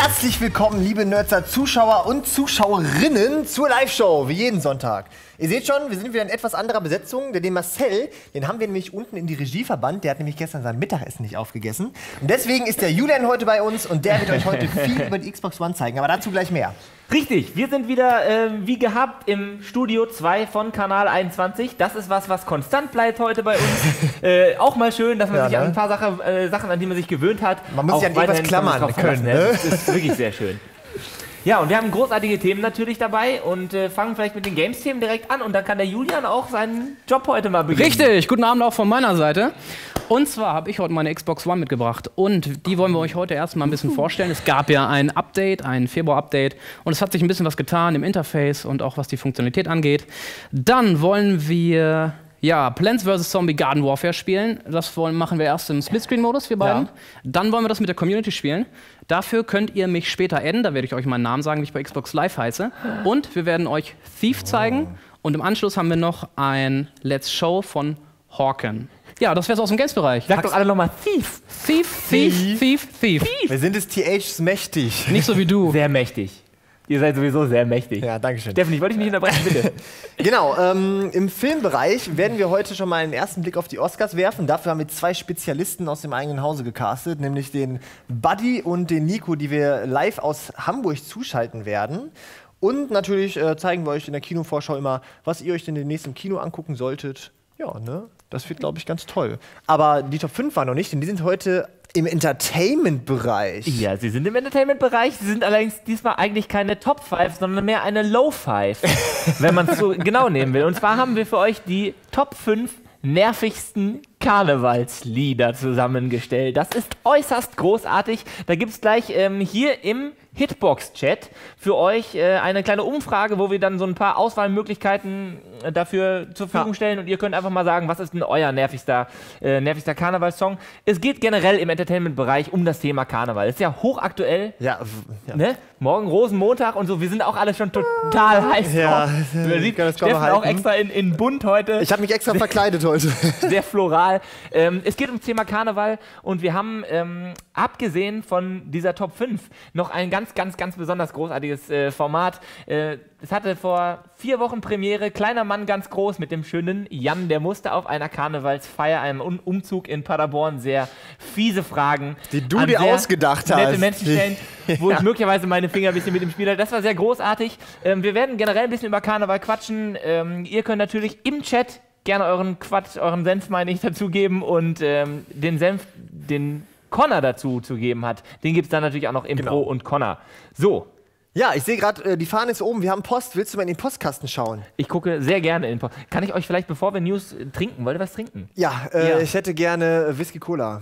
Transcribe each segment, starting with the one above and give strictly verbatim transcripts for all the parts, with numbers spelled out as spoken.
Herzlich willkommen, liebe Nerdzer Zuschauer und Zuschauerinnen zur Live-Show, wie jeden Sonntag. Ihr seht schon, wir sind wieder in etwas anderer Besetzung, denn den Marcel, den haben wir nämlich unten in die Regie verbannt, der hat nämlich gestern sein Mittagessen nicht aufgegessen. Und deswegen ist der Julian heute bei uns und der wird euch heute viel über die Xbox One zeigen, aber dazu gleich mehr. Richtig, wir sind wieder äh, wie gehabt im Studio zwei von Kanal einundzwanzig. Das ist was, was konstant bleibt heute bei uns. äh, auch mal schön, dass man ja, sich ne? an ein paar Sache, äh, Sachen, an die man sich gewöhnt hat, man muss sich an etwas klammern können. Ne? Das ist wirklich sehr schön. Ja, und wir haben großartige Themen natürlich dabei und äh, fangen vielleicht mit den Games-Themen direkt an und dann kann der Julian auch seinen Job heute mal beginnen. Richtig, guten Abend auch von meiner Seite. Und zwar habe ich heute meine Xbox One mitgebracht und die wollen wir euch heute erstmal ein bisschen vorstellen. Es gab ja ein Update, ein Februar-Update und es hat sich ein bisschen was getan im Interface und auch was die Funktionalität angeht. Dann wollen wir ja, Plants versus. Zombie Garden Warfare spielen. Das wollen, machen wir erst im Splitscreen-Modus, wir beiden. Ja. Dann wollen wir das mit der Community spielen. Dafür könnt ihr mich später adden, da werde ich euch meinen Namen sagen, wie ich bei Xbox Live heiße. Und wir werden euch Thief zeigen. Oh. Und im Anschluss haben wir noch ein Let's Show von Hawken. Ja, das wär's aus dem Games-Bereich. Sagt doch alle nochmal Thief. Thief, Thief, Thief, Thief. Wir sind es T Hs mächtig. Nicht so wie du. Sehr mächtig. Ihr seid sowieso sehr mächtig. Ja, danke schön. Steffen, ich wollte dich nicht unterbrechen, bitte. Genau, ähm, im Filmbereich werden wir heute schon mal einen ersten Blick auf die Oscars werfen. Dafür haben wir zwei Spezialisten aus dem eigenen Hause gecastet, nämlich den Buddy und den Nico, die wir live aus Hamburg zuschalten werden. Und natürlich äh, zeigen wir euch in der Kinovorschau immer, was ihr euch denn demnächst im Kino angucken solltet. Ja, ne? Das wird, glaube ich, ganz toll. Aber die Top fünf waren noch nicht, denn die sind heute im Entertainment-Bereich. Ja, sie sind im Entertainment-Bereich. Sie sind allerdings diesmal eigentlich keine Top fünf, sondern mehr eine Low fünf, wenn man es so genau nehmen will. Und zwar haben wir für euch die Top fünf nervigsten Karnevalslieder zusammengestellt. Das ist äußerst großartig. Da gibt es gleich ähm, hier im Hitbox-Chat für euch äh, eine kleine Umfrage, wo wir dann so ein paar Auswahlmöglichkeiten äh, dafür zur Verfügung stellen und ihr könnt einfach mal sagen, was ist denn euer nervigster, äh, nervigster Karnevalssong. Es geht generell im Entertainment-Bereich um das Thema Karneval. Ist ja hochaktuell. Ja, ja. Ne? Morgen Rosenmontag und so. Wir sind auch alle schon total heiß ja, drauf. Man sieht Steffen auch extra in, in bunt heute. Ich habe mich extra verkleidet heute. Sehr floral. Ähm, es geht ums Thema Karneval und wir haben, ähm, abgesehen von dieser Top fünf, noch ein ganz, ganz, ganz besonders großartiges äh, Format. Äh, es hatte vor vier Wochen Premiere, Kleiner Mann ganz groß mit dem schönen Jan. Der musste auf einer Karnevalsfeier, einem um Umzug in Paderborn, sehr fiese Fragen die du dir ausgedacht hast. Nette Menschen stellen, wo ja. ich möglicherweise meine Finger ein bisschen mit dem Spiel hatte. Das war sehr großartig. Ähm, wir werden generell ein bisschen über Karneval quatschen. Ähm, ihr könnt natürlich im Chat gerne euren Quatsch, euren Senf, meine ich, dazugeben und ähm, den Senf, den Connor dazu zu geben hat, den gibt es dann natürlich auch noch im genau. Pro und Connor. So. Ja, ich sehe gerade, äh, die Fahne ist oben, wir haben Post. Willst du mal in den Postkasten schauen? Ich gucke sehr gerne in den Post. Kann ich euch vielleicht, bevor wir News äh, trinken, wollt ihr was trinken? Ja, äh, ja. ich hätte gerne Whisky Cola.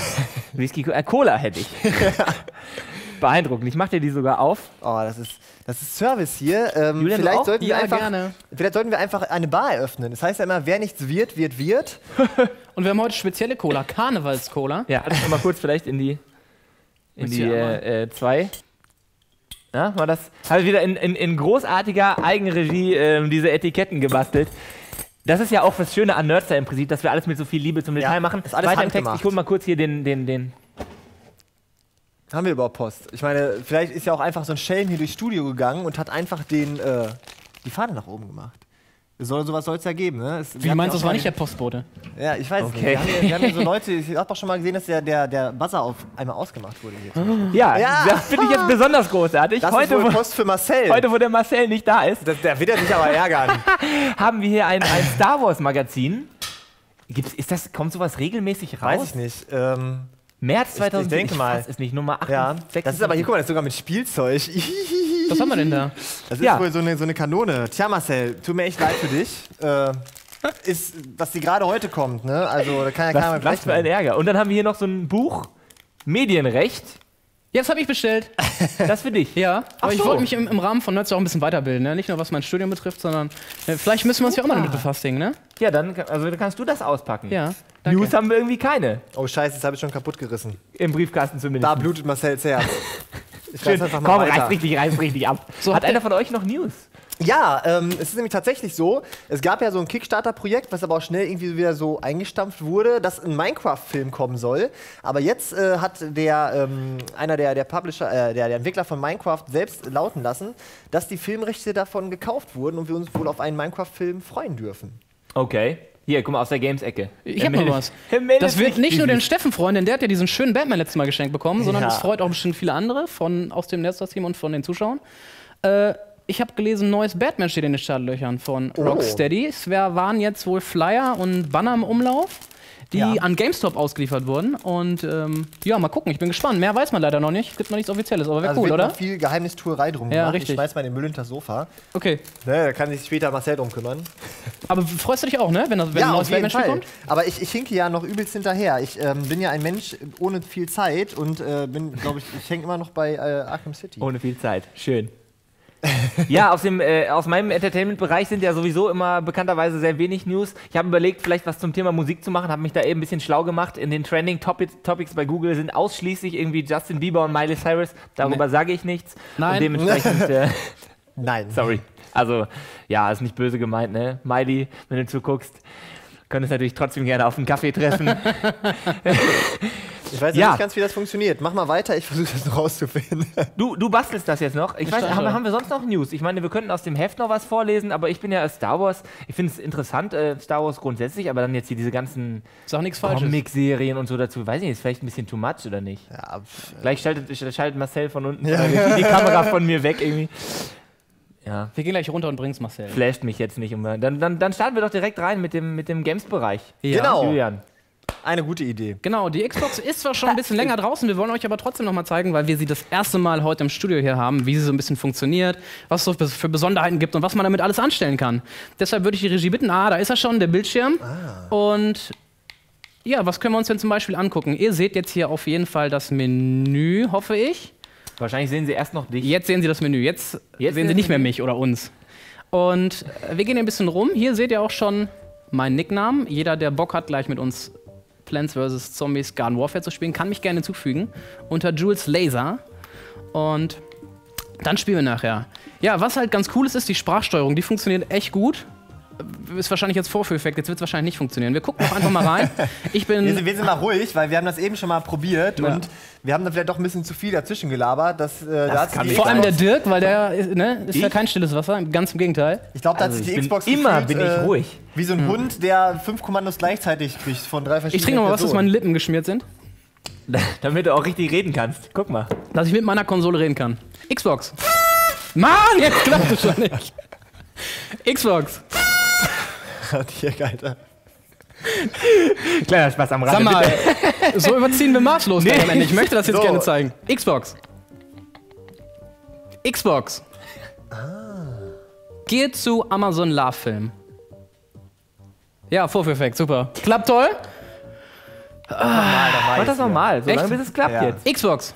Whisky äh, Cola hätte ich. Beeindruckend. Ich mache dir die sogar auf. Oh, das ist, das ist Service hier. Ähm, vielleicht, sollten wir ja, einfach, gerne. vielleicht sollten wir einfach eine Bar eröffnen. Das heißt ja immer, wer nichts wird, wird, wird. Und wir haben heute spezielle Cola, Karnevals-Cola. Ja, das mal kurz vielleicht in die in die äh, äh, zwei. Ja, mal das. Habe ich wieder in, in, in großartiger Eigenregie äh, diese Etiketten gebastelt. Das ist ja auch das Schöne an Nerdster im Prinzip, dass wir alles mit so viel Liebe zum Detail ja, machen. Ist alles Weiter im Text, ich hole mal kurz hier den, den, den Haben wir überhaupt Post? Ich meine, vielleicht ist ja auch einfach so ein Schelm hier durchs Studio gegangen und hat einfach den, äh, die Fahne nach oben gemacht. So, sowas soll es ja geben, ne? Es, Wie, du meinst, das war nicht der Postbote? Ja, ich weiß okay. nicht. Wir haben, ja, wir haben ja so Leute, ich habe auch schon mal gesehen, dass der, der, der Buzzer auf einmal ausgemacht wurde hier. Ja, ja, das finde ich jetzt besonders großartig. Das heute, ist wohl Post für Marcel. Heute, wo der Marcel nicht da ist. Das, der wird er sich aber ärgern. Haben wir hier ein, ein Star Wars Magazin. Gibt's, ist das, kommt sowas regelmäßig raus? Weiß ich nicht. Ähm März zweitausend. Ich, ich denke mal. Ist nicht Nummer acht. Ja, das ist aber hier, guck mal, das ist sogar mit Spielzeug. Was haben wir denn da? Das ist ja wohl so eine, so eine Kanone. Tja, Marcel, tut mir echt leid für dich. Äh, ist, dass die gerade heute kommt, ne? Also, da kann ja keiner mehr Was für ein Ärger. Und dann haben wir hier noch so ein Buch, Medienrecht. Ja, das habe ich bestellt. Das für dich? Ja, aber so. Ich wollte mich im, im Rahmen von Nerds auch ein bisschen weiterbilden, ne? Nicht nur was mein Studium betrifft, sondern äh, vielleicht müssen wir uns ja auch mal damit befassen, ne? Ja, dann, also, dann kannst du das auspacken. Ja. Danke. News haben wir irgendwie keine. Oh Scheiße, das habe ich schon kaputt gerissen. Im Briefkasten zumindest. Da blutet Marcel's Herz. Ich Schön. Komm, reiß richtig, reiß richtig ab. So, Hat einer von euch noch News? Ja, ähm, es ist nämlich tatsächlich so, es gab ja so ein Kickstarter-Projekt, was aber auch schnell irgendwie wieder so eingestampft wurde, dass ein Minecraft-Film kommen soll. Aber jetzt äh, hat der, ähm, einer der, der Publisher, äh, der, der Entwickler von Minecraft selbst lauten lassen, dass die Filmrechte davon gekauft wurden und wir uns wohl auf einen Minecraft-Film freuen dürfen. Okay. Hier, guck mal, aus der Games-Ecke. Ich hab noch was. meldet Das wird sich. nicht nur den Steffen freuen, denn der hat ja diesen schönen Batman letztes Mal geschenkt bekommen, sondern Ja. es freut auch bestimmt viele andere von, aus dem Netzwerk-Team und von den Zuschauern. Äh, ich habe gelesen, neues Batman steht in den Startlöchern von Oh. Rocksteady. Es wär, waren jetzt wohl Flyer und Banner im Umlauf, die Ja. an GameStop ausgeliefert wurden. Und ähm, ja, mal gucken, ich bin gespannt. Mehr weiß man leider noch nicht. Es gibt noch nichts Offizielles, aber wäre Also cool, wird oder? noch viel Geheimnistuerei drum Ja, gemacht. richtig. Ich schmeiß mal den Müll hinter das Sofa. Okay. Ne, da kann sich später Marcel drum kümmern. Aber freust du dich auch, ne? Wenn, das, wenn ein neues Batman-Spiel kommt? Aber ich, ich hinke ja noch übelst hinterher. Ich ähm, bin ja ein Mensch ohne viel Zeit und äh, bin, glaube ich, ich hänge immer noch bei äh, Arkham City. Ohne viel Zeit. Schön. Ja, aus, dem, äh, aus meinem Entertainment-Bereich sind ja sowieso immer bekannterweise sehr wenig News. Ich habe überlegt, vielleicht was zum Thema Musik zu machen, habe mich da eben ein bisschen schlau gemacht. In den Trending Topics, Topics bei Google sind ausschließlich irgendwie Justin Bieber und Miley Cyrus. Darüber Nee. sage ich nichts. Nein. Und dementsprechend, äh, Nein. sorry. Also, ja, ist nicht böse gemeint, ne? Miley, wenn du zuguckst, könntest natürlich trotzdem gerne auf einen Kaffee treffen. Ich weiß Ja. ja nicht ganz, wie das funktioniert. Mach mal weiter, ich versuche das noch rauszufinden. Du, du bastelst das jetzt noch. Ich weiß, stand haben, da. haben wir sonst noch News? Ich meine, wir könnten aus dem Heft noch was vorlesen, aber ich bin ja Star Wars. Ich finde es interessant, äh, Star Wars grundsätzlich, aber dann jetzt hier diese ganzen Sag nichts Falsches. Comic-Serien und so dazu. Weiß ich nicht, ist vielleicht ein bisschen too much oder nicht? Ja, pff, Gleich schaltet, schaltet Marcel von unten oder die, die Kamera von mir weg irgendwie. Ja, Wir gehen gleich runter und bringen's Marcel. flasht mich jetzt nicht. Immer. Dann, dann, dann starten wir doch direkt rein mit dem, mit dem Games-Bereich. Ja. Genau. Julian. eine gute Idee. Genau, die Xbox ist zwar schon ein bisschen länger draußen, wir wollen euch aber trotzdem noch mal zeigen, weil wir sie das erste Mal heute im Studio hier haben, wie sie so ein bisschen funktioniert, was es so für Besonderheiten gibt und was man damit alles anstellen kann. Deshalb würde ich die Regie bitten, ah, da ist er schon, der Bildschirm. Und ja, was können wir uns denn zum Beispiel angucken? Ihr seht jetzt hier auf jeden Fall das Menü, hoffe ich. Wahrscheinlich sehen sie erst noch dich. Jetzt sehen Sie das Menü, jetzt, Jetzt sehen Sie das nicht mehr Menü? mich oder uns. Und äh, wir gehen hier ein bisschen rum. Hier seht ihr auch schon meinen Nicknamen. Jeder, der Bock hat, gleich mit uns Plants versus. Zombies Garden Warfare zu spielen, kann mich gerne hinzufügen. Unter Jules Laser. Und dann spielen wir nachher. Ja, was halt ganz cool ist, ist die Sprachsteuerung. Die funktioniert echt gut. Ist wahrscheinlich jetzt Vorführeffekt, jetzt wird es wahrscheinlich nicht funktionieren. Wir gucken doch einfach mal rein. Ich bin. Wir sind, wir sind mal ruhig, weil wir haben das eben schon mal probiert Ja. und wir haben da vielleicht doch ein bisschen zu viel dazwischen gelabert. Dass, äh, da hat sich kann die ich vor allem der Xbox- Dirk, weil der ist, ne, ist ja Ich? kein stilles Wasser, ganz im Gegenteil. Ich glaube, da hat Also sich die ich bin Xbox immer gefühlt, bin ich äh, ruhig. Wie so ein Hund, der fünf Kommandos gleichzeitig kriegt von drei verschiedenen Ich trinke noch mal was, dass Personen. meine Lippen geschmiert sind, Damit du auch richtig reden kannst. Guck mal. dass ich mit meiner Konsole reden kann. Xbox. Mann, jetzt klappt es schon nicht. Xbox. Dirk, Alter. Kleiner Spaß am Rande. Sag mal, bitte. so überziehen wir maßlos Nee. am Ende. Ich möchte das jetzt So. gerne zeigen. Xbox. Xbox. Geht zu Amazon Love Film. Ja, Vorführeffekt, super. Klappt toll. Mach das nochmal, so Echt? lange bis es klappt Ja. jetzt. Xbox.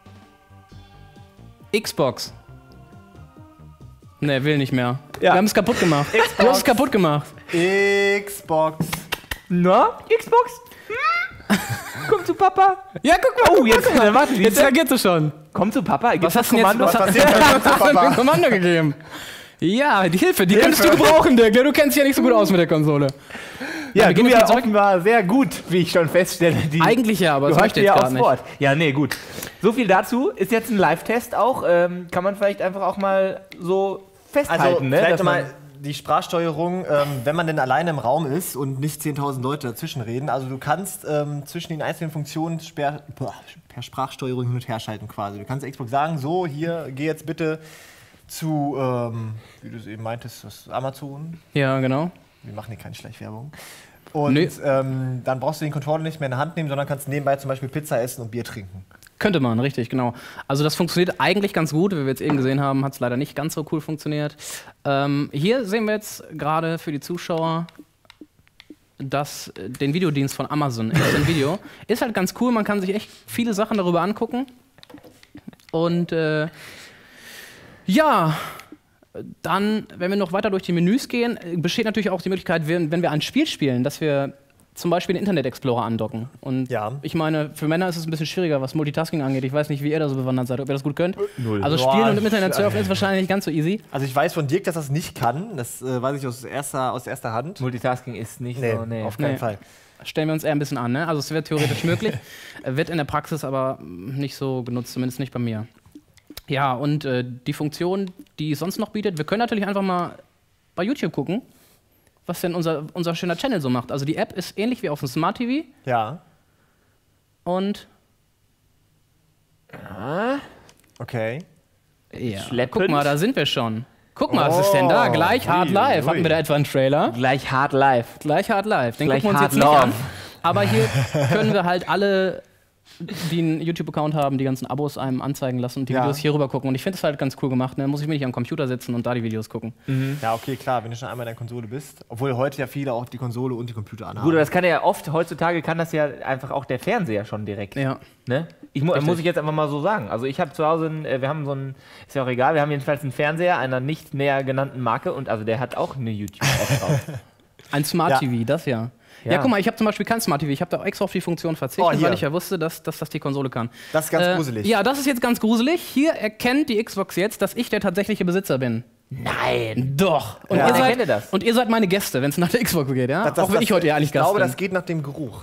Xbox. Ne, will nicht mehr. Ja. Wir haben es kaputt gemacht. Du hast es kaputt gemacht. Xbox. Na, Xbox? Hm? Komm zu Papa. Ja, guck mal. Oh, jetzt, dann warte, Jetzt reagiert du schon. Komm zu Papa. Gibt's Was das hast du denn jetzt? Kommando? Was Was hast passiert, wenn du zu du Papa? ein Kommando gegeben? Ja, die Hilfe, die könntest du gebrauchen, Dirk. Du kennst dich ja nicht so gut aus mit der Konsole. Ja, wir gehen du jetzt ja zurück. offenbar sehr gut, wie ich schon feststelle. Die, Eigentlich ja, aber du das hast möchte dir ich ja jetzt aufs gerade nicht. Wort. Ja, nee, gut. So viel dazu. Ist jetzt ein Live-Test auch. Ähm, kann man vielleicht einfach auch mal so festhalten, Also, ne? vielleicht dass man- mal die Sprachsteuerung, ähm, wenn man denn alleine im Raum ist und nicht zehntausend Leute dazwischen reden. Also du kannst ähm, zwischen den einzelnen Funktionen sper boah, per Sprachsteuerung hin und her schalten quasi. Du kannst der Xbox sagen, so, hier, geh jetzt bitte zu, ähm, wie du es eben meintest, das Amazon. Ja, genau. Wir machen hier keine Schleichwerbung. Und Nee. ähm, dann brauchst du den Controller nicht mehr in der Hand nehmen, sondern kannst nebenbei zum Beispiel Pizza essen und Bier trinken. Könnte man, richtig, genau. Also das funktioniert eigentlich ganz gut. Wie wir jetzt eben gesehen haben, hat es leider nicht ganz so cool funktioniert. Ähm, hier sehen wir jetzt gerade für die Zuschauer das, äh, den Videodienst von Amazon. Instant Video. Ist halt ganz cool, man kann sich echt viele Sachen darüber angucken. Und äh, ja, dann, wenn wir noch weiter durch die Menüs gehen, äh, besteht natürlich auch die Möglichkeit, wenn, wenn wir ein Spiel spielen, dass wir zum Beispiel den Internet Explorer andocken. Und Ja. ich meine, für Männer ist es ein bisschen schwieriger, was Multitasking angeht. Ich weiß nicht, wie ihr da so bewandert seid, ob ihr das gut könnt. Null. Also Boah, Spielen und im Internet surfen ist wahrscheinlich nicht ganz so easy. Also ich weiß von Dirk, dass er das nicht kann. Das äh, weiß ich aus erster, aus erster Hand. Multitasking ist nicht Nee, so, nee. auf keinen Nee. Fall. Stellen wir uns eher ein bisschen an, ne? Also es wäre theoretisch möglich, äh, wird in der Praxis aber nicht so genutzt, zumindest nicht bei mir. Ja, und äh, die Funktion, die es sonst noch bietet, wir können natürlich einfach mal bei YouTube gucken, was denn unser, unser schöner Channel so macht. Also die App ist ähnlich wie auf dem Smart T V Ja. und Okay. ja, Schleppend. guck mal, da sind wir schon. Guck mal, was ist denn da? Oh, Gleich Hard ui, Live. ui. Hatten wir da etwa einen Trailer? Gleich Hard Life. Gleich Hard Live. Den Gleich gucken wir uns Hard jetzt nicht Love. an. Aber hier können wir halt alle, die einen YouTube-Account haben, die ganzen Abos einem anzeigen lassen und die Ja. Videos hier rüber gucken. Und ich finde es halt ganz cool gemacht. Ne? Muss ich mir nicht am Computer sitzen und da die Videos gucken. Ja, okay, klar, wenn du schon einmal in der Konsole bist. Obwohl heute ja viele auch die Konsole und die Computer anhaben. Gut, das kann ja oft, heutzutage kann das ja einfach auch der Fernseher schon direkt. Ja. Ne? Ich mu Richtig. muss ich jetzt einfach mal so sagen. Also ich habe zu Hause, ein, äh, wir haben so einen, ist ja auch egal, wir haben jedenfalls einen Fernseher einer nicht näher genannten Marke und also der hat auch eine YouTube-App drauf. Ein Smart Ja. T V, das ja. Ja, Ja. guck mal, ich habe zum Beispiel kein Smart T V. Ich habe da extra auf die Funktion verzichtet, Oh, hier. weil ich ja wusste, dass, dass das die Konsole kann. Das ist ganz Äh, gruselig. Ja, das ist jetzt ganz gruselig. Hier erkennt die Xbox jetzt, dass ich der tatsächliche Besitzer bin. Nein! Doch. Und, Ja. ihr, Woher seid, kennt ihr das? und ihr seid meine Gäste, wenn es nach der Xbox geht, ja? Das- das- Auch wenn das- ich heute ja eigentlich Ich Gast glaube, bin. das geht nach dem Geruch.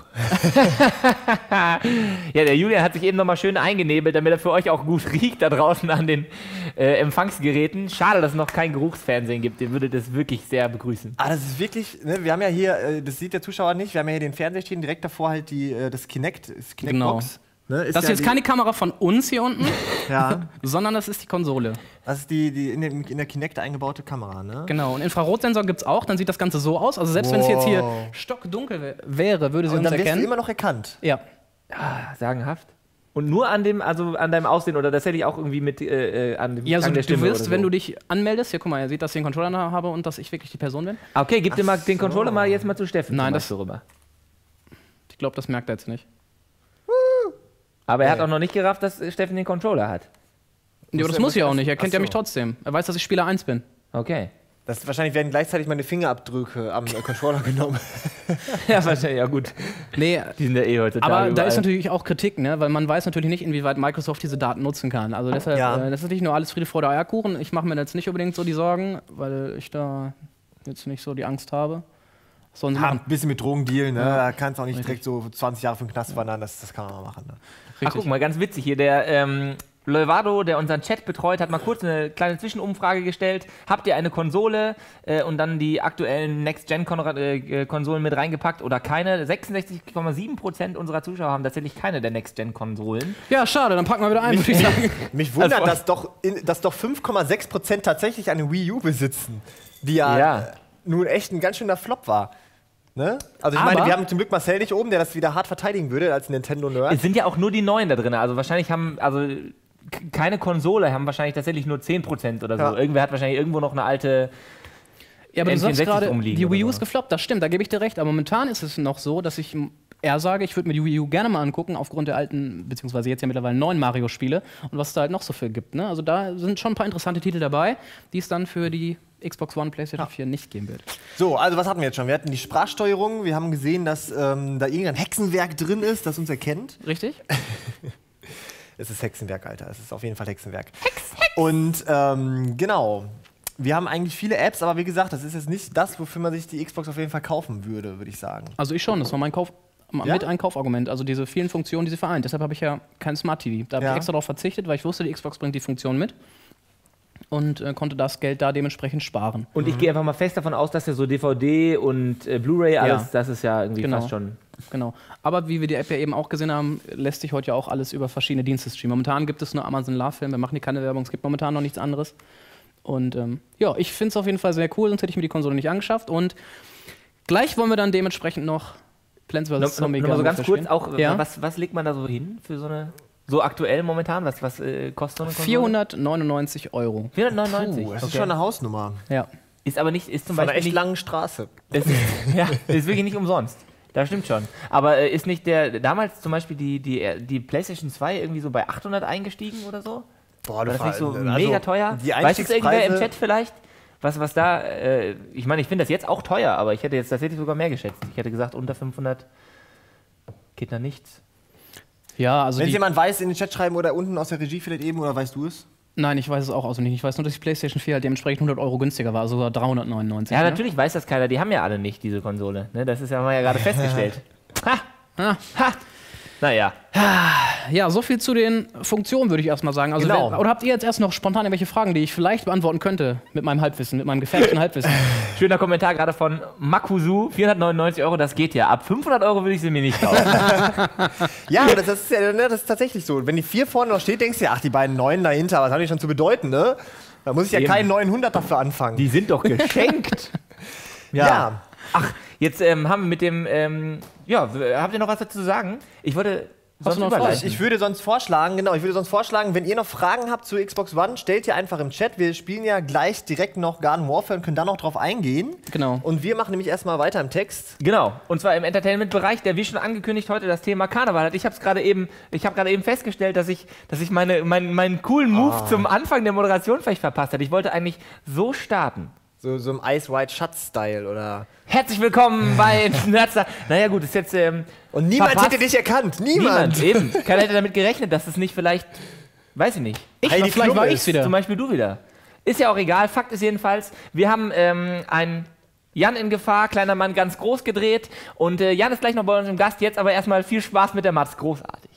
Ja, der Julian hat sich eben nochmal schön eingenebelt, damit er für euch auch gut riecht da draußen an den äh, Empfangsgeräten. Schade, dass es noch kein Geruchsfernsehen gibt. Ihr würdet das wirklich sehr begrüßen. Ah, das ist wirklich, ne, wir haben ja hier, äh, das sieht der Zuschauer nicht, wir haben ja hier den Fernseher stehen, direkt davor halt die, äh, das Kinect, das Kinect Genau. Box. Ne, Das ist ja jetzt die, keine Kamera von uns hier unten, Ja, sondern das ist die Konsole. das ist die, die in, den, in der Kinect eingebaute Kamera, ne? Genau. Und Infrarotsensor gibt es auch, dann sieht das Ganze so aus. Also selbst wenn es jetzt hier Wow. stockdunkel wär- wäre, würde sie Und uns dann wirst du erkennen. immer noch erkannt. Ja. Ah, sagenhaft. Und nur an dem, also an deinem Aussehen oder das hätte ich auch irgendwie mit äh, äh, an dem Ja, also Klang der du Stimme wirst, oder so. wenn du dich anmeldest, hier guck mal, ihr seht, dass ich den Controller da habe und dass ich wirklich die Person bin. Ah, okay, gib dir mal den so. Controller mal jetzt mal zu Steffen. Nein, zum das- Beispiel rüber. Ich glaube, das merkt er jetzt nicht. Aber er hat Nee. auch noch nicht gerafft, dass äh, Steffen den Controller hat. Ja, aber das er- muss muss ja er auch das- nicht. Er kennt ach ja so. mich trotzdem. Er weiß, dass ich Spieler eins bin. Okay. Das wahrscheinlich werden gleichzeitig meine Fingerabdrücke am äh, Controller genommen. Ja, wahrscheinlich, ja gut. Nee, Die sind ja eh heutzutage aber da überall. ist natürlich auch Kritik, ne? Weil man weiß natürlich nicht, inwieweit Microsoft diese Daten nutzen kann. Also deshalb, Ja. äh, das ist nicht nur alles Friede, Freude, Eierkuchen. Ich mache mir jetzt nicht unbedingt so die Sorgen, weil ich da jetzt nicht so die Angst habe. Was sollen sie Ah, ein machen? bisschen mit Drogendeal, ne? Ja. Da kannst du auch nicht Richtig. direkt so zwanzig Jahre für den Knast wandern, das, das kann man mal machen. Ne? Ach, guck mal, ganz witzig hier. Der ähm, Leuvardo, der unseren Chat betreut, hat mal kurz eine kleine Zwischenumfrage gestellt. Habt ihr eine Konsole äh, und dann die aktuellen Next-Gen-Konsolen mit reingepackt oder keine? sechsundsechzig Komma sieben Prozent unserer Zuschauer haben tatsächlich keine der Next-Gen-Konsolen. Ja, schade, dann packen wir wieder ein, würde ich sagen. Mich wundert, Also- dass doch, in, dass doch fünf Komma sechs Prozent tatsächlich eine Wii U besitzen, die ja, Ja. Äh, nun echt ein ganz schöner Flop war. Ne? Also ich Aber- meine, wir haben zum Glück Marcel nicht oben, der das wieder hart verteidigen würde als Nintendo-Nerd. Es sind ja auch nur die neuen da drin. Also wahrscheinlich haben, also k- keine Konsole haben wahrscheinlich tatsächlich nur zehn Prozent oder so. Ja. Irgendwer hat wahrscheinlich irgendwo noch eine alte. Ja, aber du N sagst vierundsechzig gerade, rumliegen die Wii U oder ist so. gefloppt, das stimmt, da gebe ich dir recht. Aber momentan ist es noch so, dass ich m- eher sage, ich würde mir die Wii U gerne mal angucken, aufgrund der alten, beziehungsweise jetzt ja mittlerweile neuen Mario-Spiele und was es da halt noch so für gibt. Ne? Also da sind schon ein paar interessante Titel dabei, die es dann für die Xbox One, PlayStation vier nicht geben wird. So, also was hatten wir jetzt schon? Wir hatten die Sprachsteuerung, wir haben gesehen, dass ähm, da irgendein Hexenwerk drin ist, das uns erkennt. Richtig? Es ist Hexenwerk, Alter. Es ist auf jeden Fall Hexenwerk. Hex, Hex. Und ähm, genau. Wir haben eigentlich viele Apps, aber wie gesagt, das ist jetzt nicht das, wofür man sich die Xbox auf jeden Fall kaufen würde, würde ich sagen. Also ich schon, das war mein Kauf, Ja? mit ein Kaufargument. Also diese vielen Funktionen, die sie vereint. Deshalb habe ich ja kein Smart T V. Da habe Ja. ich extra darauf verzichtet, weil ich wusste, die Xbox bringt die Funktion mit und äh, konnte das Geld da dementsprechend sparen. Und ich gehe einfach mal fest davon aus, dass ja so D V D und äh, Blu-ray, alles, Ja. das ist ja irgendwie Genau. fast schon. Genau. Aber wie wir die App ja eben auch gesehen haben, lässt sich heute ja auch alles über verschiedene Dienste streamen. Momentan gibt es nur Amazon Love-Film, wir machen hier keine Werbung, es gibt momentan noch nichts anderes. Und ähm, ja, ich finde es auf jeden Fall sehr cool, sonst hätte ich mir die Konsole nicht angeschafft. Und gleich wollen wir dann dementsprechend noch Plants No, versus. Zombie Nochmal so ganz Garden kurz, auch, Ja? was, was legt man da so hin für so eine, so aktuell momentan? Was, was äh, kostet so eine Konsole? vierhundertneunundneunzig Euro. vierhundertneunundneunzig. Puh, das okay. ist schon eine Hausnummer. Ja. Ist aber nicht, ist zum Von einer Beispiel echt nicht, langen Straße. ist, ja, ist wirklich nicht umsonst. Das stimmt schon. Aber äh, ist nicht der, damals zum Beispiel die, die, die PlayStation zwei irgendwie so bei achthundert eingestiegen oder so? Boah, War das nicht so also, mega teuer? Die Weiß es irgendwer im Einstiegspreise- Chat vielleicht? was, was da, äh, ich meine, ich finde das jetzt auch teuer, aber ich hätte jetzt tatsächlich sogar mehr geschätzt. Ich hätte gesagt, unter fünfhundert geht da nichts. Ja, also Wenn es die, jemand weiß, in den Chat schreiben oder unten aus der Regie vielleicht eben, oder weißt du es? nein, ich weiß es auch auswendig. Ich weiß nur, dass die PlayStation vier halt dementsprechend hundert Euro günstiger war, also sogar dreihundertneunundneunzig. Ja, ne? natürlich weiß das keiner, die haben ja alle nicht diese Konsole. Ne? Das ist ja mal ja gerade festgestellt. Ha! Ah. Ha! Naja. Ja, so viel zu den Funktionen, würde ich erstmal sagen. Also Genau. wer, oder habt ihr jetzt erst noch spontan irgendwelche Fragen, die ich vielleicht beantworten könnte mit meinem Halbwissen, mit meinem gefährlichen Halbwissen? Schöner Kommentar gerade von Makusu, vierhundertneunundneunzig Euro, das geht ja. Ab fünfhundert Euro würde ich sie mir nicht kaufen. Ja, aber das ist, ja, ne, das ist tatsächlich so. Wenn die vier vorne noch steht, denkst du ja, ach, die beiden Neuen dahinter, was haben die schon zu bedeuten, ne? Da muss ich ja Eben. keinen neunhundert dafür anfangen. Die sind doch geschenkt. ja. Ach, jetzt ähm, haben wir mit dem, ähm, ja, w- habt ihr noch was dazu zu sagen? Ich wollte sonst du noch überleiten. Ich, ich würde sonst vorschlagen, genau, ich würde sonst vorschlagen, wenn ihr noch Fragen habt zu Xbox One, stellt ihr einfach im Chat. Wir spielen ja gleich direkt noch Garden Warfare und können da noch drauf eingehen. Genau. Und wir machen nämlich erstmal weiter im Text. Genau, und zwar im Entertainment-Bereich, der wie schon angekündigt heute das Thema Karneval hat. Ich habe es gerade eben, ich habe gerade eben festgestellt, dass ich, dass ich meine, meinen, meinen coolen Move zum Anfang der Moderation vielleicht verpasst habe. Ich wollte eigentlich so starten. So, so im Ice White Shut-Style, oder? Herzlich willkommen bei Nerdstar. Naja gut, ist jetzt ähm, Und niemand verpasst. hätte dich erkannt. Niemand. Niemand, eben. Keiner hätte damit gerechnet, dass es nicht vielleicht, weiß ich nicht. Ich, Heidi vielleicht war Klum ich's ist wieder. Zum Beispiel du wieder. Ist ja auch egal. Fakt ist jedenfalls, wir haben ähm, einen Jan in Gefahr, kleiner Mann, ganz groß gedreht. Und äh, Jan ist gleich noch bei uns im Gast. Jetzt aber erstmal viel Spaß mit der Matz. Großartig.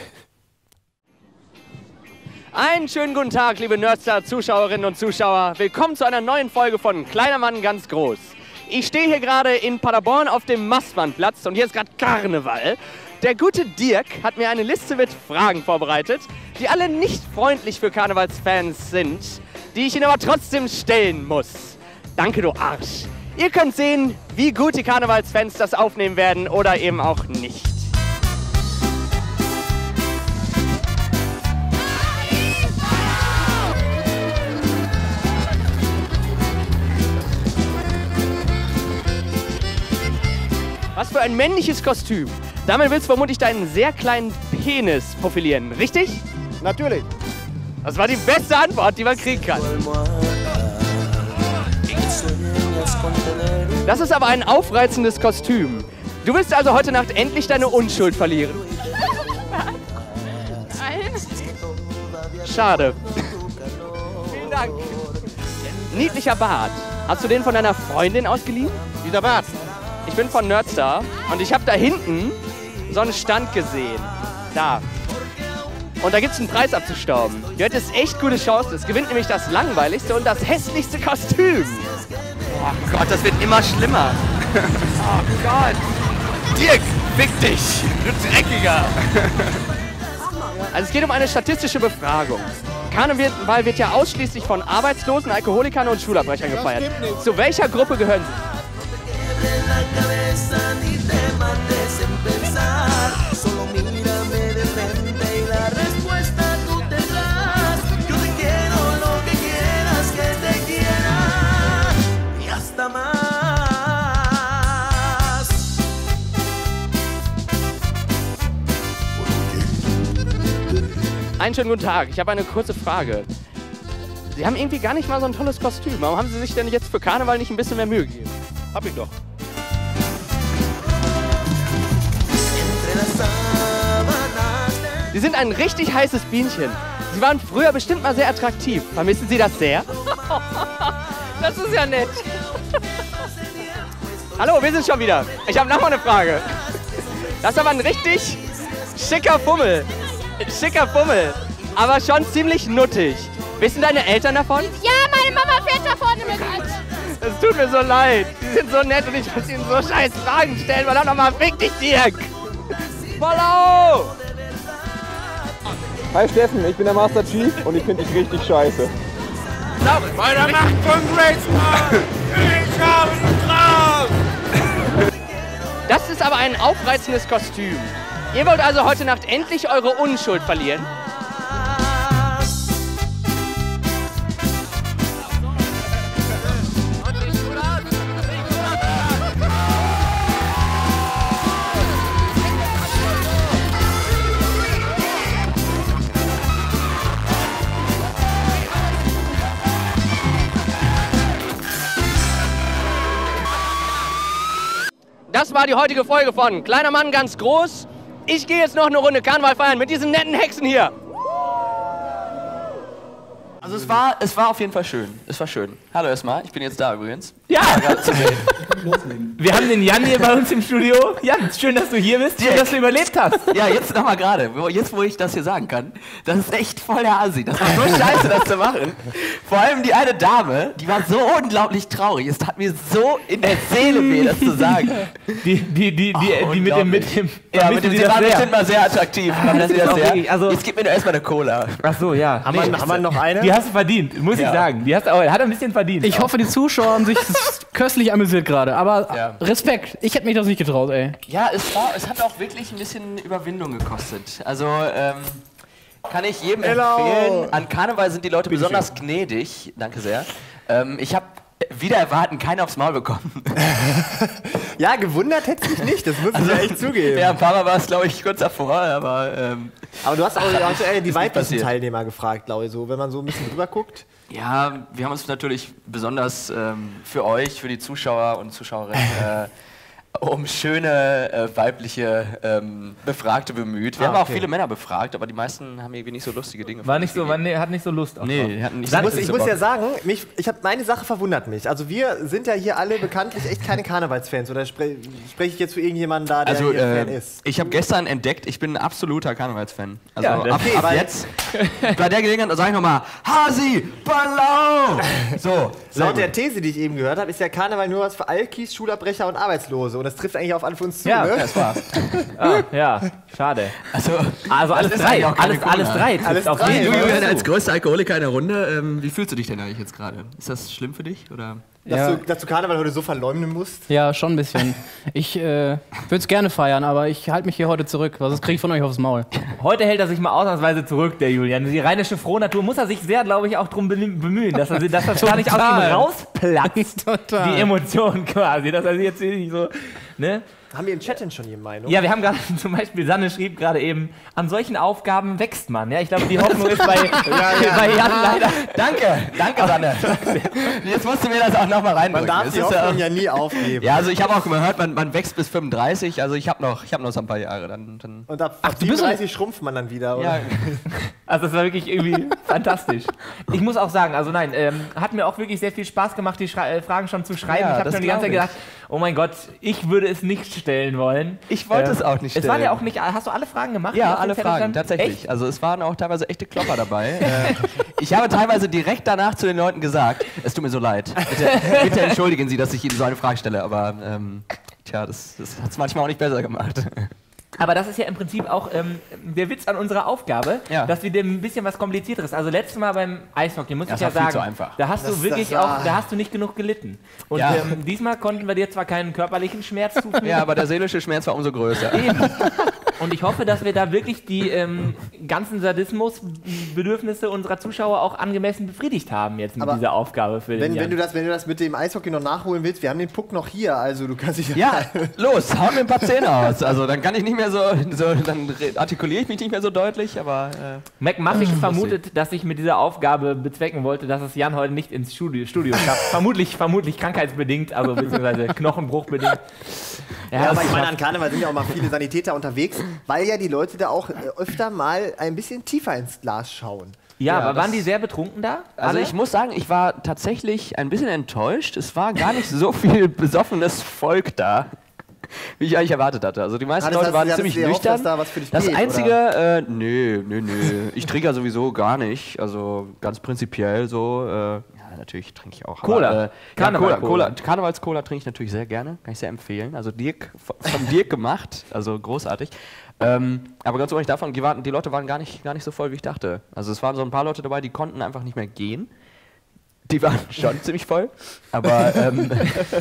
Einen schönen guten Tag, liebe Nerdstar-Zuschauerinnen und Zuschauer. Willkommen zu einer neuen Folge von Kleiner Mann ganz groß. Ich stehe hier gerade in Paderborn auf dem Mastwandplatz und hier ist gerade Karneval. Der gute Dirk hat mir eine Liste mit Fragen vorbereitet, die alle nicht freundlich für Karnevalsfans sind, die ich ihnen aber trotzdem stellen muss. Danke, du Arsch. Ihr könnt sehen, wie gut die Karnevalsfans das aufnehmen werden oder eben auch nicht. Was für ein männliches Kostüm. Damit willst du vermutlich deinen sehr kleinen Penis profilieren, richtig? Natürlich. Das war die beste Antwort, die man kriegen kann. Das ist aber ein aufreizendes Kostüm. Du willst also heute Nacht endlich deine Unschuld verlieren. Schade. Vielen Dank. Niedlicher Bart. Hast du den von deiner Freundin ausgeliehen? Dieser Bart. Ich bin von Nerdstar und ich habe da hinten so einen Stand gesehen. Da. Und da gibt es einen Preis abzustauben. Du hättest echt gute Chancen. Es gewinnt nämlich das langweiligste und das hässlichste Kostüm. Oh Gott, das wird immer schlimmer. Oh Gott. Dirk, fick dich, du Dreckiger. Also es geht um eine statistische Befragung. Karneval wird ja ausschließlich von Arbeitslosen, Alkoholikern und Schulabbrechern gefeiert. Zu welcher Gruppe gehören Sie? Einen schönen guten Tag. Ich habe eine kurze Frage. Sie haben irgendwie gar nicht mal so ein tolles Kostüm. Warum haben Sie sich denn jetzt für Karneval nicht ein bisschen mehr Mühe gegeben? Hab ich doch. Sie sind ein richtig heißes Bienchen. Sie waren früher bestimmt mal sehr attraktiv. Vermissen Sie das sehr? Das ist ja nett. Hallo, wir sind schon wieder. Ich habe noch mal eine Frage. Das ist aber ein richtig schicker Fummel. Schicker Fummel. Aber schon ziemlich nuttig. Wissen deine Eltern davon? Ja, meine Mama fährt da vorne mit. Es tut mir so leid. Die sind so nett und ich muss ihnen so scheiß Fragen stellen. Verdammt nochmal, fick dich, Dirk. Follow! Hi Steffen, ich bin der Master Chief und ich finde dich richtig scheiße. Bei der Nacht von Graceland. Ich habe ihn drauf. Das ist aber ein aufreizendes Kostüm. Ihr wollt also heute Nacht endlich eure Unschuld verlieren? Das war die heutige Folge von Kleiner Mann ganz groß. Ich gehe jetzt noch eine Runde Karneval feiern mit diesen netten Hexen hier. Also es war, es war auf jeden Fall schön. Es war schön. Hallo erstmal, ich bin jetzt da übrigens. Ja! Wir haben den Jan hier bei uns im Studio. Jan, schön, dass du hier bist. Schön, dass du überlebt hast. Ja, jetzt nochmal gerade, jetzt wo ich das hier sagen kann, das ist echt voll der Assi. Das war so scheiße, das zu machen. Vor allem die eine Dame, die war so unglaublich traurig. Es tat mir so in der Seele weh, das zu sagen. Die, die, die, die, Oh, die mit dem, mit dem, Ja, mit dem, die war bestimmt mal sehr attraktiv. das Das ist auch wirklich, also- jetzt gib mir doch erstmal eine Cola. Ach so, ja. Haben, wir, haben wir noch eine? Die hast du verdient, muss ich Ja. sagen. Die hast du, hat er ein bisschen verdient. Ich hoffe, die Zuschauer haben sich köstlich amüsiert gerade. Aber Ja. Respekt, ich hätte mich das nicht getraut, ey. Ja, es, war, es hat auch wirklich ein bisschen Überwindung gekostet. Also, ähm, kann ich jedem Hello. empfehlen. An Karneval sind die Leute besonders gnädig. Danke sehr. Ähm, ich habe wieder erwarten keinen aufs Maul bekommen. Ja, gewundert hätte ich mich nicht, das muss ich ja echt zugeben. Ja, ein paar Mal war es, glaube ich, kurz davor, aber ähm, Aber du hast auch du hast eher die Ist nicht weiblichen passiert. Teilnehmer gefragt, glaube ich, so, wenn man so ein bisschen drüber guckt. ja, wir haben uns natürlich besonders ähm, für euch, für die Zuschauer und Zuschauerinnen äh, um schöne äh, weibliche ähm, Befragte bemüht. Wir Ah, haben auch okay. viele Männer befragt, aber die meisten haben irgendwie nicht so lustige Dinge War nicht so, war, nee, hat nicht so Lust. Auf Nee, drauf. die hatten nicht Ich so muss, ich große muss Bock. ja sagen, mich, ich hab, meine Sache verwundert mich. Also wir sind ja hier alle bekanntlich echt keine Karnevalsfans. Oder spre spreche ich jetzt für irgendjemanden da, der Also, hier Fan äh, ist? ich habe gestern entdeckt, ich bin ein absoluter Karnevalsfan. Also Ja, das- ab, okay, ab weil- jetzt, bei der Gelegenheit sage ich nochmal, Hasi, Ballau! So, sehr Laut der gut. These, die ich eben gehört habe, ist ja Karneval nur was für Alkis, Schulabbrecher und Arbeitslose. Und das trifft eigentlich auf alle von uns zu, Ja, ne? Das war, Ah, ja, schade. also, Also alles ist drei, eigentlich auch keine alles, alles Cola. drei. trifft Alles auf drei. jeden du, Fall Julian, zu. als größter Alkoholiker in der Runde, ähm, wie fühlst du dich denn eigentlich jetzt gerade? Ist das schlimm für dich? Oder? Dass, Ja. du, dass du Karneval heute so verleumden musst. Ja, schon ein bisschen. Ich äh, würde es gerne feiern, aber ich halte mich hier heute zurück, weil sonst kriege ich von euch aufs Maul. Heute hält er sich mal ausnahmsweise zurück, der Julian. Die rheinische Frohnatur muss er sich sehr, glaube ich, auch darum bemühen, dass, er, dass das gar nicht aus ihm Total. rausplatzt. Total. Die Emotionen quasi, dass er sich jetzt nicht so, ne? Haben wir im Chat denn schon die Meinung? Ja, wir haben gerade zum Beispiel, Sanne schrieb gerade eben, an solchen Aufgaben wächst man. Ja, ich glaube, die Hoffnung ist bei, bei Jan leider. Danke, danke, Sanne. Jetzt musst du mir das auch nochmal reinbringen. Man darf Das die ist ja- Hoffnung ja nie aufgeben. Ja, also ich habe auch gehört, man, man wächst bis fünfunddreißig, also ich habe noch, ich hab noch so ein paar Jahre. Dann, dann Und ab, Ach, ab du bist siebenunddreißig schrumpft man dann wieder, oder? ja, Also das war wirklich irgendwie fantastisch. Ich muss auch sagen, also nein, ähm, hat mir auch wirklich sehr viel Spaß gemacht, die Schrei äh, Fragen schon zu schreiben. Ja, ich habe das schon die ganze Zeit glaub gedacht, oh mein Gott, ich würde es nicht stellen wollen. Ich wollte es auch nicht Es waren ja stellen. auch nicht, hast du alle Fragen gemacht? die ja, auf dem alle Zettel Fragen, standen? tatsächlich. Echt? Also es waren auch teilweise echte Klopper dabei. äh, ich habe teilweise direkt danach zu den Leuten gesagt, es tut mir so leid. Bitte, bitte entschuldigen Sie, dass ich Ihnen so eine Frage stelle, aber ähm, tja, das, das hat es manchmal auch nicht besser gemacht. Aber das ist ja im Prinzip auch ähm, der Witz an unserer Aufgabe, Ja. dass wir dem ein bisschen was Komplizierteres. Also letztes Mal beim Eishockey, muss Das ich ja war viel sagen, zu einfach. da hast Das- du wirklich das war- auch, da hast du nicht genug gelitten. Und Ja. ähm, diesmal konnten wir dir zwar keinen körperlichen Schmerz zufügen, Ja, aber der seelische Schmerz war umso größer. und ich hoffe, dass wir da wirklich die ähm, ganzen Sadismusbedürfnisse unserer Zuschauer auch angemessen befriedigt haben jetzt mit Aber dieser Aufgabe für den Wenn, Jan. wenn, du das, wenn du das mit dem Eishockey noch nachholen willst, wir haben den Puck noch hier, also du kannst dich Ja, los, hau mir ein paar Zähne aus. Also dann kann ich nicht mehr so, so dann re- artikuliere ich mich nicht mehr so deutlich, aber äh, McMuffin vermutet, dass ich mit dieser Aufgabe bezwecken wollte, dass es Jan heute nicht ins Studio, Studio schafft. vermutlich, vermutlich krankheitsbedingt, also beziehungsweise Knochenbruchbedingt. Ja, aber ich meine, es an Karneval sind ja auch mal viele Sanitäter unterwegs, weil ja die Leute da auch äh, öfter mal ein bisschen tiefer ins Glas schauen. ja, Ja, aber waren das- die sehr betrunken da? Also Alle? ich muss sagen, ich war tatsächlich ein bisschen enttäuscht. Es war gar nicht so viel besoffenes Volk da, wie ich eigentlich erwartet hatte. Also die meisten Hattest- Leute waren hattest du ziemlich dir erhofft, nüchtern. dass da was für dich das geht, Einzige, äh, nö, nö, nö. Ich trinke ja sowieso gar nicht. Also ganz prinzipiell so. Äh, ja, natürlich trinke ich auch. Cola. Aber, äh, ja, Karneval- Cola, Cola. Karnevals-Cola trinke ich natürlich sehr gerne. Kann ich sehr empfehlen. Also Dirk, von Dirk gemacht. Also großartig. Ähm, aber ganz unabhängig davon, die, waren, die Leute waren gar nicht, gar nicht so voll, wie ich dachte. Also es waren so ein paar Leute dabei, die konnten einfach nicht mehr gehen. Die waren schon ziemlich voll, aber ähm,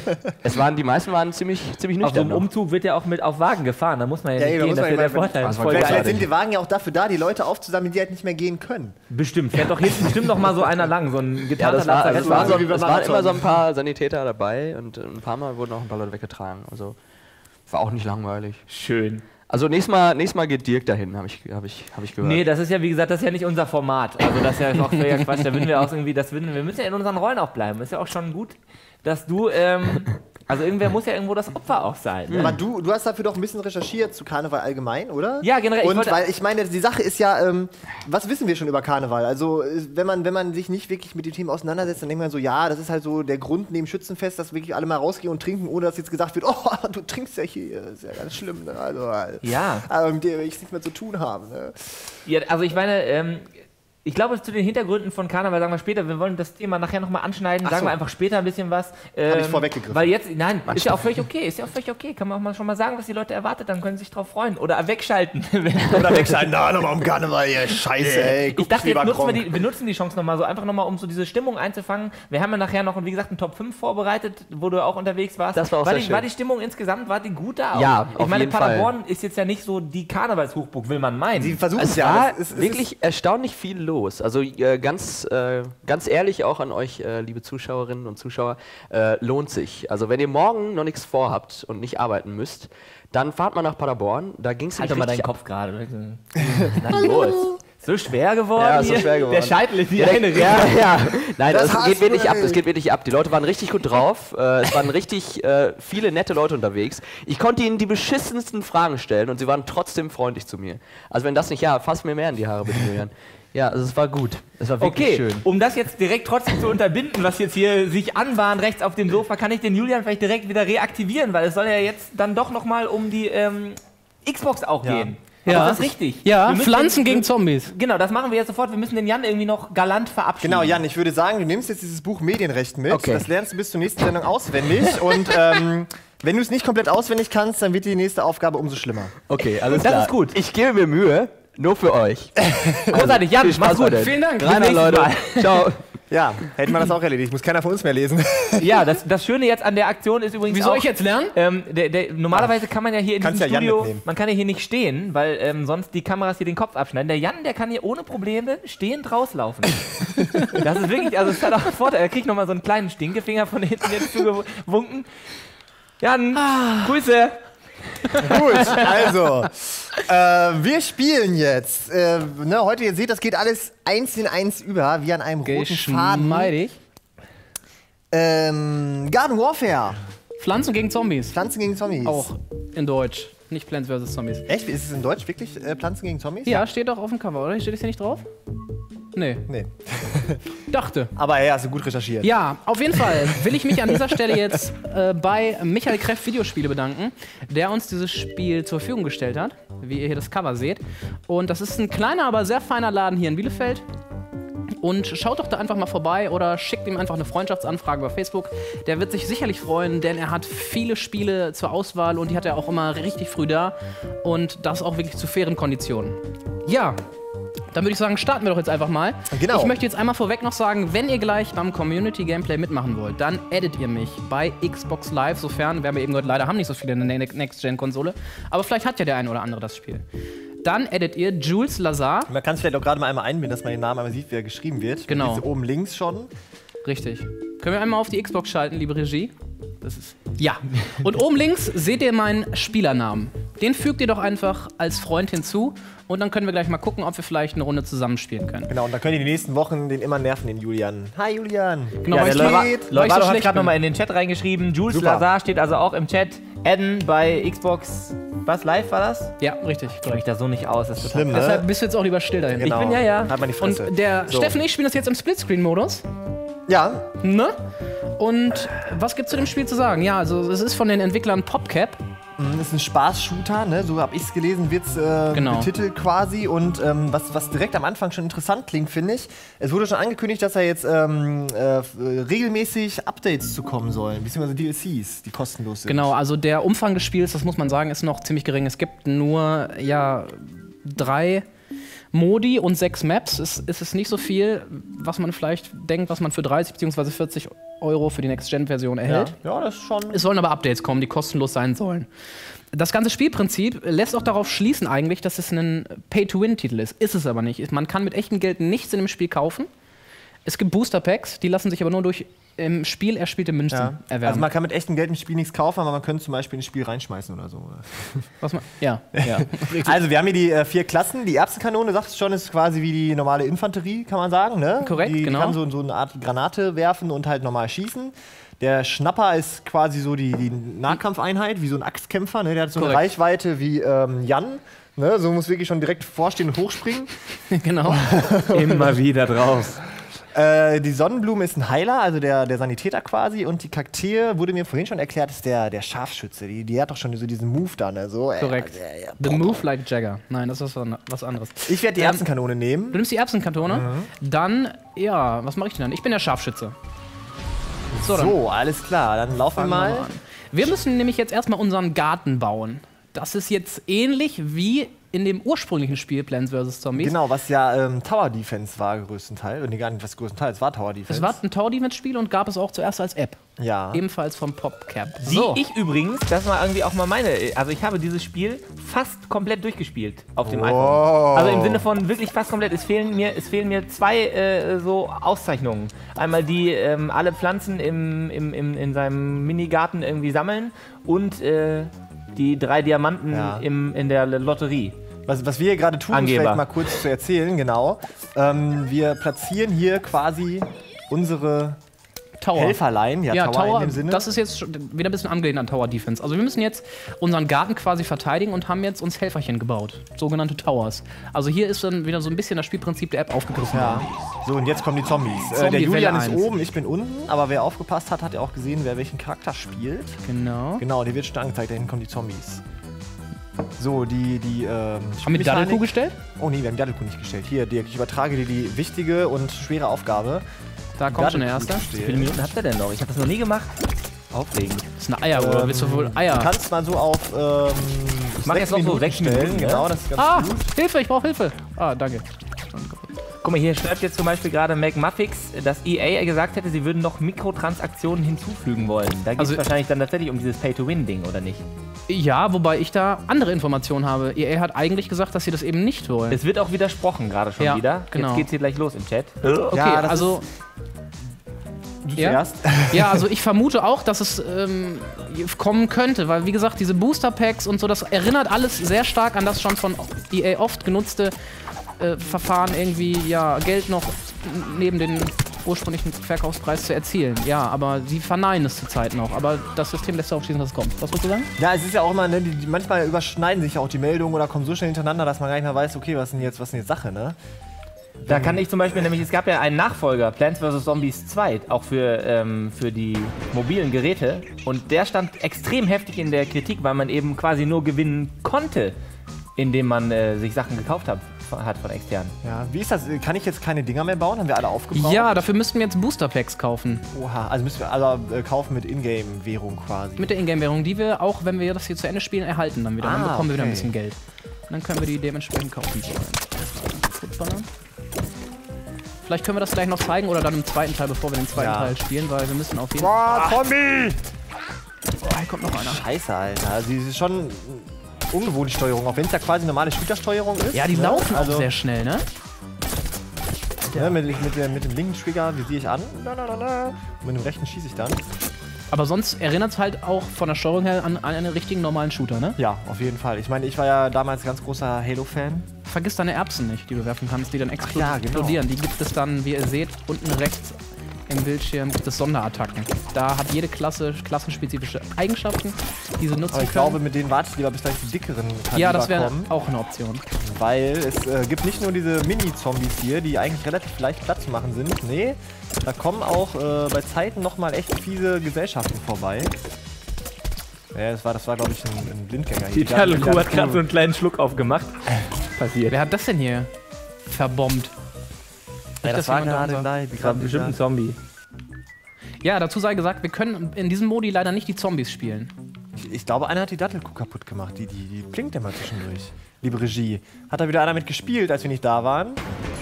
es waren, die meisten waren ziemlich, ziemlich Auf so nüchtern. einem noch. Umzug wird ja auch mit auf Wagen gefahren, da muss man ja, Ja, nicht eben, da gehen, muss das man ist ja der immer- Vorteil. Das war Voll Vielleicht, geil. vielleicht sind die Wagen ja auch dafür da, die Leute aufzusammeln, die halt nicht mehr gehen können. Bestimmt, fährt doch hinten bestimmt noch mal so einer lang, so ein Ja, getarnter das, war, das, Lazarettwagen. war so, wie beim es waren Marathon. immer so ein paar Sanitäter dabei und ein paar Mal wurden auch ein paar Leute weggetragen. Also war auch nicht langweilig. Schön. Also nächstes Mal, nächstes Mal geht Dirk dahin, habe ich, hab ich, hab ich gehört. Nee, das ist ja, wie gesagt, das ist ja nicht unser Format. Also das ist ja auch völliger Quatsch. Da würden wir auch irgendwie, das würden, wir müssen ja in unseren Rollen auch bleiben. Ist ja auch schon gut, dass du ähm, Also irgendwer muss ja irgendwo das Opfer auch sein. Ne? Aber du, du hast dafür doch ein bisschen recherchiert zu Karneval allgemein, oder? Ja, generell. Ich Und wollte- weil ich meine, die Sache ist ja, ähm, was wissen wir schon über Karneval? Also äh, wenn man, wenn man sich nicht wirklich mit dem Thema auseinandersetzt, dann denkt man so, ja, das ist halt so der Grund neben Schützenfest, dass wirklich alle mal rausgehen und trinken, ohne dass jetzt gesagt wird, oh, du trinkst ja hier, das ist ja ganz schlimm. Ne? Also, äh, Ja. aber mit dir will ich nichts mehr zu tun haben. Ne? Ja, also ich meine, ähm, ich glaube, zu den Hintergründen von Karneval sagen wir später. Wir wollen das Thema nachher nochmal anschneiden. Ach Sagen so. wir einfach später ein bisschen was. Ähm, ich vorweggegriffen. Weil jetzt, nein, ist ja auch völlig okay. Ist ja auch völlig okay. Kann man auch mal schon mal sagen, was die Leute erwartet. Dann können sie sich drauf freuen. Oder wegschalten. Oder wegschalten, na, nochmal um Karneval, hier, scheiße, ey. Ich dachte, jetzt nutzen wir, die, wir nutzen die Chance nochmal so, einfach nochmal, um so diese Stimmung einzufangen. Wir haben ja nachher noch, wie gesagt, einen Top fünf vorbereitet, wo du auch unterwegs warst. Das war auch war sehr die, schön. War die Stimmung insgesamt, war die gut da? Ja, ich auf meine, jeden Paderborn ist jetzt ja nicht so die Karnevalshochburg, will man meinen. Sie versuchen es Es ja. war das ist- es wirklich erstaunlich viel los. Also äh, ganz, äh, ganz ehrlich auch an euch, äh, liebe Zuschauerinnen und Zuschauer, äh, lohnt sich. Also wenn ihr morgen noch nichts vorhabt und nicht arbeiten müsst, dann fahrt mal nach Paderborn. Da ging es Halt nicht doch mal deinen richtig ab. Kopf gerade. Na los. So schwer geworden Ja, so hier? schwer geworden. Der Scheitel ist die Ja, eine ja, ja. Nein, Das das, hast geht du wirklich ab. nicht. Das geht wirklich ab. Die Leute waren richtig gut drauf. Äh, es waren richtig äh, viele nette Leute unterwegs. Ich konnte ihnen die beschissensten Fragen stellen und sie waren trotzdem freundlich zu mir. Also wenn das nicht, ja, fass mir mehr in die Haare, bitte, Julian. Ja, also es war gut. Es war wirklich Okay, schön. um das jetzt direkt trotzdem zu unterbinden, was jetzt hier sich anbahnt rechts auf dem Sofa, kann ich den Julian vielleicht direkt wieder reaktivieren, weil es soll ja jetzt dann doch nochmal um die ähm, Xbox auch Ja. gehen. Ja. Aber das ist richtig. Ja, Wir müssen Pflanzen den, gegen Zombies. Genau, das machen wir jetzt sofort. Wir müssen den Jan irgendwie noch galant verabschieden. Genau, Jan, ich würde sagen, du nimmst jetzt dieses Buch Medienrecht mit. Okay. Das lernst du bis zur nächsten Sendung auswendig. Und ähm, wenn du es nicht komplett auswendig kannst, dann wird die nächste Aufgabe umso schlimmer. Okay, alles Das klar. ist gut. Ich gebe mir Mühe, nur für euch. Großartig, Jan, Viel Spaß mach's gut. heute. Vielen Dank. Bis Reiner, nächstes Leute. Mal. Ciao. Ja, hätte man das auch erledigt. Muss keiner von uns mehr lesen. Ja, das, das Schöne jetzt an der Aktion ist übrigens Wie auch... soll ich jetzt lernen? Ähm, der, der, normalerweise kann man ja hier in Kannst diesem ja Jan Studio, mitnehmen. man kann ja hier nicht stehen, weil ähm, sonst die Kameras hier den Kopf abschneiden. Der Jan, der kann hier ohne Probleme stehend rauslaufen. Das ist wirklich, also es hat auch einen Vorteil. Er kriegt nochmal so einen kleinen Stinkefinger von hinten jetzt zugewunken. Jan, Grüße. Gut, also, äh, wir spielen jetzt. Äh, ne, heute, ihr seht, das geht alles eins in eins über, wie an einem roten Faden. Geschmeidig. Ähm, Garden Warfare. Pflanzen gegen Zombies. Pflanzen gegen Zombies. Auch in Deutsch. Nicht Plants versus. Zombies. Echt? Ist es in Deutsch wirklich äh, Pflanzen gegen Zombies? Ja, steht doch auf dem Cover, oder? Steht es hier nicht drauf? Nee, Nee. dachte. Aber ja, hast du gut recherchiert. Ja, auf jeden Fall will ich mich an dieser Stelle jetzt äh, bei Michael Kreff Videospiele bedanken, der uns dieses Spiel zur Verfügung gestellt hat, wie ihr hier das Cover seht. Und das ist ein kleiner, aber sehr feiner Laden hier in Bielefeld. Und schaut doch da einfach mal vorbei oder schickt ihm einfach eine Freundschaftsanfrage bei Facebook. Der wird sich sicherlich freuen, denn er hat viele Spiele zur Auswahl und die hat er auch immer richtig früh da. Und das auch wirklich zu fairen Konditionen. Ja, dann würde ich sagen, starten wir doch jetzt einfach mal. Genau. Ich möchte jetzt einmal vorweg noch sagen, wenn ihr gleich beim Community-Gameplay mitmachen wollt, dann addet ihr mich bei Xbox Live, sofern, wir haben ja eben gehört, leider haben nicht so viele eine Next-Gen-Konsole, aber vielleicht hat ja der eine oder andere das Spiel. Dann addet ihr Jules Lazar. Man kann es vielleicht auch gerade mal einmal einbinden, dass man den Namen einmal sieht, wie er geschrieben wird. Genau. Jetzt oben links schon. Richtig. Können wir einmal auf die Xbox schalten, liebe Regie? Das ist. Ja. Und oben links seht ihr meinen Spielernamen. Den fügt ihr doch einfach als Freund hinzu und dann können wir gleich mal gucken, ob wir vielleicht eine Runde zusammenspielen können. Genau, und dann könnt ihr die nächsten Wochen den immer nerven, den Julian. Hi Julian. Genau, Ja, weil der ich Leva- so- weil ich so Levado hat schlecht gerade bin. nochmal in den Chat reingeschrieben. Jules Super. Lazar steht also auch im Chat. Adden bei Xbox. Was, live war das? Ja, richtig. Ich kenne mich da so nicht aus. Das ist total Schlimm, Deshalb ne? bist du jetzt auch lieber still dahin. Genau. Ich bin ja, ja. Halt mal die Und Fresse. der So. Steffen und ich spielen das jetzt im Splitscreen-Modus. Ja, Ne? Und was gibt's zu dem Spiel zu sagen? Ja, also es ist von den Entwicklern PopCap. das ist ein Spaß-Shooter, ne? So habe ich es gelesen, wird es äh, Genau. betitelt quasi. Und ähm, was, was direkt am Anfang schon interessant klingt, finde ich, es wurde schon angekündigt, dass da jetzt ähm, äh, f- äh, regelmäßig Updates zu kommen sollen, beziehungsweise D L Cs, die kostenlos sind. Genau, also der Umfang des Spiels, das muss man sagen, ist noch ziemlich gering. Es gibt nur, ja, drei Modi und sechs Maps. Es ist es nicht so viel, was man vielleicht denkt, was man für dreißig bzw. vierzig Euro für die Next-Gen-Version Ja, erhält. ja, das ist schon. Es sollen aber Updates kommen, die kostenlos sein sollen. Das ganze Spielprinzip lässt auch darauf schließen eigentlich, dass es ein Pay-to-Win-Titel ist. Ist es aber nicht. Man kann mit echtem Geld nichts in dem Spiel kaufen. Es gibt Booster Packs, die lassen sich aber nur durch im Spiel erspielte Münzen Ja. erwerben. Also man kann mit echtem Geld im Spiel nichts kaufen, aber man könnte zum Beispiel ins Spiel reinschmeißen oder so. Was man, ja, ja. Also wir haben hier die äh, vier Klassen. Die Erbsenkanone, sagt es schon, ist quasi wie die normale Infanterie, kann man sagen. Ne? Korrekt, die, genau. Die kann so, so eine Art Granate werfen und halt normal schießen. Der Schnapper ist quasi so die, die Nahkampfeinheit, wie so ein Axtkämpfer. Ne? Der hat so eine Korrekt. Reichweite wie ähm, Jan. Ne? So muss wirklich schon direkt vorstehen und hochspringen. Genau. Immer wieder drauf. Äh, die Sonnenblume ist ein Heiler, also der, der Sanitäter quasi. Und die Kakteen, wurde mir vorhin schon erklärt, ist der, der Scharfschütze. Die, die hat doch schon so diesen Move da, ne? So, äh, Korrekt. äh, äh, The Move Like Jagger. Nein, das ist was, was anderes. Ich werde die Ähm, Erbsenkanone nehmen. Du nimmst die Erbsenkanone, Mhm. dann, ja, was mache ich denn dann? Ich bin der Scharfschütze. So, dann alles klar. Dann laufen wir fangen wir mal. mal an. Wir müssen nämlich jetzt erstmal unseren Garten bauen. Das ist jetzt ähnlich wie in dem ursprünglichen Spiel Plants versus. Zombies. Genau, was ja ähm, Tower Defense war größtenteils. Und nee, gar nicht was größtenteils, es war Tower Defense. Es war ein Tower-Defense-Spiel und gab es auch zuerst als App. ja. Ebenfalls vom PopCap. Die ich übrigens, das war irgendwie auch mal meine, also ich habe dieses Spiel fast komplett durchgespielt auf dem Wow. iPhone. Also im Sinne von wirklich fast komplett. Es fehlen mir, es fehlen mir zwei äh, so Auszeichnungen. Einmal die ähm, alle Pflanzen im, im, im, in seinem Minigarten irgendwie sammeln und äh, die drei Diamanten Ja. im, in der Lotterie. Was, was wir hier gerade tun, um Angeber. vielleicht mal kurz zu erzählen, genau. Ähm, wir platzieren hier quasi unsere Tower. Helferlein. Ja, Ja, Tower, Tower, in dem Sinne. das ist jetzt schon wieder ein bisschen angelehnt an Tower Defense. Also wir müssen jetzt unseren Garten quasi verteidigen und haben jetzt uns Helferchen gebaut. Sogenannte Towers. Also hier ist dann wieder so ein bisschen das Spielprinzip der App aufgegriffen. ja. So, und jetzt kommen die Zombies. Äh, der Zombie-Welle Julian ist eins. oben, ich bin unten. Aber wer aufgepasst hat, hat ja auch gesehen, wer welchen Charakter spielt. Genau. Genau, der wird schon angezeigt. Da hinten kommen die Zombies. So, die, die, ähm, Haben wir die Spielmechanik- Daddelkuh gestellt? Oh nee, wir haben die Daddelkuh nicht gestellt. Hier, Dirk, ich übertrage dir die wichtige und schwere Aufgabe. Da kommt schon der erste. Daddelkuh zu Wie viele stehlen. Minuten habt ihr denn noch? Ich habe das noch nie gemacht. Aufregend. Das ist eine Eieruhr. Ähm, Willst du wohl Eier? Du kannst mal so auf ähm, mach jetzt noch so sechs stellen. Minuten, ne? Genau, das ist ganz Ah, gut. Hilfe, ich brauche Hilfe. Ah, danke. Guck mal, hier schreibt jetzt zum Beispiel gerade McMuffix, dass E A gesagt hätte, sie würden noch Mikrotransaktionen hinzufügen wollen. Da geht es Also- wahrscheinlich dann tatsächlich um dieses Pay-to-Win-Ding, oder nicht? Ja, wobei ich da andere Informationen habe. E A hat eigentlich gesagt, dass sie das eben nicht wollen. Es wird auch widersprochen gerade schon Ja, wieder. genau. Jetzt geht's hier gleich los im Chat. Okay, Ja, das also Du Ja? zuerst. ja, also ich vermute auch, dass es ähm, kommen könnte, weil wie gesagt, diese Booster Packs und so, das erinnert alles sehr stark an das schon von E A oft genutzte äh, Verfahren, irgendwie ja Geld noch neben den ursprünglichen Verkaufspreis zu erzielen. Ja, aber sie verneinen es zurzeit noch. Aber das System lässt darauf schließen, dass es kommt. Was wolltest du sagen? Ja, es ist ja auch immer, ne, die, die, manchmal überschneiden sich auch die Meldungen oder kommen so schnell hintereinander, dass man gar nicht mehr weiß, okay, was ist denn jetzt, was ist denn jetzt Sache, ne? Da kann ich zum Beispiel, nämlich es gab ja einen Nachfolger, Plants versus. Zombies zwei, auch für, ähm, für die mobilen Geräte. Und der stand extrem heftig in der Kritik, weil man eben quasi nur gewinnen konnte, indem man äh, sich Sachen gekauft hat, hat von externen. Ja, wie ist das? Kann ich jetzt keine Dinger mehr bauen? Haben wir alle aufgebaut? Ja, dafür müssten wir jetzt Booster Packs kaufen. Oha, also müssen wir alle äh, kaufen mit Ingame-Währung quasi. Mit der Ingame-Währung, die wir auch, wenn wir das hier zu Ende spielen, erhalten dann wieder. Ah, dann bekommen wir wieder ein okay. bisschen Geld. Und dann können wir die dementsprechend kaufen. Footballer. Vielleicht können wir das gleich noch zeigen oder dann im zweiten Teil, bevor wir den zweiten Ja. Teil spielen, weil wir müssen auf jeden Boah, Zombie! Oh, hier kommt noch einer. Scheiße, Alter. Also, sie ist schon ungewohnt, die Steuerung, auch wenn es ja quasi normale Shooter-Steuerung ist. Ja, die ne? laufen also, auch sehr schnell, ne? Ne, mit, mit, der, mit dem linken Trigger visiere ich an. Na, na, na, na. Und mit dem rechten schieße ich dann. Aber sonst erinnert es halt auch von der Steuerung her an, an einen richtigen normalen Shooter, ne? Ja, auf jeden Fall. Ich meine, ich war ja damals ganz großer Halo-Fan. Vergiss deine Erbsen nicht, die du werfen kannst, die dann explo ja, genau. explodieren. Die gibt es dann, wie ihr seht, unten rechts im Bildschirm gibt es Sonderattacken. Da hat jede Klasse klassenspezifische Eigenschaften, die sie nutzen Aber ich können. glaube, mit denen warte ich lieber, bis gleich die dickeren Kaliber ja, das wäre kommen. auch eine Option. Weil es äh, gibt nicht nur diese Mini-Zombies hier, die eigentlich relativ leicht platt zu machen sind. Nee, da kommen auch äh, bei Zeiten nochmal echt fiese Gesellschaften vorbei. Ja, das war, das war glaube ich, ein, ein Blindgänger hier. Die Daddelkuh hat gerade so einen kleinen Schluck aufgemacht. Passiert. Wer hat das denn hier verbombt? Ja, das dass war jemand gerade unser- live. Das war bestimmt ein Zombie. Ja, dazu sei gesagt, wir können in diesem Modi leider nicht die Zombies spielen. Ich, ich glaube, einer hat die Dattelkuh kaputt gemacht. Die, die, die blinkt immer zwischendurch. Liebe Regie. Hat da wieder einer mit gespielt, als wir nicht da waren?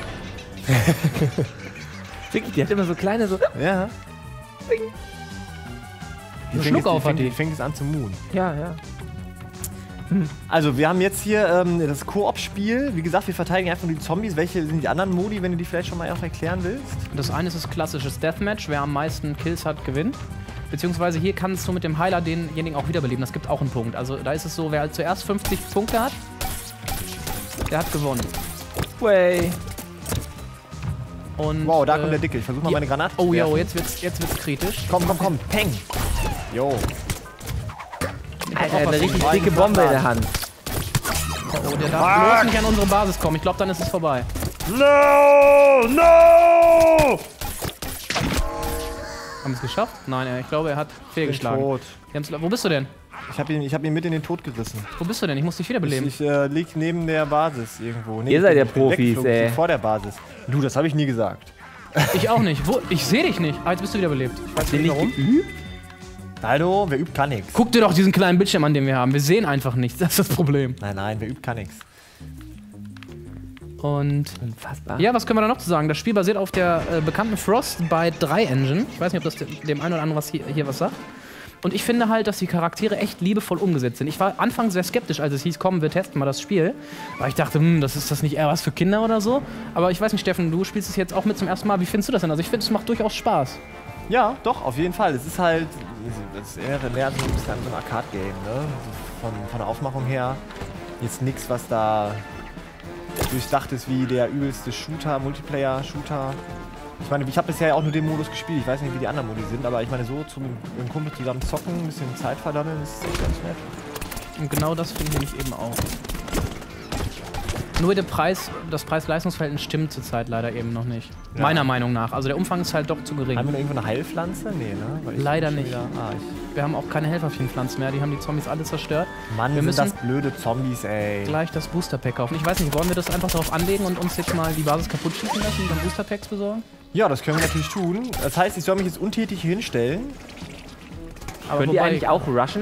Wirklich, die hat immer so kleine, so. Ja. Die Einen fängt Schluck jetzt- auf hat fängt, die. die fängt es an zu moon. Ja, ja. Also, wir haben jetzt hier ähm, das Koop-Spiel. Wie gesagt, wir verteidigen einfach nur die Zombies. Welche sind die anderen Modi, wenn du die vielleicht schon mal auch erklären willst? Das eine ist das klassische Deathmatch. Wer am meisten Kills hat, gewinnt. Beziehungsweise hier kannst du mit dem Heiler denjenigen auch wiederbeleben. Das gibt auch einen Punkt. Also da ist es so, wer halt zuerst fünfzig Punkte hat, der hat gewonnen. Way. Und, Wow, da äh, kommt der Dicke. Ich versuche mal meine Granate Oh zu ja, werfen. oh, jetzt wird's, jetzt wird's kritisch. Komm, komm, komm. Peng. Jo. Alter, er hat eine richtig dicke Bombe in der Hand. Oh, der darf bloß nicht an unsere Basis kommen. Ich glaube, dann ist es vorbei. No! No! Haben wir es geschafft? Nein, ich glaube, er hat fehlgeschlagen. Tot. Wir haben's- Wo bist du denn? Ich habe ihn, ich hab ihn mit in den Tod gerissen. Wo bist du denn? Ich muss dich Ich, wiederbeleben. ich äh, lieg neben der Basis irgendwo. Nee, Ihr ich seid bin- ja ich bin Profis, weggeflogen, ey. ich bin vor der Basis. Du, das habe ich nie gesagt. Ich auch nicht. Wo? Ich sehe dich nicht. Ah, jetzt bist du wiederbelebt. Ich weiß Bin nicht ich warum. geübt? Hallo, wer übt, kann nichts. Guck dir doch diesen kleinen Bildschirm an, den wir haben. Wir sehen einfach nichts. Das ist das Problem. Nein, nein, wer übt, kann nichts. Und Unfassbar. ja, was können wir da noch zu sagen? Das Spiel basiert auf der äh, bekannten Frostbite drei Engine. Ich weiß nicht, ob das dem, dem einen oder anderen was hier, hier was sagt. Und ich finde halt, dass die Charaktere echt liebevoll umgesetzt sind. Ich war anfangs sehr skeptisch, als es hieß, komm, wir testen mal das Spiel. Weil ich dachte, hm, das ist das nicht eher was für Kinder oder so. Aber ich weiß nicht, Steffen, du spielst es jetzt auch mit zum ersten Mal. Wie findest du das denn? Also ich finde, es macht durchaus Spaß. Ja, doch, auf jeden Fall. Es ist halt, es ist eher mehr so ein bisschen so ein Arcade-Game, ne? Von, von der Aufmachung her. Jetzt nichts, was da durchdacht ist wie der übelste Shooter, Multiplayer-Shooter. Ich meine, ich habe bisher auch nur den Modus gespielt. Ich weiß nicht, wie die anderen Modi sind, aber ich meine, so zum mit dem Kumpel zusammen zocken, ein bisschen Zeit verdammeln, ist echt ganz nett. Und genau das finde ich eben auch. Nur der Preis, das Preis-Leistungs-Verhältnis stimmt zurzeit leider eben noch nicht. Ja. Meiner Meinung nach. Also der Umfang ist halt doch zu gering. Haben wir noch irgendwo eine Heilpflanze? Nee, ne? Weil ich Leider bin schon nicht. Wieder, ah, ich, Wir haben auch keine Helferchenpflanzen mehr. Die haben die Zombies alle zerstört. Mann, Wir sind müssen das blöde Zombies, ey. gleich das Booster-Pack kaufen. Ich weiß nicht, wollen wir das einfach darauf anlegen und uns jetzt mal die Basis kaputt schießen lassen und dann Booster-Packs besorgen? Ja, das können wir natürlich tun. Das heißt, ich soll mich jetzt untätig hier hinstellen. Aber Könnt ihr wobei- eigentlich auch rushen?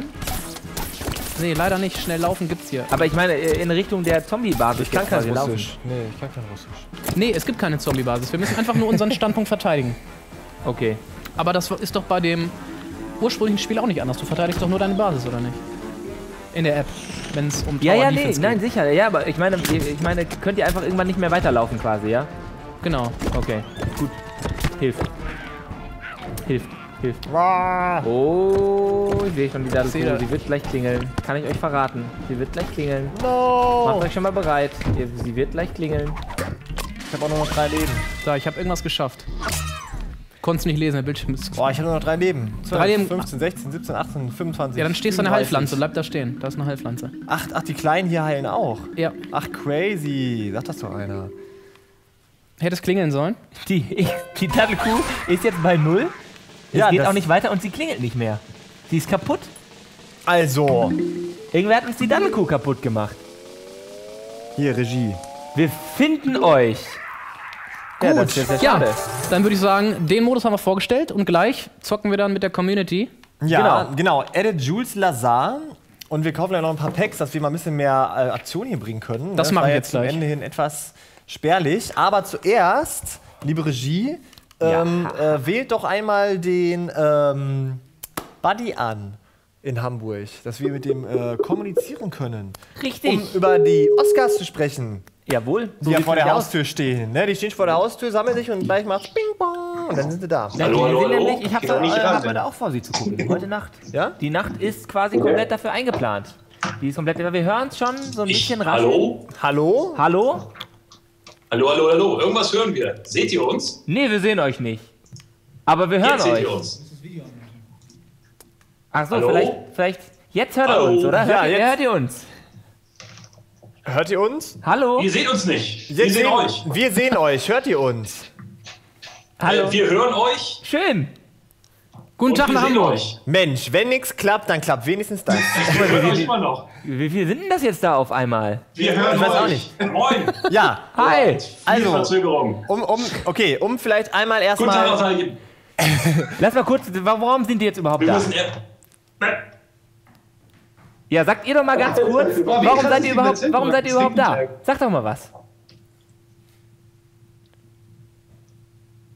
Nee, leider nicht. Schnell laufen gibt's hier. Aber ich meine, in Richtung der Zombie-Basis. Ich kann jetzt kein quasi laufen. Russisch. Nee, ich kann kein Russisch. Nee, es gibt keine Zombie-Basis. Wir müssen einfach nur unseren Standpunkt verteidigen. Okay. Aber das ist doch bei dem ursprünglichen Spiel auch nicht anders. Du verteidigst doch nur deine Basis, oder nicht? In der App, wenn es um Ja, Tower ja, nee, Defense nein, geht. sicher. Ja, aber ich meine, ich meine, könnt ihr einfach irgendwann nicht mehr weiterlaufen quasi, ja? Genau. Okay, gut. Hilft. Hilft. Hilft. Ah. Oh, ich sehe schon die Ich sehe Dadelkuh. da- Sie wird gleich klingeln. Kann ich euch verraten. Sie wird gleich klingeln. No! Macht euch schon mal bereit. Ihr- Sie wird gleich klingeln. Ich habe auch nur noch drei Leben. Da, ich habe irgendwas geschafft. Konntest nicht lesen, der Bildschirm ist. Boah, ich habe nur noch drei Leben. zwölf, Drei Leben. fünfzehn, sechzehn, siebzehn, achtzehn, fünfundzwanzig. Ja, dann stehst du an der fünfunddreißig. Heilpflanze. Bleib da stehen. Da ist eine Heilpflanze. Ach, ach, die Kleinen hier heilen auch. Ja. Ach, crazy. Sagt das doch einer. Hätte es klingeln sollen? Die, die Dadelkuh ist jetzt bei null. Es Ja, geht das- auch nicht weiter und sie klingelt nicht mehr. Sie ist kaputt. Also, Irgendwer hat uns die Dadelkuh kaputt gemacht. hier, Regie. Wir finden euch. Ja, Gut. das ist ja Ja, schade. dann würde ich sagen, den Modus haben wir vorgestellt und gleich zocken wir dann mit der Community. Ja, genau. Edit Jules Lazar. Und wir kaufen ja noch ein paar Packs, dass wir mal ein bisschen mehr äh, Aktion hier bringen können. Das Ne? machen war wir jetzt jetzt zum gleich. Ende hin etwas spärlich. Aber zuerst, liebe Regie, ähm, äh, wählt doch einmal den ähm, Buddy an in Hamburg, dass wir mit dem äh, kommunizieren können. Richtig. Um über die Oscars zu sprechen, Jawohl. die ja sieht's vor der nämlich aus. Haustür stehen. Ne? Die stehen vor der Haustür, sammeln sich und gleich macht's Ping Pong und dann sind sie da. Ja, Hallo, wir hallo, sind hallo. nämlich, ich habe Ich kann nicht äh, ran hab sein. heute auch vor, sie zu gucken. Heute Nacht. Ja? Die Nacht ist quasi komplett dafür eingeplant. Die ist komplett. Wir hören es schon so ein Ich, bisschen rascheln. hallo? Hallo? Hallo? Hallo, hallo, hallo. Irgendwas hören wir. Seht ihr uns? Nee, wir sehen euch nicht. Aber wir hören Jetzt seht euch. ihr uns. Ach so, Hallo? vielleicht, vielleicht. Jetzt hört er Hallo? uns, oder? Ja, hört, ihr, jetzt. hört ihr uns? Hört ihr uns? Hallo? Ihr seht uns nicht. Wir Jetzt sehen sehen- euch. Wir sehen euch. Hört ihr uns? Hallo? Äh, wir hören euch. Schön. Guten Und Tag wir nach sehen Hamburg. euch. Mensch, wenn nichts klappt, dann klappt wenigstens das. Wir hören euch immer noch. Wie viel sind denn das jetzt da auf einmal? Wir hören Ich weiß euch. auch nicht. Moin. Ja, Hi. Viel Also- Verzögerung. um, um, okay, um vielleicht einmal Guten Tag, erstmal. Natalie. Lass mal kurz, warum sind die jetzt überhaupt Wir da? müssen. Äh, Ja, sagt ihr doch mal ganz kurz, warum seid ihr überhaupt, warum seid ihr überhaupt da? Sagt doch mal was.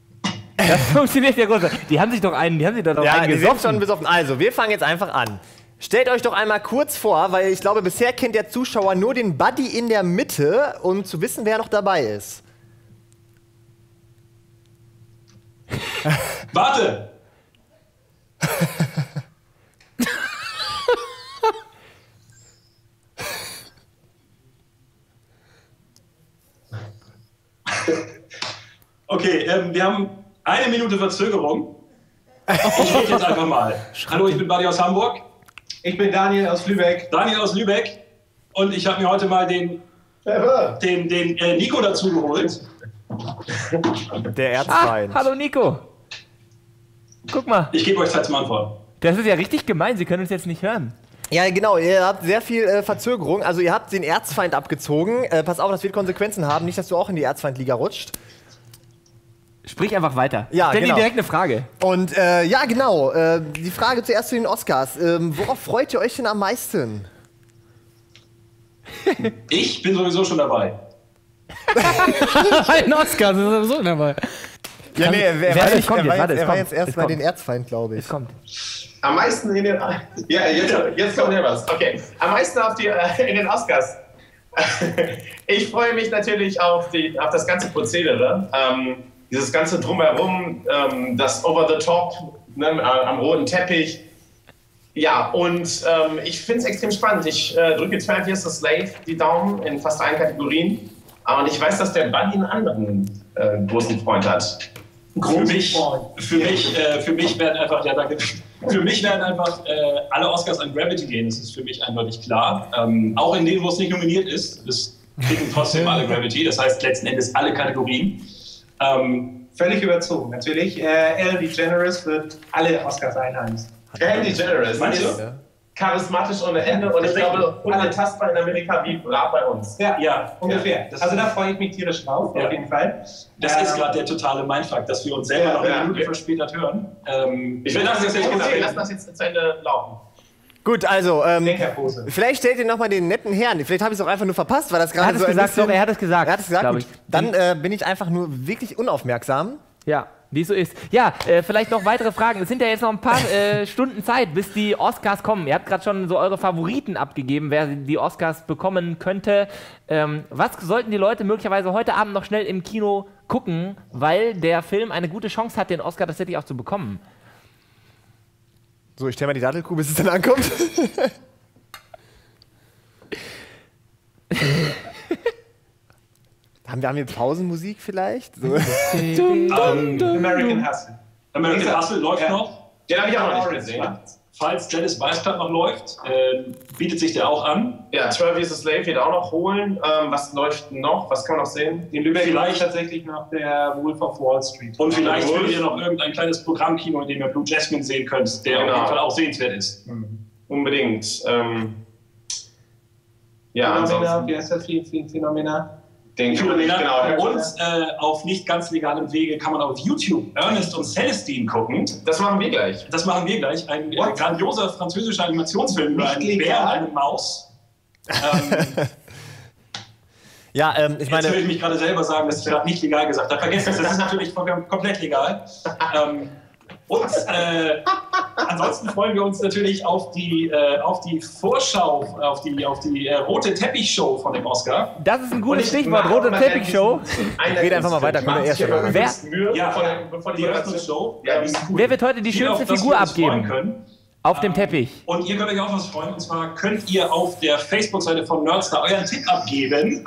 Das funktioniert ja groß. Die haben sich doch einen, die haben sich doch Ja, einen die sind gesoffen. schon besoffen. Also, wir fangen jetzt einfach an. Stellt euch doch einmal kurz vor, weil ich glaube, bisher kennt der Zuschauer nur den Buddy in der Mitte, um zu wissen, wer noch dabei ist. Warte! Okay, ähm, wir haben eine Minute Verzögerung. Ich rede jetzt einfach mal. Hallo, ich bin Buddy aus Hamburg. Ich bin Daniel aus Lübeck. Daniel aus Lübeck. Und ich habe mir heute mal den, den, den äh, Nico dazu geholt. Der Ah, Erzfeind. hallo Nico. Guck mal. Ich gebe euch Zeit zum Antworten. Das ist ja richtig gemein, Sie können uns jetzt nicht hören. Ja, genau, ihr habt sehr viel äh, Verzögerung. Also ihr habt den Erzfeind abgezogen. Äh, pass auf, das wird Konsequenzen haben. Nicht, dass du auch in die Erzfeindliga rutscht. Sprich einfach weiter. Ja, Stell genau. dir direkt eine Frage. Und äh, ja, genau. Äh, die Frage zuerst zu den Oscars. Ähm, worauf freut ihr euch denn am meisten? Ich bin sowieso schon dabei. Ein Oscar, das ist sowieso dabei. Ja, nee, er, wer- war, es jetzt, kommt er, jetzt, war, warte, jetzt, es er war kommt, jetzt erst es bei kommt. den Erzfeind, glaube ich. Es kommt. Am meisten in den... Ja, jetzt, jetzt kommt ja was. Okay. Am meisten auf die, äh, in den Oscars. Ich freue mich natürlich auf, die, auf das ganze Prozedere. Ähm, dieses ganze Drumherum, ähm, das Over the Top, ne, am roten Teppich. Ja, und ähm, ich finde es extrem spannend. Ich äh, drücke zwölf Years a Slave die Daumen in fast allen Kategorien. Und ich weiß, dass der Buddy einen anderen äh, großen Freund hat. Für mich, für mich, äh, für mich werden einfach, ja danke, für mich werden einfach äh, alle Oscars an Gravity gehen, das ist für mich eindeutig klar. Ähm, auch in denen, wo es nicht nominiert ist, das kriegen trotzdem alle Gravity, das heißt letzten Endes alle Kategorien. Ähm, Völlig überzogen. Natürlich, äh, Ellen DeGeneres wird alle Oscars einheimsen. Ellen DeGeneres Meinst du? ist charismatisch ohne Ende und ich glaube unantastbar in Amerika wie Bra bei uns. Ja, ja, ungefähr. Das also ist- da freue ich mich tierisch drauf, Ja. auf jeden Fall. Das ist Ähm, gerade der totale Mindfuck, dass wir uns selber Ja, noch eine ja. Minute verspätet hören. Ähm, Ich will das jetzt nicht okay, lass das jetzt zu Ende laufen. Gut, also, ähm, Denkerpose. vielleicht stellt ihr noch mal den netten Herrn. Vielleicht habe ich es auch einfach nur verpasst, weil das Er hat gerade es so ein gesagt, bisschen... doch, er hat es gesagt. Er hat es gesagt, glaub gut. ich. Dann äh, bin ich einfach nur wirklich unaufmerksam. Ja, wie es so ist. Ja, äh, vielleicht noch weitere Fragen. Es sind ja jetzt noch ein paar äh, Stunden Zeit, bis die Oscars kommen. Ihr habt gerade schon so eure Favoriten abgegeben, wer die Oscars bekommen könnte. Ähm, was sollten die Leute möglicherweise heute Abend noch schnell im Kino gucken, weil der Film eine gute Chance hat, den Oscar tatsächlich auch zu bekommen? So, ich stelle mal die Dattelkuh, bis es dann ankommt. haben, wir, haben wir Pausenmusik vielleicht? So. ähm, American Hustle. American Hustle läuft Ja. noch. Den habe ich auch noch nicht gesehen. Falls Dennis Weißstadt noch läuft, äh, bietet sich der auch an. Ja, zwölf Years a Slave wird auch noch holen. Ähm, was läuft noch? Was kann man noch sehen? In Lübeck Vielleicht- läuft tatsächlich noch der Wolf of Wall Street. Und vielleicht Wolf. findet ihr noch irgendein kleines Programmkino, in dem ihr Blue Jasmine sehen könnt, der Genau. auf jeden Fall auch sehenswert ist. Unbedingt. Ähm, ja, Phänomena, ansonsten. wie heißt das? Ph- Ph- Phänomena. Den Phänomena. genau. Und äh, auf nicht ganz legalem Wege kann man auf YouTube Ernest und Celestine gucken. Das machen wir gleich. Das machen wir gleich. Ein äh, What? grandioser französischer Animationsfilm über Nicht einen legal? Bär und eine Maus. Ähm, Ja, ähm, ich Jetzt meine... höre ich mich gerade selber sagen, dass ich gerade nicht legal gesagt habe. Vergesst es, das ist natürlich vollkommen- komplett legal. Ähm, und äh, ansonsten freuen wir uns natürlich auf die, äh, auf die Vorschau, auf die, auf die äh, rote Teppichshow von dem Oscar. Das ist ein Und gutes ich Stichwort, mache rote mal Teppichshow. gerne Red einfach mal weiter, komm, der erste Mal. Wer- Mühe, Ja, bevor, der- bevor die die Eröffnung Eröffnungsshow. Ja, die ist cool. Wer wird heute die Viel, auf schönste das Figur wir uns freuen abgeben? können. Auf dem Ähm, Teppich. Und ihr könnt euch auch was freuen. Und zwar könnt ihr auf der Facebook-Seite von Nerdstar euren Tipp abgeben.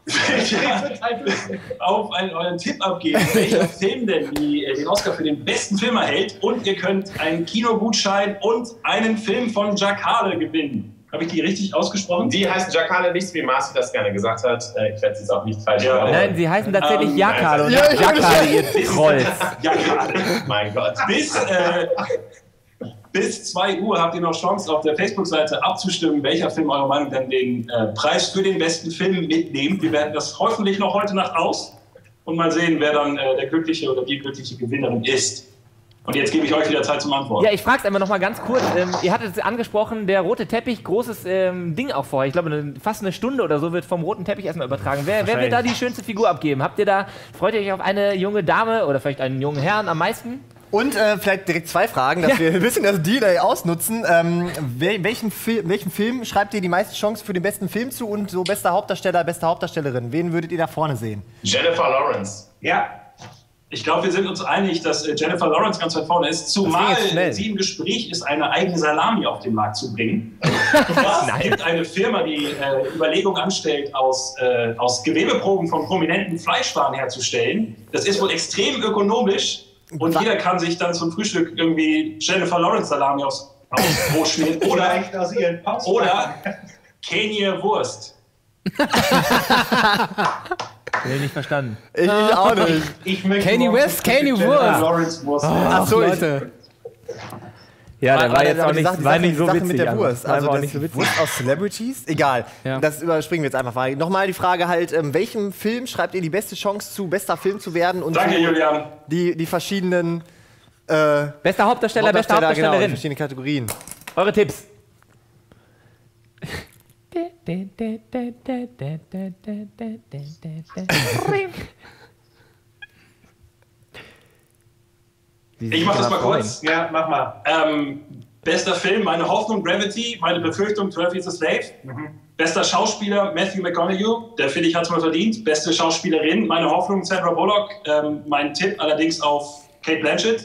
auf einen, euren Tipp abgeben, welcher Film denn die, äh, den Oscar für den besten Film erhält. Und ihr könnt einen Kinogutschein und einen Film von Jack Harle gewinnen. Habe ich die richtig ausgesprochen? Die heißen Jacquale nichts, wie Marci das gerne gesagt hat. Äh, Ich werde es auch nicht falsch Ja. sagen. Nein, sie heißen tatsächlich Ähm, Jakale und ja, nicht Jakale, ihr Trolls. Jack Harle. Mein Gott. Bis, äh, bis zwei Uhr habt ihr noch Chance, auf der Facebook-Seite abzustimmen, welcher Film eurer Meinung denn den äh, Preis für den besten Film mitnimmt. Wir werden das hoffentlich noch heute Nacht aus und mal sehen, wer dann äh, der glückliche oder die glückliche Gewinnerin ist. Und jetzt gebe ich euch wieder Zeit zum Antworten. Ja, ich frage es einfach noch mal ganz kurz. Ähm, ihr hattet es angesprochen, der rote Teppich, großes ähm, Ding auch vorher. Ich glaube, eine, fast eine Stunde oder so wird vom roten Teppich erstmal übertragen. Wer, wer wird da die schönste Figur abgeben? Habt ihr da, freut ihr euch auf eine junge Dame oder vielleicht einen jungen Herrn am meisten? Und äh, vielleicht direkt zwei Fragen, dass Ja. wir ein bisschen das Delay ausnutzen. Ähm, wel welchen, Fil welchen Film schreibt ihr die meisten Chancen für den besten Film zu und so bester Hauptdarsteller, beste Hauptdarstellerin? Wen würdet ihr da vorne sehen? Jennifer Lawrence. Ja. Ich glaube, wir sind uns einig, dass äh, Jennifer Lawrence ganz weit vorne ist, zumal sie im Gespräch ist, eine eigene Salami auf den Markt zu bringen. Es gibt eine Firma, die äh, Überlegungen anstellt, aus, äh, aus Gewebeproben von prominenten Fleischwaren herzustellen. Das ist wohl extrem ökonomisch und jeder kann sich dann zum Frühstück irgendwie Jennifer Lawrence Salami aufs, aufs Brot schmieren. Oder, aus ihren oder Kanye Wurst. Ich nicht verstanden. Ich, ich auch nicht. Ich möchte Kanye morgen West, zum Kanye Frühstück Wurst. Jennifer Lawrence Wurst. Ach so, ich, Leute. Ja, der war jetzt auch die nicht, Sache- die war Sache- nicht die so Sache witzig. mit der aber. Wurst. War Also auch das nicht so witzig. Wurst aus Celebrities? Egal. Ja. Das überspringen wir jetzt einfach mal. Nochmal die Frage halt, ähm, welchem Film schreibt ihr die beste Chance zu, bester Film zu werden? Und Danke, so Julian. Die, die verschiedenen äh, Bester Hauptdarsteller, beste Hauptdarsteller, genau, die Hauptdarstellerin. verschiedenen Kategorien. Eure Tipps. Ich mach das mal kurz. Ja, mach mal. Ähm, bester Film, meine Hoffnung, Gravity, meine Befürchtung, twelve Years a Slave. Bester Schauspieler, Matthew McConaughey, der finde ich hat es mal verdient. Beste Schauspielerin, meine Hoffnung, Sandra Bullock. Ähm, mein Tipp allerdings auf Kate Blanchett.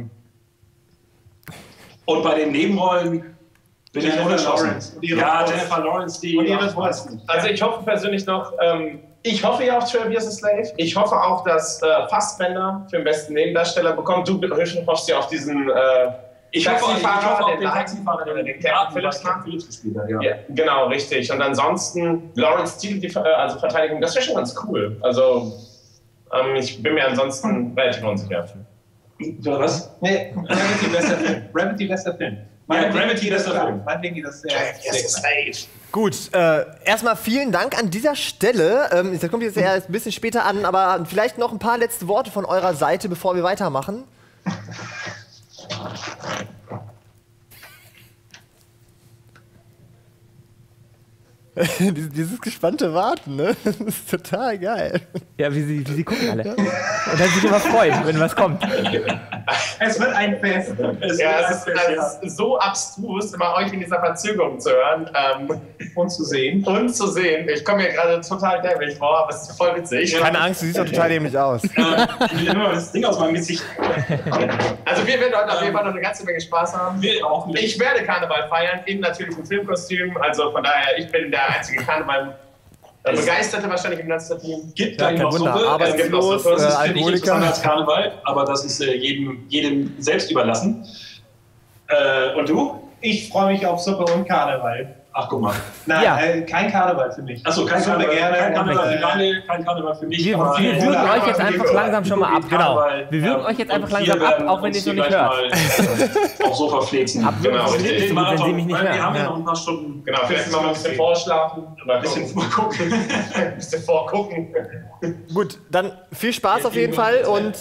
Und bei den Nebenrollen bin Jennifer ich unentschlossen. Lawrence. Und ihre Ja, Wurst. Jennifer Lawrence, die Und ihre Wurst. Also ich hoffe persönlich noch, ähm, ich hoffe ja auf twelve Years a Slave. Ich hoffe auch, dass äh, Fassbender für den besten Nebendarsteller bekommt. Du hoffst ja auf diesen äh, Ich hoffe, ich Taxifahrer, hoffe auf den den Lion- Taxifahrer, der den den Captain Phillips, Phillips macht. Phillips gespielt hat. Ja. Ja, genau, richtig. Und ansonsten Lawrence Steele, die Ver- äh, also Verteidigung, das wäre schon ganz cool. Also ähm, ich bin mir ansonsten relativ unsicher. So, was? Nee, Gravity bester Film. Gravity bester Film. Ja, Mein Gravity Ding, bester das Film. Mein Ding, das sehr, sehr Gut, äh, erstmal vielen Dank an dieser Stelle. Ähm, das kommt jetzt erst ein bisschen später an, aber vielleicht noch ein paar letzte Worte von eurer Seite, bevor wir weitermachen. Dieses, dieses gespannte Warten, ne? Das ist total geil. Ja, wie sie, wie sie gucken alle. Und dann sich immer freuen, wenn was kommt. Es wird ein Fest. Es Ja, wird es ist, ein Fest, ja. es ist so abstrus, immer euch in dieser Verzögerung zu hören ähm, Und zu sehen. und zu sehen. Ich komme mir gerade total dämlich vor, aber es ist voll witzig. Keine Angst, du siehst doch total dämlich aus. Äh, Ich will immer das Ding aus meinem Gesicht. Also wir werden heute auf jeden Fall noch eine ganze Menge Spaß haben. Wir auch nicht. Ich werde Karneval feiern, in natürlich im Filmkostüm. Also von daher, ich bin der einzige Karneval äh, Begeisterte wahrscheinlich im ganzen Team. Gibt Ja, da kein noch Wunder. Suppe. Arbeitslos, Es gibt noch Suppe. Das äh, ist, finde ich, Alkoholiker. interessanter als Karneval, aber das ist äh, jedem, jedem selbst überlassen. Äh, und du? Ich freue mich auf Suppe und Karneval. Ach, guck mal. Nein, Ja. äh, kein Karneval für mich. Achso, kein Suppe Karneval, gerne. kein Karneval und, für äh, Daniel, kein Karneval für mich. Wir, aber, wir äh, würgen oder euch jetzt einfach langsam schon mal ab. Genau. Wir würgen euch jetzt einfach langsam ab, auch wenn ihr es noch nicht hört. hört. Auch so verflixen. Abwürgen Genau, ist richtig. richtig gut, wenn sie mich nicht Weil Wir hören. haben ja Ja. noch ein paar Stunden. Genau, vielleicht mal ein bisschen vorschlafen. Oder Ein bisschen vorgucken. ein bisschen vorgucken. Gut, dann viel Spaß auf jeden Fall und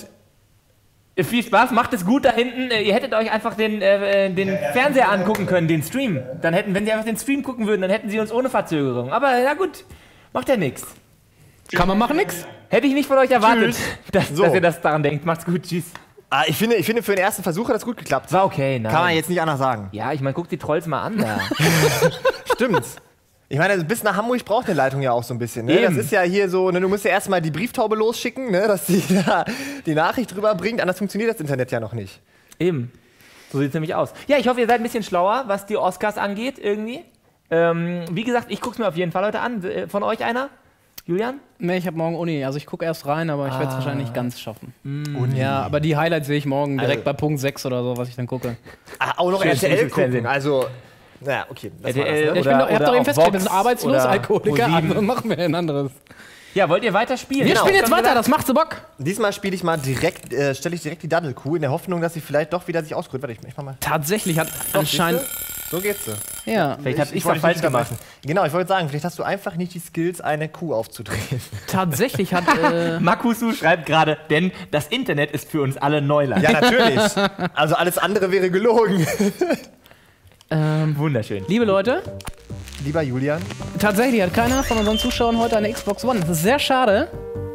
Viel Spaß, macht es gut da hinten. Äh, Ihr hättet euch einfach den, äh, den Fernseher angucken können, den Stream. Dann hätten, wenn sie einfach den Stream gucken würden, dann hätten sie uns ohne Verzögerung. Aber na gut, macht ja nichts. Kann man machen, nix? Hätte ich nicht von euch erwartet, dass, So. dass ihr das daran denkt. Macht's gut, tschüss. ah, ich, finde, ich finde, für den ersten Versuch hat das gut geklappt. War okay, nein. Kann man jetzt nicht anders sagen. Ja, ich meine, guck die Trolls mal an da. Stimmt. Ich meine, bis nach Hamburg braucht eine Leitung ja auch so ein bisschen. Ne? Eben. Das ist ja hier so, ne, du musst ja erstmal die Brieftaube losschicken, ne, dass die da die Nachricht drüber bringt. Anders funktioniert das Internet ja noch nicht. Eben. So sieht's nämlich aus. Ja, ich hoffe, ihr seid ein bisschen schlauer, was die Oscars angeht, irgendwie. Ähm, wie gesagt, ich guck's mir auf jeden Fall heute an. Äh, Von euch einer? Julian? Nee, ich habe morgen Uni. Also ich gucke erst rein, aber ich werde es wahrscheinlich nicht ganz schaffen. Ja, aber die Highlights sehe ich morgen direkt Also- bei Punkt sechs oder so, was ich dann gucke. Ah, auch noch Schön, R T L schön, gucken. Fernsehen. Also, naja, okay. Das war das, R T L ne? Ich, bin doch, ich hab oder doch eben auf festgestellt, wir Vox sind arbeitslos, oder Alkoholiker, ProSieben. also machen wir ein anderes. Ja, wollt ihr weiter spielen? Wir Genau. spielen jetzt weiter, das macht so Bock. Diesmal spiele ich mal direkt, äh, stelle ich direkt die Daddelkuh in der Hoffnung, dass sie vielleicht doch wieder sich auskrönt. Warte, ich, ich mach mal. Tatsächlich hat Doch, anscheinend... siehste? So geht's. So. Ja, Vielleicht hab ich wollte was falsch nicht gemacht. unterbrechen. Genau, ich wollte sagen, vielleicht hast du einfach nicht die Skills, eine Kuh aufzudrehen. tatsächlich hat... Äh, Makusu schreibt gerade, denn das Internet ist für uns alle Neuland. Ja, natürlich. Also alles andere wäre gelogen. ähm, Wunderschön. liebe Leute, Lieber Julian. tatsächlich hat keiner von unseren Zuschauern heute eine Xbox One. Das ist sehr schade.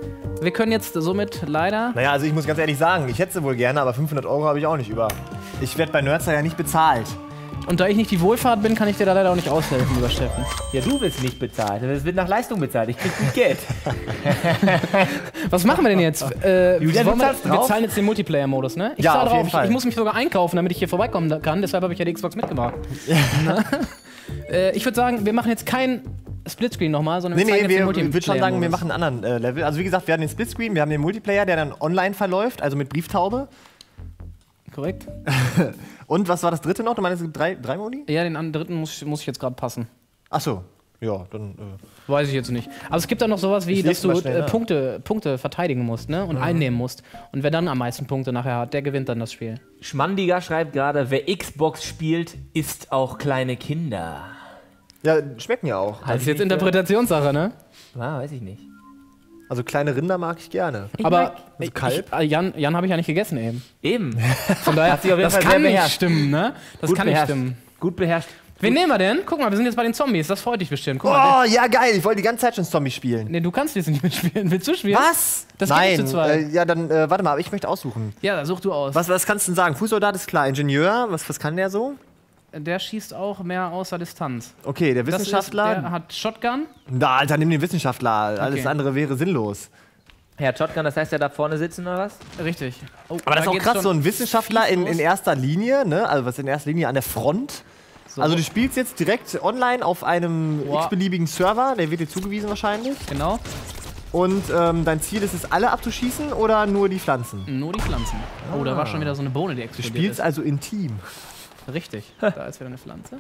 wir können jetzt somit leider... Naja, also ich muss ganz ehrlich sagen, ich hätte sie wohl gerne, aber fünfhundert Euro habe ich auch nicht über. Ich werde bei Nerdster ja nicht bezahlt. Und da ich nicht die Wohlfahrt bin, kann ich dir da leider auch nicht aushelfen, lieber Steffen. Ja, du wirst nicht bezahlt. Es wird nach Leistung bezahlt. Ich krieg gut Geld. Was machen wir denn jetzt? Äh, Julian, wollen du wir, zahlst wir drauf? zahlen jetzt den Multiplayer-Modus, ne? Ich Ja, zahle auf drauf. jeden Ich, Fall. ich muss mich sogar einkaufen, damit ich hier vorbeikommen kann. Deshalb habe ich ja die Xbox mitgebracht. Ne? äh, ich würde sagen, wir machen jetzt kein Splitscreen nochmal, sondern Nee, wir zeigen nee, jetzt wir, den ich würde schon sagen, wir Multiplayer-Modus. machen einen anderen äh, Level. Also wie gesagt, wir haben den Splitscreen, wir haben den Multiplayer, der dann online verläuft, also mit Brieftaube. Korrekt. Und was war das dritte noch? Du meinst, es gibt drei, drei Modi? Ja, den anderen dritten muss, muss ich jetzt gerade passen. Ach so, ja, dann... Äh. Weiß ich jetzt nicht. Aber es gibt da noch sowas wie, Ich dass lese du mal schnell äh, nach. Punkte, Punkte verteidigen musst, ne? Und einnehmen musst. Und wer dann am meisten Punkte nachher hat, der gewinnt dann das Spiel. Schmandiger schreibt gerade, wer Xbox spielt, isst auch kleine Kinder. Ja, schmecken ja auch. Das ist jetzt Interpretationssache, ne? Ah, weiß ich nicht. Also kleine Rinder mag ich gerne. Aber Also Kalb? ich, äh, Jan, Jan habe ich ja nicht gegessen eben. Eben. Von daher, Hat sich auf jeden das Fall kann sehr nicht beherrscht. stimmen, ne? Das Gut kann nicht beherrscht. stimmen. Gut beherrscht. Wen nehmen wir denn? Guck mal, wir sind jetzt bei den Zombies. Das freut dich bestimmt. Guck mal, Oh, ja geil, ich wollte die ganze Zeit schon Zombie spielen. der, nee, du kannst jetzt nicht mitspielen. Willst du spielen? Was? Das geht Nein, nicht zu zweit. äh, ja dann, äh, warte mal, aber ich möchte aussuchen. Ja, such du aus. Was, was kannst du denn sagen? Fußsoldat ist klar, Ingenieur, was, was kann der so? Der schießt auch mehr außer Distanz. Okay, der Das ist, Wissenschaftler. der hat Shotgun. Na, Alter, nimm den Wissenschaftler, alles Okay. andere wäre sinnlos. Herr Shotgun, das heißt, der da vorne sitzen oder was? Richtig. Oh, Aber das da ist auch geht's krass, schon so ein Wissenschaftler in, los. in erster Linie, ne? Also was in erster Linie an der Front. So. Also du spielst jetzt direkt online auf einem Wow. x-beliebigen Server, der wird dir zugewiesen wahrscheinlich. Genau. Und ähm, dein Ziel ist es, alle abzuschießen oder nur die Pflanzen? Nur die Pflanzen. Oh, da war schon wieder so eine Bohne, die Du explodiert spielst ist. also in Team. Richtig. Da ist wieder eine Pflanze.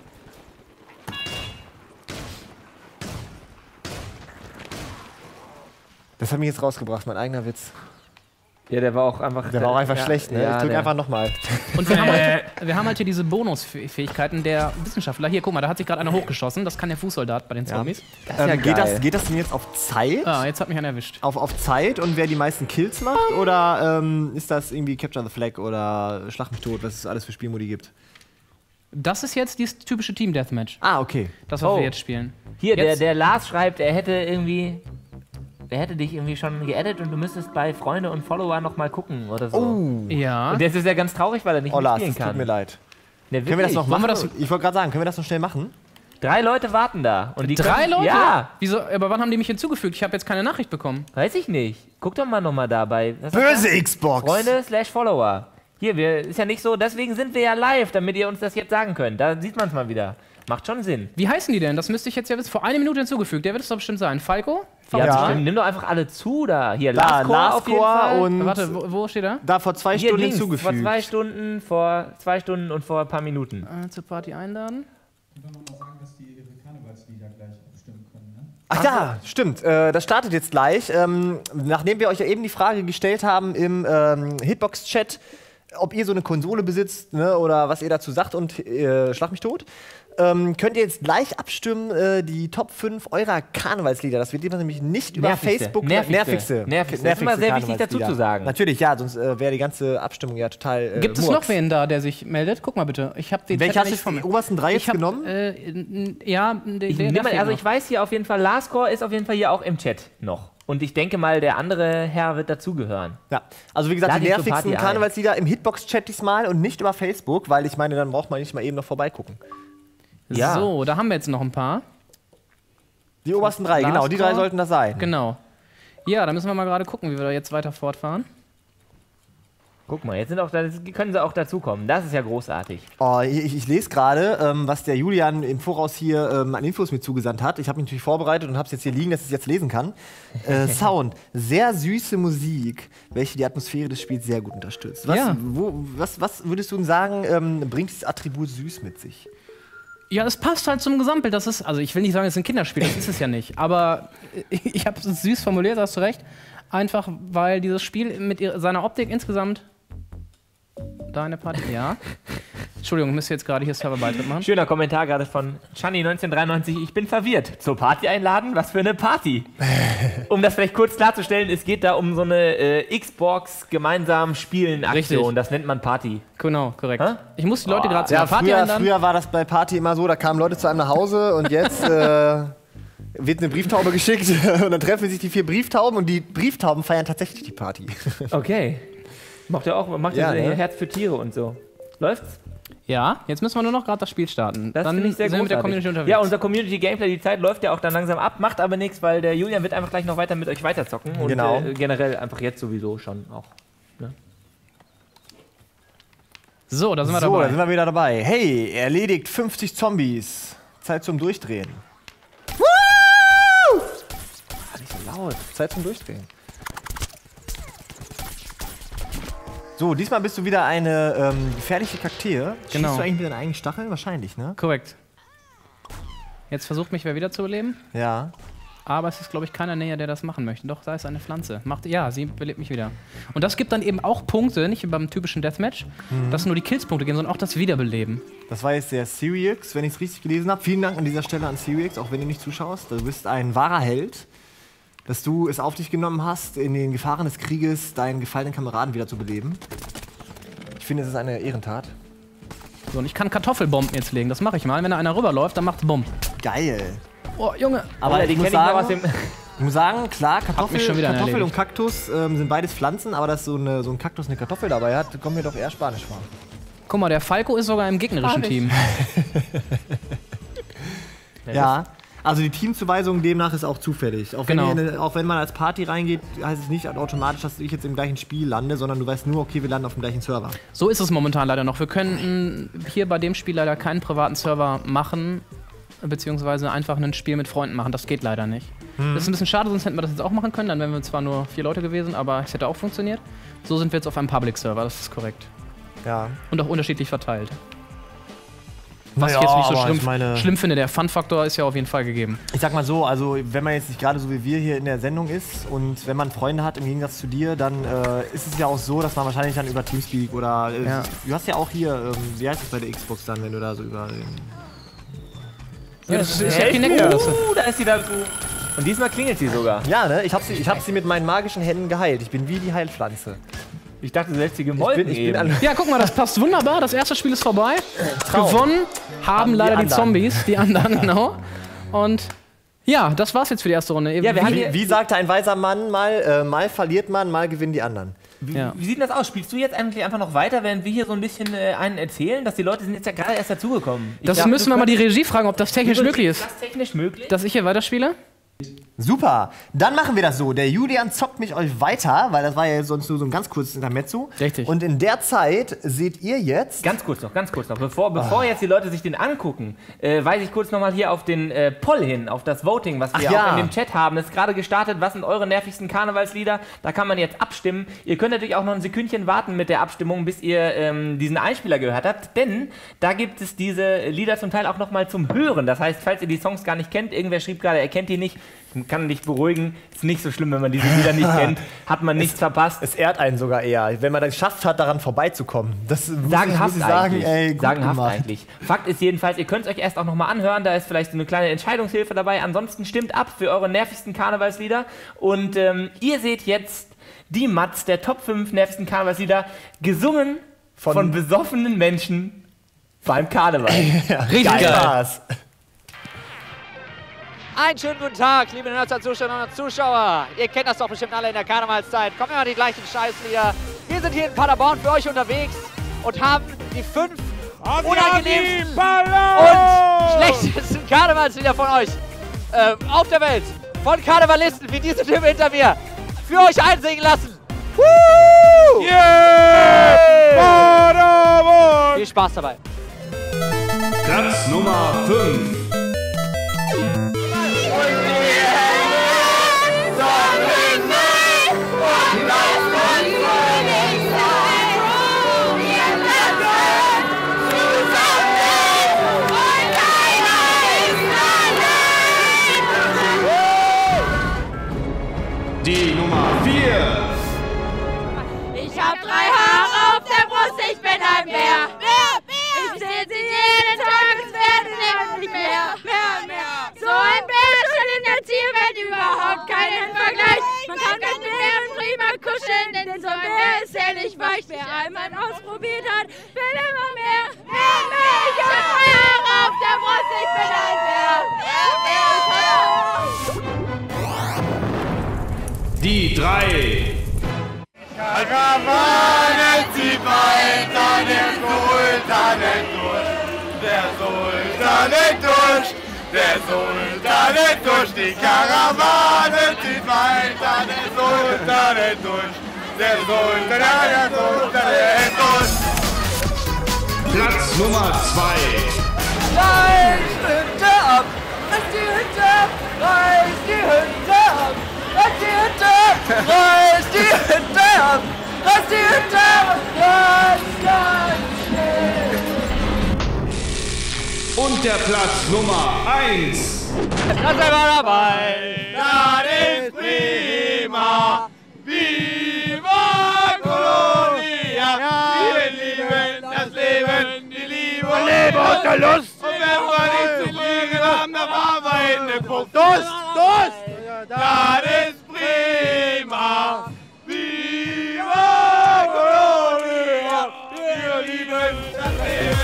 Das hat mich jetzt rausgebracht, mein eigener Witz. Ja, der war auch einfach... Der war auch einfach ja, schlecht, ne? Ja, ich drück der- einfach nochmal. Und wir haben, halt, wir haben halt hier diese Bonusfähigkeiten der Wissenschaftler. Hier, guck mal, da hat sich gerade einer hochgeschossen. Das kann der Fußsoldat bei den Zombies. Das ist ja Ähm, geht, geil. das, geht das denn jetzt auf Zeit? Ah, jetzt hat mich einer erwischt. Auf, auf Zeit und wer die meisten Kills macht? Oder ähm, ist das irgendwie Capture the Flag oder Schlag mich tot, was es alles für Spielmodi gibt? Das ist jetzt dieses typische Team-Deathmatch. Ah, okay. Das, was Oh. wir jetzt spielen. Hier, der, Jetzt- der Lars schreibt, er hätte irgendwie... Er hätte dich irgendwie schon geaddet und du müsstest bei Freunde und Follower noch mal gucken oder so. Oh, Ja. Und jetzt ist er ganz traurig, weil er nicht oh Lars, mitspielen das tut kann. mir leid. Ne, Können wir das noch wirklich. machen? Wollen wir ich wollte gerade sagen, können wir das noch schnell machen? Drei Leute warten da. Und die Drei können, Leute? Ja, Wieso? Aber wann haben die mich hinzugefügt? Ich habe jetzt keine Nachricht bekommen. weiß ich nicht. Guck doch mal noch mal dabei. Was Böse sagt er? Xbox! Freunde slash Follower. Hier, wir, ist ja nicht so, deswegen sind wir ja live, damit ihr uns das jetzt sagen könnt. Da sieht man es mal wieder. Macht schon Sinn. Wie heißen die denn? Das müsste ich jetzt ja wissen. Vor einer Minute hinzugefügt. Der wird es doch bestimmt sein. Falco? Ja, Ja. bestimmt. Nimm doch einfach alle zu da. Hier, Da, Last Core auf jeden Last Core Fall. und Warte, wo, wo steht er? da vor zwei Hier Stunden links, vor hinzugefügt. zwei Stunden, vor zwei Stunden und vor ein paar Minuten. Äh, zur Party einladen. Ach ja, stimmt. Äh, das startet jetzt gleich. Ähm, nachdem wir euch ja eben die Frage gestellt haben im ähm, Hitbox-Chat, ob ihr so eine Konsole besitzt, ne, oder was ihr dazu sagt und äh, schlag mich tot, ähm, könnt ihr jetzt gleich abstimmen, äh, die Top fünf eurer Karnevalslieder. Das wird jemand nämlich nicht über Nervigste. Facebook... Nervigste. Nervigste. Nervigste. Das ist immer sehr wichtig dazu Karnevalslieder. zu sagen. Natürlich, ja, sonst äh, wäre die ganze Abstimmung ja total äh, Gibt es Murks. noch wen da, der sich meldet? Guck mal bitte. Ich habe den Welche Chat hast nicht du vor die mir. obersten drei jetzt Ich hab, genommen? Äh, n- ja, der, Ich, der, nimm der mal, fehlt also noch. ich weiß hier auf jeden Fall, Last Core ist auf jeden Fall hier auch im Chat noch. Und ich denke mal, der andere Herr wird dazugehören. Ja, also wie gesagt, Lad die ihn zur nervigsten Party ein. Karnevalslieder im Hitbox-Chat diesmal und nicht über Facebook, weil ich meine, dann braucht man nicht mal eben noch vorbeigucken. Ja. So, da haben wir jetzt noch ein paar. Die obersten drei, Last genau, die drei Core. sollten das sein. Genau. Ja, da müssen wir mal gerade gucken, wie wir da jetzt weiter fortfahren. Guck mal, jetzt sind auch, da- können sie auch dazukommen. Das ist ja großartig. Oh, ich, ich lese gerade, ähm, was der Julian im Voraus hier ähm, an Infos mir zugesandt hat. Ich habe mich natürlich vorbereitet und habe es jetzt hier liegen, dass ich es jetzt lesen kann. Äh, Sound, sehr süße Musik, welche die Atmosphäre des Spiels sehr gut unterstützt. Was, Ja. wo, was, was würdest du denn sagen, ähm, bringt dieses Attribut süß mit sich? Ja, es passt halt zum Gesamtbild. Das ist, also ich will nicht sagen, es ist ein Kinderspiel, das ist es ja nicht. Aber ich, ich habe es süß formuliert, hast du recht. Einfach, weil dieses Spiel mit ihrer- seiner Optik insgesamt. Deine Party, ja. Entschuldigung, müsst ihr jetzt gerade hier Serverbeitritt machen? Schöner Kommentar gerade von Chani neunzehnhundertdreiundneunzig. Ich bin verwirrt. Zur Party einladen? Was für eine Party? Um das vielleicht kurz klarzustellen, es geht da um so eine äh, Xbox gemeinsam spielen Aktion. Richtig. Das nennt man Party. Genau, korrekt. Hä? Ich muss die Leute gerade zu Ja, einer Party früher, einladen. früher war das bei Party immer so, da kamen Leute zu einem nach Hause und jetzt äh, wird eine Brieftaube geschickt und dann treffen sich die vier Brieftauben und die Brieftauben feiern tatsächlich die Party. Okay. Macht ja auch, macht ja, ja ne? Herz für Tiere und so. Läuft's? Ja, jetzt müssen wir nur noch gerade das Spiel starten. Das dann ich sehr sind wir mit der Community unterwegs. Ja, unser Community-Gameplay, die Zeit läuft ja auch dann langsam ab, macht aber nichts, weil der Julian wird einfach gleich noch weiter mit euch weiterzocken. Und genau. äh, generell einfach jetzt sowieso schon auch. Ne? So, da sind wir so, dabei. da sind wir wieder dabei. Hey, erledigt fünfzig Zombies. Zeit zum Durchdrehen. Woo! Ah, nicht so laut. Zeit zum Durchdrehen. So, diesmal bist du wieder eine ähm, gefährliche Kakteen. Genau. Schießt du eigentlich mit deinen eigenen Stacheln? Wahrscheinlich, ne? Korrekt. Jetzt versucht mich wer wiederzubeleben. Ja. Aber es ist, glaube ich, keiner näher, der das machen möchte. Doch, da ist eine Pflanze. Macht, ja, sie belebt mich wieder. Und das gibt dann eben auch Punkte, nicht wie beim typischen Deathmatch, mhm. dass nur die Killspunkte gehen, sondern auch das Wiederbeleben. Das war jetzt der Sirix, wenn ich es richtig gelesen habe. Vielen Dank an dieser Stelle an Sirix, auch wenn du nicht zuschaust. Du bist ein wahrer Held, dass du es auf dich genommen hast, in den Gefahren des Krieges deinen gefallenen Kameraden wieder zu beleben. Ich finde, es ist eine Ehrentat. So, und ich kann Kartoffelbomben jetzt legen. Das mache ich mal. Wenn da einer rüberläuft, dann macht's Bumm. Geil. Oh, Junge. Aber die ich muss, kenn ich noch aus sagen, dem ich muss sagen, klar, Kartoffel, schon wieder Kartoffel und Kaktus ähm, sind beides Pflanzen, aber dass so, eine, so ein Kaktus eine Kartoffel dabei hat, kommt mir doch eher spanisch vor. Guck mal, der Falco ist sogar im gegnerischen Team. Ja, also die Teamzuweisung demnach ist auch zufällig. Auch wenn, Genau. eine, auch wenn man als Party reingeht, heißt es nicht automatisch, dass ich jetzt im gleichen Spiel lande, sondern du weißt nur, okay, wir landen auf dem gleichen Server. So ist es momentan leider noch. Wir können hier bei dem Spiel leider keinen privaten Server machen, beziehungsweise einfach ein Spiel mit Freunden machen. Das geht leider nicht. Hm. Das ist ein bisschen schade, sonst hätten wir das jetzt auch machen können. Dann wären wir zwar nur vier Leute gewesen, aber es hätte auch funktioniert. So sind wir jetzt auf einem Public-Server, das ist korrekt. Ja. Und auch unterschiedlich verteilt. Was naja, ich jetzt nicht so schlimm, ich meine, schlimm finde, der Fun-Faktor ist ja auf jeden Fall gegeben. Ich sag mal so, also wenn man jetzt nicht gerade so wie wir hier in der Sendung ist und wenn man Freunde hat im Gegensatz zu dir, dann äh, ist es ja auch so, dass man wahrscheinlich dann über Teamspeak oder äh, Ja. du hast ja auch hier, ähm, wie heißt es bei der Xbox dann, wenn du da so über den Ja, das ist ja Kinect. Uh, da ist sie da. Und diesmal klingelt sie sogar. Ja, ne? Ich hab sie, ich hab sie mit meinen magischen Händen geheilt. Ich bin wie die Heilpflanze. Ich dachte, du hättest sie gemolken. Ich bin, ich bin an Ja, guck mal, das passt wunderbar. Das erste Spiel ist vorbei. Traum. Gewonnen haben, Haben die leider die, anderen. Zombies, die anderen, genau. Und ja, das war's jetzt für die erste Runde. Ja, wir haben wie, hier- wie sagte ein weiser Mann mal, äh, mal verliert man, mal gewinnen die anderen. Wie, Ja. wie sieht denn das aus? Spielst du jetzt eigentlich einfach noch weiter, während wir hier so ein bisschen äh, einen erzählen? Dass die Leute sind jetzt ja gerade erst dazugekommen. Ich Das glaub, müssen du wir mal die könntest- Regie fragen, ob das technisch möglich Ist ist. das technisch möglich? Dass ich hier weiterspiele? Super, dann machen wir das so. Der Julian zockt mich euch weiter, weil das war ja sonst nur so ein ganz kurzes Intermezzo. Richtig. Und in der Zeit seht ihr jetzt... Ganz kurz noch, ganz kurz noch. Bevor, bevor jetzt die Leute sich den angucken, äh, weise ich kurz nochmal hier auf den äh, Poll hin, auf das Voting, was wir Ach ja. auch in dem Chat haben. Das ist gerade gestartet. Was sind eure nervigsten Karnevalslieder? Da kann man jetzt abstimmen. Ihr könnt natürlich auch noch ein Sekündchen warten mit der Abstimmung, bis ihr ähm, diesen Einspieler gehört habt. Denn da gibt es diese Lieder zum Teil auch nochmal zum Hören. Das heißt, falls ihr die Songs gar nicht kennt, irgendwer schrieb gerade, er kennt die nicht, kann dich beruhigen. Ist nicht so schlimm, wenn man diese Lieder nicht kennt. Hat man nichts verpasst. Es ehrt einen sogar eher, wenn man dann geschafft hat, daran vorbeizukommen. Das muss ich, muss Sagenhaft ich sagen, eigentlich. ey, gut Sagenhaft gemacht. eigentlich. Fakt ist jedenfalls, ihr könnt es euch erst auch nochmal anhören, da ist vielleicht so eine kleine Entscheidungshilfe dabei. Ansonsten stimmt ab für eure nervigsten Karnevalslieder. Und ähm, ihr seht jetzt die Mats der Top fünf nervigsten Karnevalslieder, gesungen von, Von- besoffenen Menschen beim Karneval. Ja, Richtig geil. Spaß. Einen schönen guten Tag, liebe Nerdster-Zuschauerinnen und Zuschauer. Ihr kennt das doch bestimmt alle in der Karnevalszeit. Kommen immer die gleichen Scheißlieder. Wir sind hier in Paderborn für euch unterwegs und haben die fünf unangenehmsten und schlechtesten Karnevalslieder von euch äh, auf der Welt. Von Karnevalisten wie diese Typen hinter mir für euch einsingen lassen. Woo! Yeah! Paderborn! Viel Spaß dabei. Platz Nummer fünf. Die Nummer vier. Ich hab drei Haare auf der Brust, ich bin ein Bär. Bär, Bär. Ich seh sie jeden Tag, es werden immer nicht mehr. Mehr, mehr. So ein Bär ist schon in der Tierwelt überhaupt keinen Vergleich. Man kann mit Bären prima kuscheln, denn so ein Bär ist herrlich weich. Wer einmal ausprobiert hat, will immer mehr. Mehr, mehr. Ich hab drei Haare auf der Brust, ich bin ein Bär. Bär, Bär. die drei. Karawane zieht weiter, der Sultan ist durch, der Sultan ist durch, der Sultan ist durch, die Karawane zieht weiter, der Sultan ist durch, der Sultan, der Sultan ist durch. Platz Nummer zwei. Reiß die Hütte ab, reiß die Hütte ab, reiß die Hütte ab, reiß die Hütte ab, reiß die Hütte ab, reiß die Hütte ab, ganz, ganz schnell. Und der Platz Nummer eins. Das war dabei, das ist prima, viva Colonia, wir lieben das Leben, die Liebe und Leben und der Lust. Und wenn wir nicht zu liegen haben, dann fahren wir in den Puff. Durst, Durst, das ist prima, viva Colonia, wir lieben das Leben.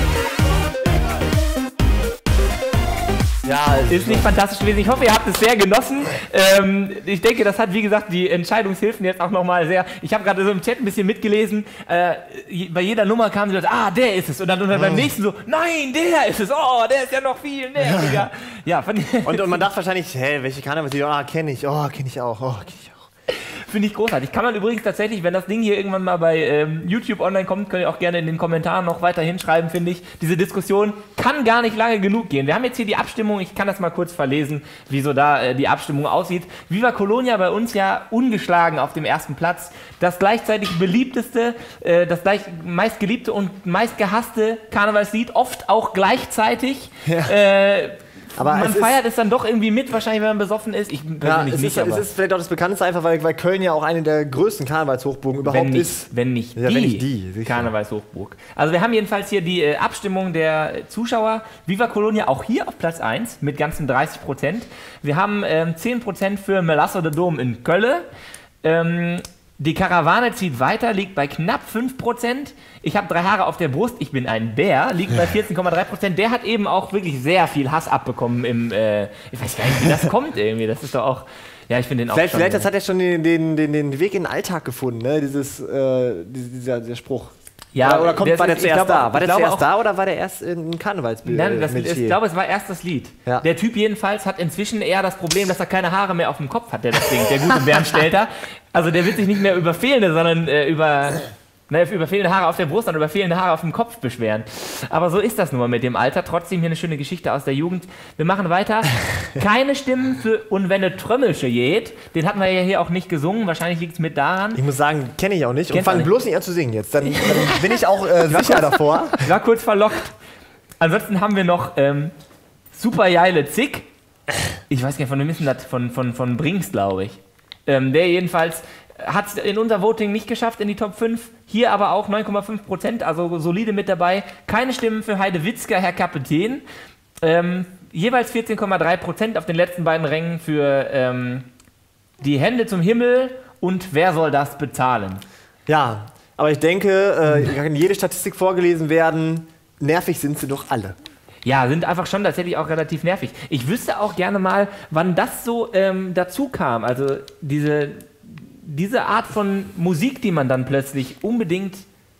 Ja, ist nicht fantastisch gewesen. Ich hoffe, ihr habt es sehr genossen. Ähm, ich denke, das hat, wie gesagt, die Entscheidungshilfen jetzt auch nochmal sehr... Ich habe gerade so im Chat ein bisschen mitgelesen. Äh, bei jeder Nummer kamen die Leute, ah, der ist es. Und dann, und dann beim nächsten so, nein, der ist es. Oh, der ist ja noch viel nerviger. Ja, fand ich und, und man dachte wahrscheinlich, hä, welche Karnevalslieder? Ah, kenne ich. Oh, kenne ich auch. Oh, kenne ich auch. Finde ich großartig. Kann man übrigens tatsächlich, wenn das Ding hier irgendwann mal bei ähm, YouTube online kommt, könnt ihr auch gerne in den Kommentaren noch weiter hinschreiben, finde ich. Diese Diskussion kann gar nicht lange genug gehen. Wir haben jetzt hier die Abstimmung, ich kann das mal kurz verlesen, wie so da äh, die Abstimmung aussieht. Viva Colonia bei uns ja ungeschlagen auf dem ersten Platz. Das gleichzeitig beliebteste, äh, das gleich meistgeliebte und meistgehasste Karnevalslied, oft auch gleichzeitig. Ja. Äh, Aber man es feiert es dann doch irgendwie mit, wahrscheinlich, wenn man besoffen ist. Ich persönlich ja, es nicht, ist, aber es ist vielleicht auch das Bekannteste, einfach weil, weil Köln ja auch eine der größten Karnevalshochburgen überhaupt wenn nicht, ist. Wenn nicht ja, die, wenn nicht die Karnevalshochburg. Also wir haben jedenfalls hier die äh, Abstimmung der Zuschauer. Viva Colonia auch hier auf Platz eins mit ganzen dreißig Prozent. Wir haben ähm, zehn Prozent für Melasso de Dom in Köln. Ähm, Die Karawane zieht weiter, liegt bei knapp fünf Prozent. Ich habe drei Haare auf der Brust, ich bin ein Bär, liegt bei vierzehn Komma drei Prozent. Der hat eben auch wirklich sehr viel Hass abbekommen im, äh, ich weiß gar nicht, wie das kommt irgendwie. Das ist doch auch, ja, ich finde den auch Vielleicht, schon, vielleicht das hat er schon den, den, den, den Weg in den Alltag gefunden, ne? Dieses, äh, dieser, dieser Spruch. Ja, oder, oder kommt, der war der ist- zuerst ich glaube- da? War ich der glaube zuerst auch- da oder war der erst in Karnevalsbild? Nein, das, mit ich hier? glaube, es war erst das Lied. Ja. Der Typ jedenfalls hat inzwischen eher das Problem, dass er keine Haare mehr auf dem Kopf hat, der das singt, der gute Bernd Stelter. Also der wird sich nicht mehr über fehlende, sondern äh, über, ne, über fehlende Haare auf der Brust, sondern über fehlende Haare auf dem Kopf beschweren. Aber so ist das nun mal mit dem Alter. Trotzdem hier eine schöne Geschichte aus der Jugend. Wir machen weiter. Keine Stimmen für Und wenn ne Trömmelsche geht. Den hatten wir ja hier auch nicht gesungen. Wahrscheinlich liegt es mit daran. Ich muss sagen, kenne ich auch nicht. Kennst und fang du nicht? bloß nicht an zu singen jetzt. Dann, dann bin ich auch äh, sicher davor. Ich war kurz verlockt. Ansonsten haben wir noch ähm, Super geile Zick. Ich weiß gar nicht, von wem ist denn das? Von, von, von Brinks, glaube ich. Ähm, der jedenfalls hat es in unser Voting nicht geschafft in die Top fünf. Hier aber auch neun Komma fünf Prozent, also solide mit dabei. Keine Stimmen für Heide Witzka, Herr Kapitän. Ähm, jeweils vierzehn Komma drei Prozent auf den letzten beiden Rängen für ähm, Die Hände zum Himmel und Wer soll das bezahlen? Ja, aber ich denke, äh, kann jede Statistik vorgelesen werden. Nervig sind sie doch alle. Ja, sind einfach schon tatsächlich auch relativ nervig. Ich wüsste auch gerne mal, wann das so ähm, dazu kam. Also diese, diese Art von Musik, die man dann plötzlich unbedingt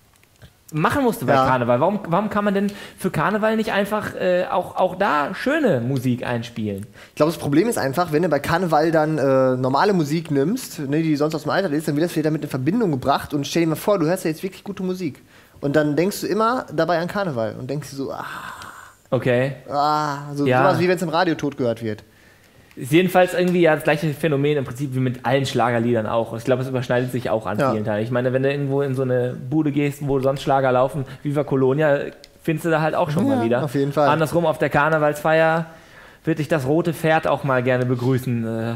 machen musste bei Ja. Karneval. Warum, warum kann man denn für Karneval nicht einfach äh, auch, auch da schöne Musik einspielen? Ich glaube, das Problem ist einfach, wenn du bei Karneval dann äh, normale Musik nimmst, ne, die sonst aus dem Alter ist, dann wird das wieder damit in Verbindung gebracht und stell dir mal vor, du hörst ja jetzt wirklich gute Musik. Und dann denkst du immer dabei an Karneval und denkst dir so, ah, Okay. ah, so Ja. sowas wie wenn es im Radio tot gehört wird. Ist jedenfalls irgendwie ja das gleiche Phänomen im Prinzip wie mit allen Schlagerliedern auch. Ich glaube, es überschneidet sich auch an Ja. vielen Teilen. Ich meine, wenn du irgendwo in so eine Bude gehst, wo sonst Schlager laufen, Viva Colonia, findest du da halt auch schon Ja, mal wieder. auf jeden Fall. Andersrum auf der Karnevalsfeier würde ich das rote Pferd auch mal gerne begrüßen.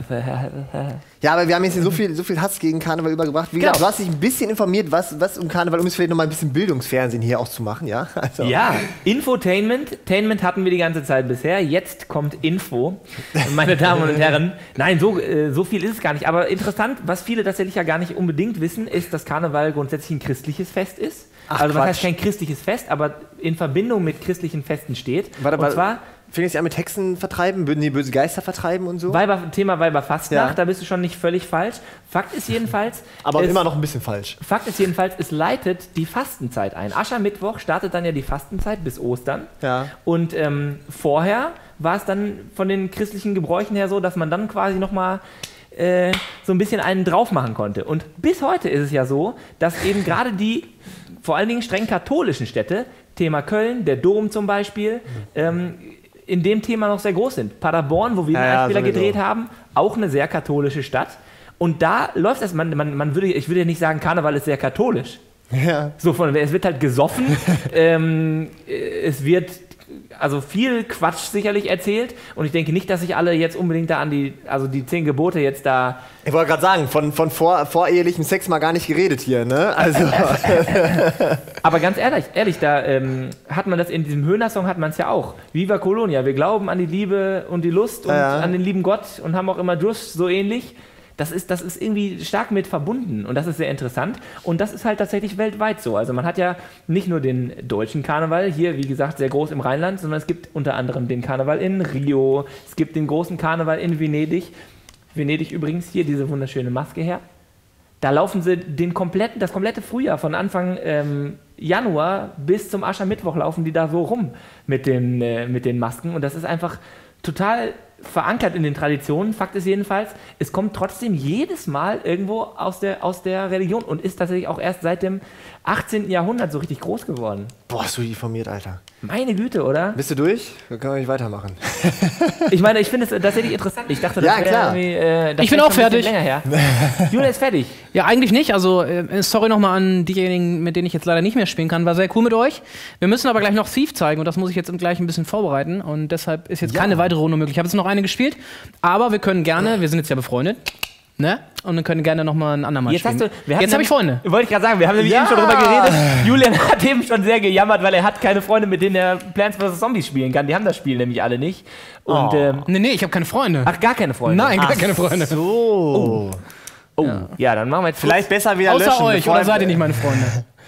Ja, aber wir haben jetzt hier so viel, so viel Hass gegen Karneval übergebracht. Wie gesagt, Genau. du hast dich ein bisschen informiert, was, was um Karneval, um jetzt vielleicht noch mal ein bisschen Bildungsfernsehen hier auch zu machen, ja? Also. Ja, Infotainment. Tainment hatten wir die ganze Zeit bisher. Jetzt kommt Info. Meine Damen und Herren. Nein, so, äh, so viel ist es gar nicht. Aber interessant, was viele tatsächlich ja gar nicht unbedingt wissen, ist, dass Karneval grundsätzlich ein christliches Fest ist. Ach, also was Quatsch. heißt kein christliches Fest, aber in Verbindung mit christlichen Festen steht. Warte, und warte. zwar fing es ja mit Hexen vertreiben, würden die böse Geister vertreiben und so? Weiber, Thema Weiberfastnacht, Ja. da bist du schon nicht völlig falsch. Fakt ist jedenfalls... Aber es, immer noch ein bisschen falsch. Fakt ist jedenfalls, es leitet die Fastenzeit ein. Aschermittwoch startet dann ja die Fastenzeit bis Ostern. Ja. Und ähm, vorher war es dann von den christlichen Gebräuchen her so, dass man dann quasi nochmal äh, so ein bisschen einen drauf machen konnte. Und bis heute ist es ja so, dass eben gerade die, vor allen Dingen streng katholischen Städte, Thema Köln, der Dom zum Beispiel, ähm, in dem Thema noch sehr groß sind. Paderborn, wo wir den Ja, ja, Einspieler sowieso. gedreht haben, auch eine sehr katholische Stadt. Und da läuft es, man, man, man würde, ich würde ja nicht sagen, Karneval ist sehr katholisch. Ja. So von, es wird halt gesoffen, ähm, es wird also viel Quatsch sicherlich erzählt und ich denke nicht, dass sich alle jetzt unbedingt da an die, also die zehn Gebote jetzt da... Ich wollte gerade sagen, von, von vor, vorehelichem Sex mal gar nicht geredet hier, ne? Also. Aber ganz ehrlich, ehrlich, da ähm, hat man das in diesem Höhner-Song hat man es ja auch. Viva Colonia, wir glauben an die Liebe und die Lust und Ja. an den lieben Gott und haben auch immer Durst, so ähnlich. Das ist, das ist irgendwie stark mit verbunden und das ist sehr interessant und das ist halt tatsächlich weltweit so. Also man hat ja nicht nur den deutschen Karneval, hier wie gesagt sehr groß im Rheinland, sondern es gibt unter anderem den Karneval in Rio, es gibt den großen Karneval in Venedig. Venedig übrigens, hier diese wunderschöne Maske her. Da laufen sie den kompletten, das komplette Frühjahr von Anfang ähm, Januar bis zum Aschermittwoch laufen die da so rum mit den, äh, mit den Masken und das ist einfach total verankert in den Traditionen. Fakt ist jedenfalls, es kommt trotzdem jedes Mal irgendwo aus der, aus der Religion und ist tatsächlich auch erst seit dem achtzehnten Jahrhundert so richtig groß geworden. Boah, ist so informiert, Alter. Meine Güte, oder? Bist du durch? Dann können wir nicht weitermachen. Ich meine, ich finde es tatsächlich interessant. Ich dachte, das Ja, wäre klar. irgendwie, äh, das Ich bin wär auch schon ein bisschen fertig. länger her. Julia ist fertig. Ja, eigentlich nicht. Also, äh, sorry nochmal an diejenigen, mit denen ich jetzt leider nicht mehr spielen kann. War sehr cool mit euch. Wir müssen aber gleich noch Thief zeigen und das muss ich jetzt gleich ein bisschen vorbereiten. Und deshalb ist jetzt Ja. keine weitere Runde möglich. Ich habe jetzt noch eine gespielt, aber wir können gerne, wir sind jetzt ja befreundet, ne? Und wir können gerne nochmal einen anderen Mal Jetzt spielen. hast du, wir hatten jetzt habe ich Freunde. Wollte ich gerade sagen, wir haben nämlich Ja. eben schon drüber geredet. Julian hat eben schon sehr gejammert, weil er hat keine Freunde, mit denen er Plants versus. Zombies spielen kann. Die haben das Spiel nämlich alle nicht. Und, Oh. ähm, Nee, nee, ich habe keine Freunde. ach, gar keine Freunde. Nein, gar keine Freunde. So. Oh, ja. Dann machen wir jetzt Vielleicht besser wieder Außer löschen. euch, bevor- oder seid ihr nicht meine Freunde?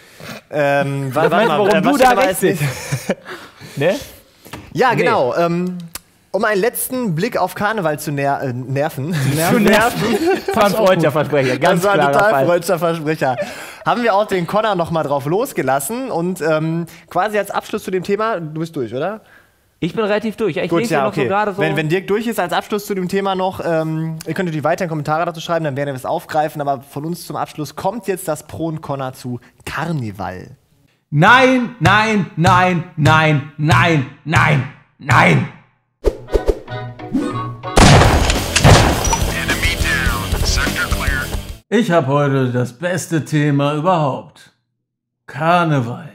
Ähm, Was warte meinst du, mal, warum äh, du was da steht dabei rechts jetzt sitzt? Ne? Ja, Nee. genau. Ähm, um einen letzten Blick auf Karneval zu ner äh, nerven. Zu nerven. Das war ein freundlicher Versprecher. Ganz das war ein klarer total Fall. freundlicher Versprecher. Haben wir auch den Connor noch mal drauf losgelassen und ähm, quasi als Abschluss zu dem Thema, du bist durch, oder? Ich bin relativ durch. Ja, ich Gut, lese ja, hier noch okay. so gerade so. Wenn, wenn Dirk durch ist, als Abschluss zu dem Thema noch, ähm, ihr könnt die weiteren Kommentare dazu schreiben, dann werden wir es aufgreifen, aber von uns zum Abschluss kommt jetzt das Pro und Connor zu Karneval. Nein, nein, nein, nein, nein, nein, nein. Ich habe heute das beste Thema überhaupt. Karneval.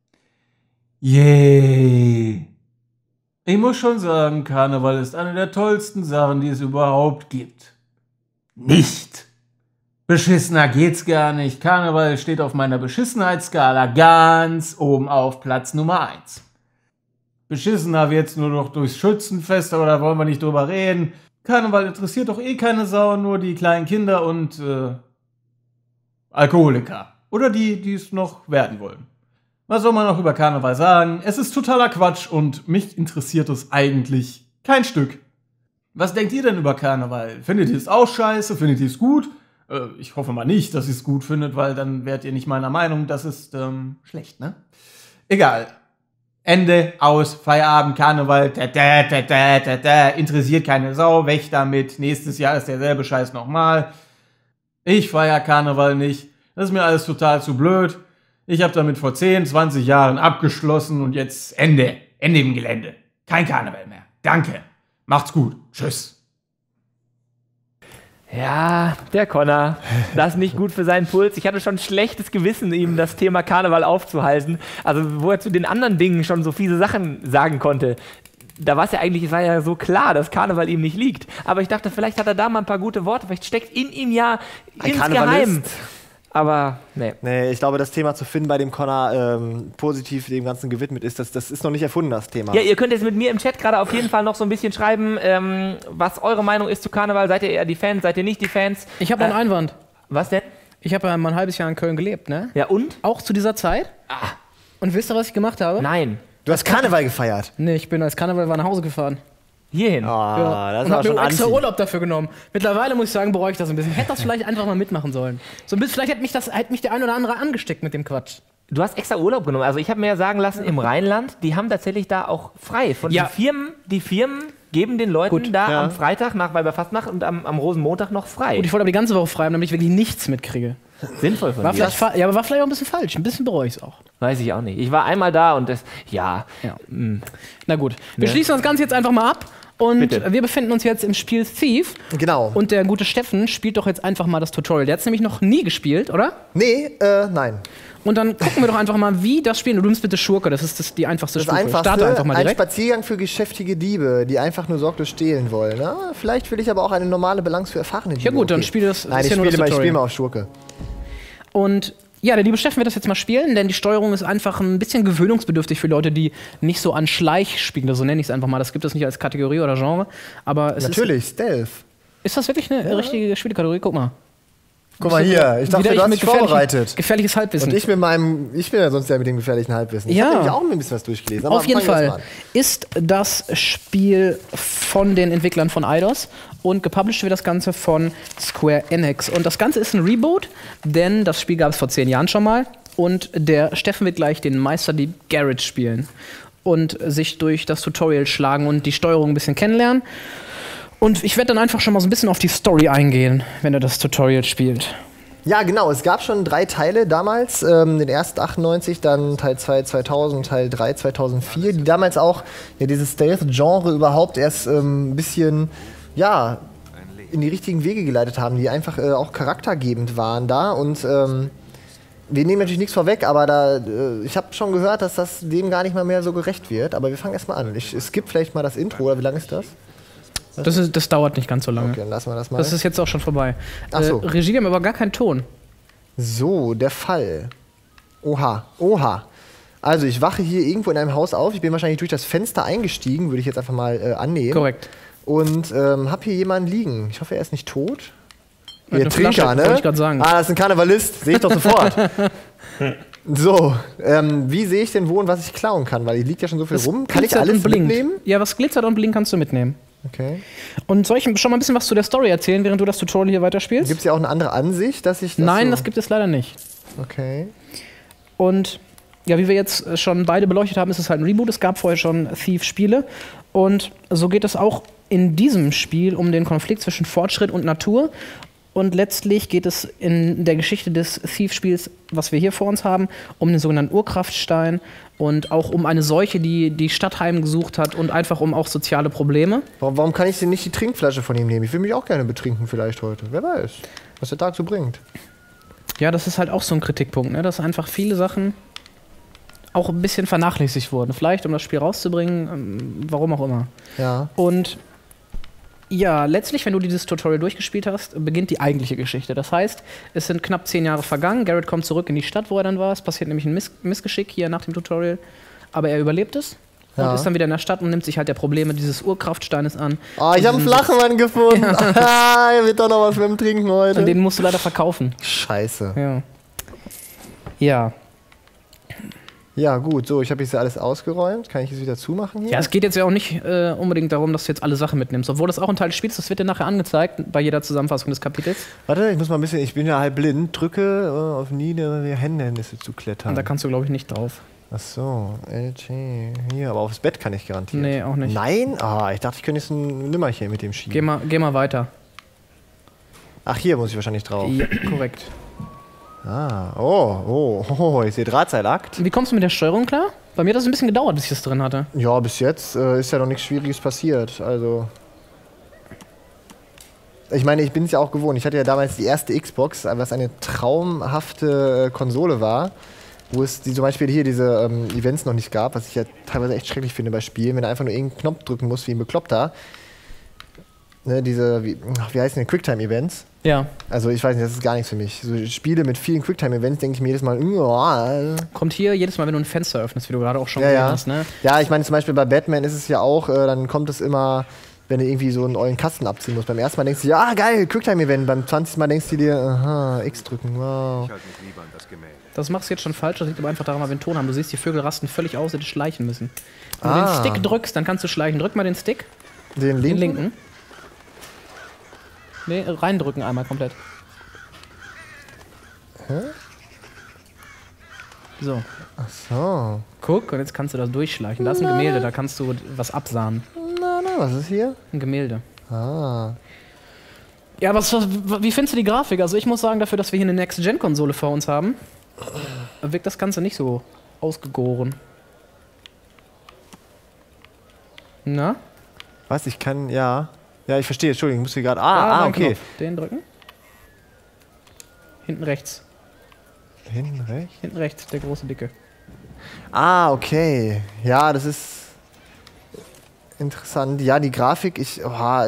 Yay. Ich muss schon sagen, Karneval ist eine der tollsten Sachen, die es überhaupt gibt. Nicht. Beschissener geht's gar nicht. Karneval steht auf meiner Beschissenheitsskala ganz oben auf Platz Nummer eins. Beschissener wird's nur noch durchs Schützenfest, aber da wollen wir nicht drüber reden. Karneval interessiert doch eh keine Sau, nur die kleinen Kinder und äh, Alkoholiker. Oder die, die es noch werden wollen. Was soll man noch über Karneval sagen? Es ist totaler Quatsch und mich interessiert es eigentlich kein Stück. Was denkt ihr denn über Karneval? Findet ihr es auch scheiße? Findet ihr es gut? Äh, ich hoffe mal nicht, dass ihr es gut findet, weil dann wärt ihr nicht meiner Meinung. Das ist ähm, schlecht, ne? Egal. Ende, aus, Feierabend, Karneval, da, da, da, da, da, da, interessiert keine Sau, weg damit, nächstes Jahr ist derselbe Scheiß nochmal. Ich feier Karneval nicht, das ist mir alles total zu blöd. Ich habe damit vor zehn, zwanzig Jahren abgeschlossen und jetzt Ende, Ende im Gelände. Kein Karneval mehr. Danke. Macht's gut. Tschüss. Ja, der Connor, das ist nicht gut für seinen Puls. Ich hatte schon schlechtes Gewissen, ihm das Thema Karneval aufzuhalten. Also, wo er zu den anderen Dingen schon so fiese Sachen sagen konnte. Da war es ja eigentlich, es war ja so klar, dass Karneval ihm nicht liegt. Aber ich dachte, vielleicht hat er da mal ein paar gute Worte. Vielleicht steckt in ihm ja Ein insgeheim. Karnevalist. Aber, nee. Nee, ich glaube, das Thema zu finden bei dem Connor ähm, positiv dem Ganzen gewidmet ist, das, das ist noch nicht erfunden, das Thema. Ja, ihr könnt jetzt mit mir im Chat gerade auf jeden Fall noch so ein bisschen schreiben, ähm, was eure Meinung ist zu Karneval. Seid ihr eher die Fans, seid ihr nicht die Fans? Ich habe einen Äh, Einwand. Was denn? Ich habe ja mal ein halbes Jahr in Köln gelebt, ne? Ja, und? Auch zu dieser Zeit. Ah. Und wisst ihr, was ich gemacht habe? Nein. Du hast Karneval gefeiert? Nee, ich bin als Karneval war nach Hause gefahren. Hierhin? Oh, ja. das und war hab schon mir extra anziehend. Urlaub dafür genommen. Mittlerweile muss ich sagen, bereue ich das ein bisschen. Hätte das vielleicht einfach mal mitmachen sollen. So ein bisschen, vielleicht hätte mich, das, hätte mich der ein oder andere angesteckt mit dem Quatsch. Du hast extra Urlaub genommen. Also ich habe mir ja sagen lassen, im Rheinland, die haben tatsächlich da auch frei. Von Ja. den Firmen, die Firmen geben den Leuten Gut, da ja. am Freitag nach Weiberfastnacht und am, am Rosenmontag noch frei. Und ich wollte aber die ganze Woche frei haben, damit ich wirklich nichts mitkriege. Sinnvoll von War dir. vielleicht fa- ja, aber war vielleicht auch ein bisschen falsch. Ein bisschen bereue ich es auch. Weiß ich auch nicht. Ich war einmal da und das, ja. Ja. mm. Na gut. Wir Ja. schließen das Ganze jetzt einfach mal ab. Und Bitte. wir befinden uns jetzt im Spiel Thief. Genau. Und der gute Steffen spielt doch jetzt einfach mal das Tutorial. Der hat es nämlich noch nie gespielt, oder? Nee, äh, nein. Und dann gucken wir doch einfach mal, wie das Spielen. Du nimmst bitte Schurke, das ist das, die einfachste Das Stufe. Einfachste, Starte einfach mal ein direkt. Spaziergang für geschäftige Diebe, die einfach nur sorglos stehlen wollen. Na, vielleicht will ich aber auch eine normale Balance für erfahrene Diebe. Ja gut, dann Okay. spiel das. Nein, ist ich ja nur spiele das mal, ich Tutorial. spiele mal auf Schurke. Und ja, der liebe Steffen wird das jetzt mal spielen, denn die Steuerung ist einfach ein bisschen gewöhnungsbedürftig für Leute, die nicht so an Schleich spielen. So nenne ich es einfach mal. Das gibt es nicht als Kategorie oder Genre. Aber es Natürlich, Stealth. Ist, ist das wirklich eine richtige Spielekategorie? Guck mal. Guck mal hier, ich dachte, Wieder du hast mit dich gefährlichen- vorbereitet. Gefährliches Halbwissen. Und ich mit meinem, ich bin ja sonst ja mit dem gefährlichen Halbwissen. Ich Ja. habe nämlich auch ein bisschen was durchgelesen. aber Auf jeden fangen wir Fall erst mal an. ist das Spiel von den Entwicklern von Eidos und gepublished wird das Ganze von Square Enix. Und das Ganze ist ein Reboot, denn das Spiel gab es vor zehn Jahren schon mal. Und der Steffen wird gleich den Meisterdieb Garrett spielen und sich durch das Tutorial schlagen und die Steuerung ein bisschen kennenlernen. Und ich werde dann einfach schon mal so ein bisschen auf die Story eingehen, wenn er das Tutorial spielt. Ja, genau. Es gab schon drei Teile damals. Ähm, den ersten achtundneunzig, dann Teil zwei zweitausend, Teil drei zweitausendvier, die damals auch ja, dieses Stealth-Genre überhaupt erst ähm, ein bisschen, ja, in die richtigen Wege geleitet haben, die einfach äh, auch charaktergebend waren da. Und ähm, wir nehmen natürlich nichts vorweg, aber da, äh, ich habe schon gehört, dass das dem gar nicht mal mehr so gerecht wird. Aber wir fangen erstmal an. Ich skippe vielleicht mal das Intro, oder wie lange ist das? Das, ist, das dauert nicht ganz so lange. Okay, dann lassen wir das mal. Das ist jetzt auch schon vorbei. Ach so. Äh, Regie, wir haben aber gar keinen Ton. So, der Fall. Oha, oha. Also ich wache hier irgendwo in einem Haus auf. Ich bin wahrscheinlich durch das Fenster eingestiegen, würde ich jetzt einfach mal äh, annehmen. Korrekt. Und ähm, hab hier jemanden liegen. Ich hoffe, er ist nicht tot. Eine Der Flasche, Trinker, ne? wollte ich grad sagen. Ah, das ist ein Karnevalist. Sehe ich doch sofort. So, ähm, wie sehe ich denn wo und was ich klauen kann? Weil hier liegt ja schon so viel Das rum. Kann ich glitzert alles und blinkt. mitnehmen? Ja, was glitzert und blinkt, kannst du mitnehmen. Okay. Und soll ich schon mal ein bisschen was zu der Story erzählen, während du das Tutorial hier weiterspielst? Gibt es ja auch eine andere Ansicht, dass ich das Nein, so das gibt es leider nicht. Okay. Und ja, wie wir jetzt schon beide beleuchtet haben, ist es halt ein Reboot. Es gab vorher schon Thief-Spiele. Und so geht es auch in diesem Spiel um den Konflikt zwischen Fortschritt und Natur. Und letztlich geht es in der Geschichte des Thief-Spiels, was wir hier vor uns haben, um den sogenannten Urkraftstein und auch um eine Seuche, die die Stadt heimgesucht hat und einfach um auch soziale Probleme. Warum, warum kann ich denn nicht die Trinkflasche von ihm nehmen? Ich will mich auch gerne betrinken vielleicht heute. Wer weiß, was der Tag so bringt. Ja, das ist halt auch so ein Kritikpunkt, ne? Dass einfach viele Sachen auch ein bisschen vernachlässigt wurden. Vielleicht, um das Spiel rauszubringen, ähm, warum auch immer. Ja. Und ja, letztlich, wenn du dieses Tutorial durchgespielt hast, beginnt die eigentliche Geschichte. Das heißt, es sind knapp zehn Jahre vergangen. Garrett kommt zurück in die Stadt, wo er dann war. Es passiert nämlich ein Miss Missgeschick hier nach dem Tutorial. Aber er überlebt es und Ja. ist dann wieder in der Stadt und nimmt sich halt der Probleme dieses Urkraftsteines an. Oh, ich habe einen Flachmann gefunden. Ah, er wird doch noch was mit dem Trinken heute. Und den musst du leider verkaufen. Scheiße. Ja. Ja. Ja, gut, so, ich habe jetzt ja alles ausgeräumt. Kann ich es wieder zumachen hier? Ja, es geht jetzt ja auch nicht äh, unbedingt darum, dass du jetzt alle Sachen mitnimmst. Obwohl das auch ein Teil des Spiels ist, das wird dir nachher angezeigt bei jeder Zusammenfassung des Kapitels. Warte, ich muss mal ein bisschen, ich bin ja halb blind. Drücke äh, auf niedere Hindernisse zu klettern. Und da kannst du, glaube ich, nicht drauf. Ach so, L G. Hier, aber aufs Bett kann ich garantiert. Nee, auch nicht. Nein? Ah, ich dachte, ich könnte jetzt ein Nimmerchen mit dem schieben. Geh mal, geh mal weiter. Ach, hier muss ich wahrscheinlich drauf. Ja, korrekt. Ah, oh, oh, oh, ich sehe Drahtseilakt. Wie kommst du mit der Steuerung klar? Bei mir hat das ein bisschen gedauert, bis ich das drin hatte. Ja, bis jetzt äh, ist ja noch nichts Schwieriges passiert. Also. Ich meine, ich bin es ja auch gewohnt. Ich hatte ja damals die erste Xbox, was eine traumhafte äh, Konsole war, wo es die, zum Beispiel hier diese ähm, Events noch nicht gab, was ich ja teilweise echt schrecklich finde bei Spielen, wenn du einfach nur irgendeinen Knopf drücken musst, wie ein Bekloppter. Ne, diese, wie, ach, wie heißen die, Quicktime-Events? Ja. Also ich weiß nicht, das ist gar nichts für mich. So Spiele mit vielen Quicktime-Events denke ich mir jedes Mal, uh, Kommt hier jedes Mal, wenn du ein Fenster öffnest, wie du gerade auch schon ja, gesehen ja. hast, ne? Ja, ich meine zum Beispiel bei Batman ist es ja auch, äh, dann kommt es immer wenn du irgendwie so einen ollen Kasten abziehen musst. Beim ersten Mal denkst du, ja geil, Quicktime-Event. Beim zwanzigsten Mal denkst du dir, aha, X drücken, wow. Das machst du jetzt schon falsch, das liegt aber einfach daran, weil wir einen Ton haben. Du siehst, die Vögel rasten völlig aus, dass die schleichen müssen. Wenn Ah. du den Stick drückst, dann kannst du schleichen. Drück mal den Stick. Den linken? Den linken. Nee, reindrücken einmal komplett. Hä? So. Ach so. Guck, und jetzt kannst du das durchschleichen. Da ist ein Gemälde, da kannst du was absahnen. Na, na, was ist hier? Ein Gemälde. Ah. Ja, was, was, wie findest du die Grafik? Also ich muss sagen, dafür, dass wir hier eine Next-Gen-Konsole vor uns haben, wirkt das Ganze nicht so ausgegoren. Na? Was, ich kann, ja. Ja, ich verstehe, Entschuldigung, ich muss hier gerade. Ah, ah, okay. Knopf. Den drücken. Hinten rechts. Hinten rechts? Hinten rechts, der große Dicke. Ah, okay. Ja, das ist interessant. Ja, die Grafik, ich. Oha,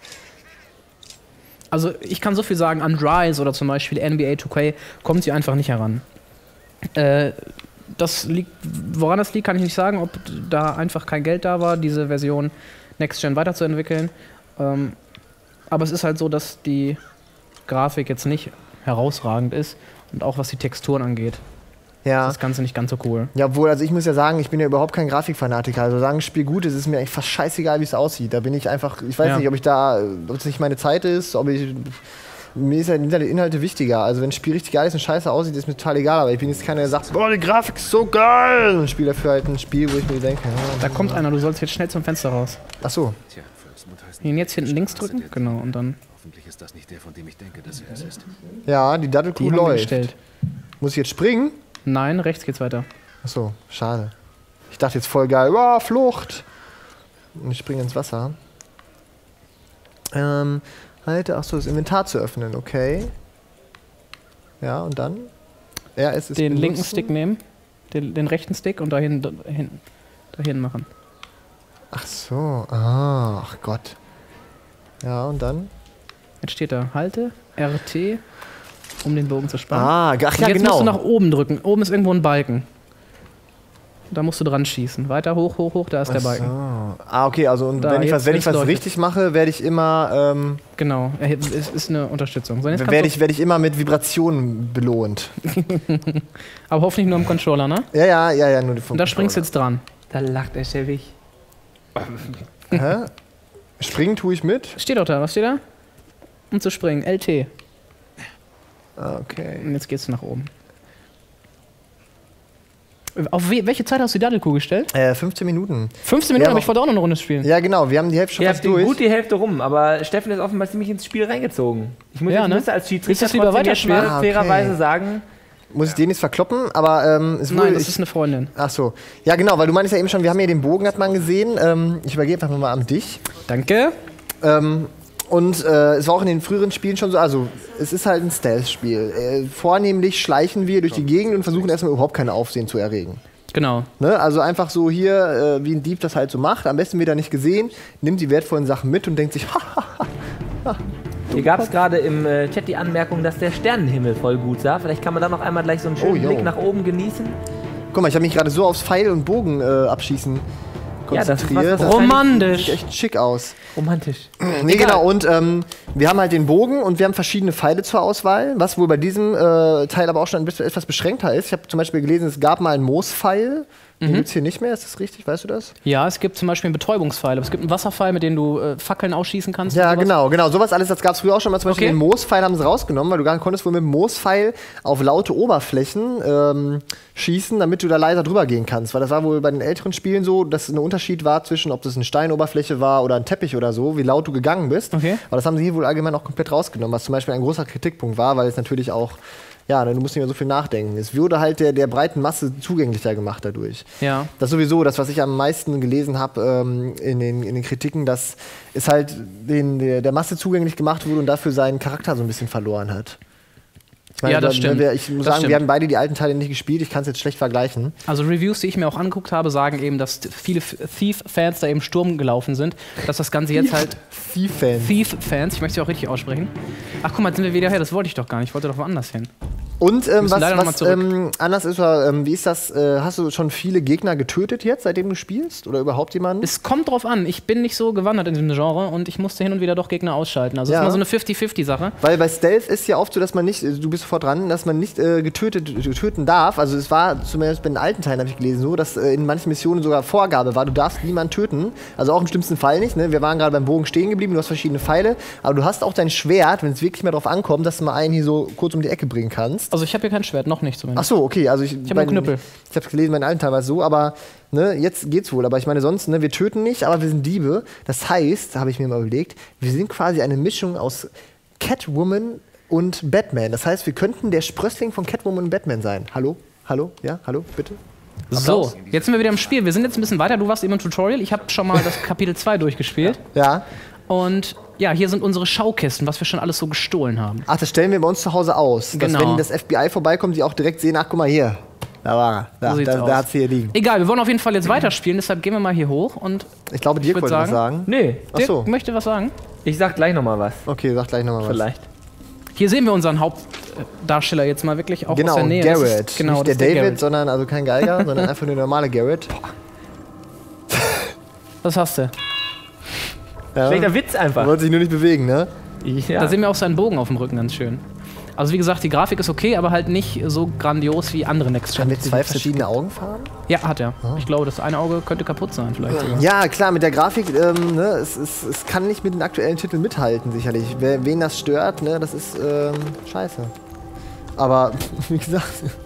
Also ich kann so viel sagen, an Rise oder zum Beispiel N B A two K kommt sie einfach nicht heran. Äh, das liegt, woran das liegt, kann ich nicht sagen, ob da einfach kein Geld da war, diese Version Next Gen weiterzuentwickeln. Ähm, aber es ist halt so, dass die Grafik jetzt nicht herausragend ist und auch was die Texturen angeht. ja. Ist das Ganze nicht ganz so cool. Ja, obwohl, also ich muss ja sagen, ich bin ja überhaupt kein Grafikfanatiker. Also sagen, das Spiel gut ist, ist mir eigentlich fast scheißegal, wie es aussieht. Da bin ich einfach, ich weiß Ja. nicht, ob ich da, ob es nicht meine Zeit ist, ob ich. Mir ist ja die Inhalte wichtiger. Also wenn ein Spiel richtig geil ist und scheiße aussieht, ist mir total egal. Aber ich bin jetzt keiner, der sagt, boah, die Grafik ist so geil. Und spiele dafür halt ein Spiel, wo ich mir denke, ja, Da kommt einer, du sollst jetzt schnell zum Fenster raus. ach so. Und jetzt hinten links drücken, genau, und dann Hoffentlich ist das nicht der, von dem ich denke, dass er es ist. Ja, die die Dattelkuh haben wir läuft. gestellt. Muss ich jetzt springen? Nein, rechts geht's weiter. Ach so, schade. Ich dachte jetzt voll geil, wow, Flucht. Und ich springe ins Wasser. Ähm, halte, ach so, das Inventar zu öffnen, okay. Ja, und dann? Ja, es ist Den benutzen. linken Stick nehmen, den, den rechten Stick und dahin, dahin, dahin machen. Ach so, ah, ach Gott. Ja, und dann? Jetzt steht da, halte R T, um den Bogen zu spannen. Ah, ach Und ja, jetzt genau. musst du nach oben drücken. Oben ist irgendwo ein Balken. Da musst du dran schießen. Weiter hoch, hoch, hoch, da ist der Ach Balken. so. Ah, okay, also und Da, wenn ich jetzt, was, wenn ich wenn's was leuchtet. richtig mache, werde ich immer, ähm, Genau, es ist, ist eine Unterstützung. So, jetzt kannst werde du- ich, werde ich immer mit Vibrationen belohnt. Aber hoffentlich nur im Controller, ne? Ja, ja, ja, ja, nur die Und da springst du jetzt dran. Da lacht er schäbig. Hä? Springen tue ich mit? Steht doch da, was steht da? Um zu springen, L T. Ah, okay. Und jetzt gehst du nach oben. Auf we welche Zeit hast du die Dattelkuh gestellt? Äh, fünfzehn Minuten. fünfzehn Minuten, Ja, aber ich wollte auch noch eine Runde spielen. Ja, genau, wir haben die Hälfte schon Ihr fast habt die durch. gut die Hälfte rum, aber Steffen ist offenbar ziemlich ins Spiel reingezogen. Ich muss Ja, jetzt ne? müsste als Schiedsrichter Willst du es lieber trotzdem jetzt weiterspielen? mal Ah, okay. fairerweise sagen, Muss ich den jetzt verkloppen? Aber ähm, es Nein, wurde. das ich, ist eine Freundin. ach so. Ja, genau, weil du meinst ja eben schon, wir haben hier den Bogen, hat man gesehen. Ähm, ich übergebe einfach mal an dich. Danke. Ähm, und äh, es war auch in den früheren Spielen schon so, also es ist halt ein Stealth-Spiel. Äh, vornehmlich schleichen wir durch die Gegend und versuchen erstmal überhaupt keine Aufsehen zu erregen. Genau. Ne? Also einfach so hier, äh, wie ein Dieb das halt so macht. Am besten wieder nicht gesehen, nimmt die wertvollen Sachen mit und denkt sich, ha, hier gab es gerade im äh, Chat die Anmerkung, dass der Sternenhimmel voll gut sah. Vielleicht kann man da noch einmal gleich so einen schönen Oh, jo. Blick nach oben genießen. guck mal, ich habe mich gerade so aufs Pfeil und Bogen äh, abschießen Ja, das ist konzentriert. was, was Romantisch. Sieht echt schick aus. Romantisch. Nee, genau. Und ähm, wir haben halt den Bogen und wir haben verschiedene Pfeile zur Auswahl, was wohl bei diesem äh, Teil aber auch schon ein bisschen etwas beschränkter ist. Ich habe zum Beispiel gelesen, es gab mal einen Moospfeil. Den gibt's hier nicht mehr, ist das richtig? Weißt du das? Ja, es gibt zum Beispiel einen Betäubungspfeil. Es gibt einen Wasserpfeil, mit dem du äh, Fackeln ausschießen kannst. Ja, und sowas. genau, genau. Sowas alles, das gab es früher auch schon mal. Zum Beispiel Okay. den Moospfeil haben sie rausgenommen, weil du gar nicht konntest wohl mit dem Moospfeil auf laute Oberflächen ähm, schießen, damit du da leiser drüber gehen kannst. Weil das war wohl bei den älteren Spielen so, dass ein Unterschied war zwischen, ob das eine Steinoberfläche war oder ein Teppich oder so, wie laut du gegangen bist. Okay. Aber das haben sie hier wohl allgemein auch komplett rausgenommen, was zum Beispiel ein großer Kritikpunkt war, weil es natürlich auch, ja, du musst nicht mehr so viel nachdenken. Es wurde halt der, der breiten Masse zugänglicher gemacht dadurch. Ja. Das ist sowieso das, was ich am meisten gelesen habe ähm, in, den, in den Kritiken, dass es halt den, der, der Masse zugänglich gemacht wurde und dafür seinen Charakter so ein bisschen verloren hat. Ich Ja, das da- stimmt. Wir, ich muss Das sagen, stimmt. wir haben beide die alten Teile nicht gespielt, ich kann es jetzt schlecht vergleichen. Also Reviews, die ich mir auch angeguckt habe, sagen eben, dass viele Thief-Fans da eben Sturm gelaufen sind. Dass das Ganze jetzt halt... Thief-Fans. Thief-Fans, ich möchte sie auch richtig aussprechen. Ach guck mal, jetzt sind wir wieder her, das wollte ich doch gar nicht, ich wollte doch woanders hin. Und ähm, müssen was, leider noch mal was zurück. ähm, anders ist, oder, ähm, wie ist das? Äh, hast du schon viele Gegner getötet jetzt, seitdem du spielst? Oder überhaupt jemanden? Es kommt drauf an. Ich bin nicht so gewandert in diesem Genre und ich musste hin und wieder doch Gegner ausschalten. Also es Ja. ist immer so eine fifty fifty Sache. Weil bei Stealth ist ja oft so, dass man nicht, du bist sofort dran, dass man nicht äh, getötet töten darf. Also es war zumindest bei den alten Teilen, habe ich gelesen, so, dass äh, in manchen Missionen sogar Vorgabe war, du darfst niemanden töten. Also auch im schlimmsten Fall nicht. Ne? Wir waren gerade beim Bogen stehen geblieben, du hast verschiedene Pfeile, aber du hast auch dein Schwert, wenn es wirklich mal drauf ankommt, dass du mal einen hier so kurz um die Ecke bringen kannst. Also ich habe hier kein Schwert, noch nicht zumindest. Ach so, okay. Also ich, Ich hab nur Knüppel. Ich habe gelesen, mein alten Teil war es so, aber ne, jetzt geht's wohl. Aber ich meine sonst, ne, wir töten nicht, aber wir sind Diebe. Das heißt, habe ich mir mal überlegt, wir sind quasi eine Mischung aus Catwoman und Batman. Das heißt, wir könnten der Sprössling von Catwoman und Batman sein. Hallo? Hallo? Ja? Hallo? Bitte? So, jetzt sind wir wieder im Spiel. Wir sind jetzt ein bisschen weiter. Du warst eben im Tutorial. Ich habe schon mal das Kapitel zwei durchgespielt. Ja. Und ja, hier sind unsere Schaukisten, was wir schon alles so gestohlen haben. Ach, das stellen wir bei uns zu Hause aus. Dass, Genau. wenn das F B I vorbeikommt, die auch direkt sehen, ach, guck mal hier. Da war er. Da, So sieht's da, aus. da hat's hier liegen. Egal, wir wollen auf jeden Fall jetzt weiterspielen, deshalb gehen wir mal hier hoch und Ich glaube, Dirk würd wollte was sagen. Nee, Ach so. Dirk möchte was sagen. ich sag gleich noch mal was. Okay, sag gleich nochmal was. Vielleicht. Hier sehen wir unseren Hauptdarsteller jetzt mal wirklich auch Genau, aus der Nähe. Das Garrett. ist, genau, Nicht das der ist David, Garrett. sondern also kein Geiger, sondern einfach nur der normale Garrett. Was hast du? Ja. Schlechter Witz einfach. Wollte sich nur nicht bewegen, ne? Ja. Da sehen wir auch seinen Bogen auf dem Rücken ganz schön. Also wie gesagt, die Grafik ist okay, aber halt nicht so grandios wie andere Next Gen. Haben wir zwei verschiedene Augenfarben? Ja, hat er. Ich glaube, das eine Auge könnte kaputt sein vielleicht sogar. Ja, klar, mit der Grafik, ähm, ne, es, es, es kann nicht mit den aktuellen Titeln mithalten, sicherlich. Wer, wen das stört, ne, das ist ähm, scheiße. Aber, wie gesagt,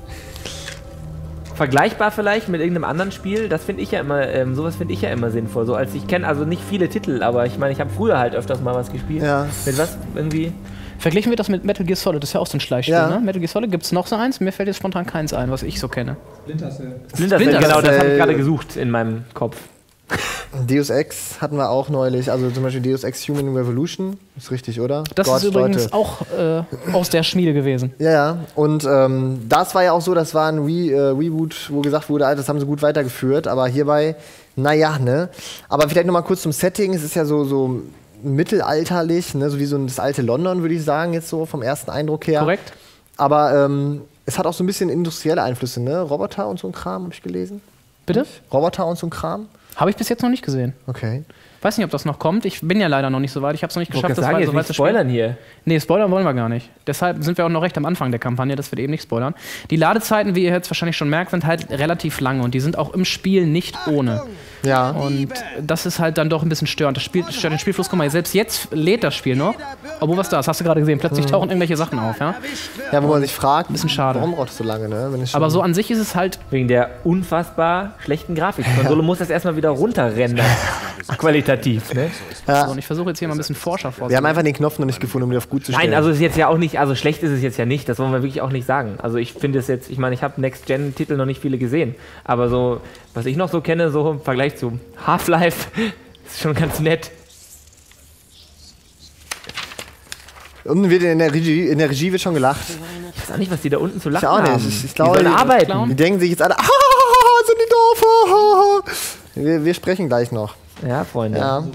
Vergleichbar vielleicht mit irgendeinem anderen Spiel, das finde ich ja immer, ähm, sowas finde ich ja immer sinnvoll. So als ich kenne also nicht viele Titel, aber ich meine, ich habe früher halt öfters mal was gespielt. Ja. Mit was irgendwie? Verglichen wir das mit Metal Gear Solid, das ist ja auch so ein Schleichspiel, Ja. ne? Metal Gear Solid, gibt es noch so eins? Mir fällt jetzt spontan keins ein, was ich so kenne. Splinter Cell, Splinter genau, das habe Cell. ich gerade gesucht in meinem Kopf. Deus Ex hatten wir auch neulich, also zum Beispiel Deus Ex Human Revolution, ist richtig, oder? Das Gott, ist übrigens Leute. auch äh, aus der Schmiede gewesen. Ja, ja, und ähm, das war ja auch so, das war ein Re äh, Reboot, wo gesagt wurde, Alter, das haben sie gut weitergeführt, aber hierbei, naja, ne? Aber vielleicht nochmal kurz zum Setting, es ist ja so, so mittelalterlich, ne? So wie so das alte London, würde ich sagen, jetzt so vom ersten Eindruck her. Korrekt. Aber ähm, es hat auch so ein bisschen industrielle Einflüsse, ne? Roboter und so ein Kram, habe ich gelesen. Bitte? Roboter und so ein Kram? Habe ich bis jetzt noch nicht gesehen. Okay. Weiß nicht, ob das noch kommt. Ich bin ja leider noch nicht so weit. Ich habe es noch nicht Ich wollte geschafft, sagen, war jetzt so weit nicht zu spielen. spoilern hier. Nee, spoilern wollen wir gar nicht. Deshalb sind wir auch noch recht am Anfang der Kampagne, das wird eben nicht spoilern. Die Ladezeiten, wie ihr jetzt wahrscheinlich schon merkt, sind halt relativ lange und die sind auch im Spiel nicht ohne. Ja. Und das ist halt dann doch ein bisschen störend. Das Spiel stört den Spielfluss. Guck mal, selbst jetzt lädt das Spiel noch. Obwohl, was da ist, hast du gerade gesehen. Plötzlich tauchen irgendwelche Sachen auf, ja? Ja, wo man sich fragt, bisschen schade. warum braucht es so lange, ne? Wenn es schon Aber so an sich ist es halt. Wegen der unfassbar schlechten Grafik. Die Konsole muss das erstmal wieder runterrendern. Qualitativ, ne? Ja. So, und ich versuche jetzt hier mal ein bisschen Forscher Wir haben vorzunehmen. einfach den Knopf noch nicht gefunden, um den auf gut zu stellen. Nein, also es ist jetzt ja auch nicht, also schlecht ist es jetzt ja nicht, das wollen wir wirklich auch nicht sagen. Also ich finde es jetzt, ich meine, ich habe Next-Gen-Titel noch nicht viele gesehen, aber so, was ich noch so kenne, so im Vergleich zu Half-Life, ist schon ganz nett. Unten wird in der Regie, in der Regie wird schon gelacht. Ich weiß auch nicht, was die da unten zu lachen Ich auch nicht. haben. Ich, ich glaube, die sollen die, arbeiten. die denken sich jetzt alle, ah, sind die doof. ah, ah, ah." Wir, wir sprechen gleich noch. Ja, Freunde. Ja.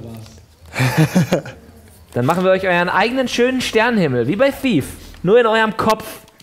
Dann machen wir euch euren eigenen schönen Sternenhimmel, wie bei Thief. Nur in eurem Kopf.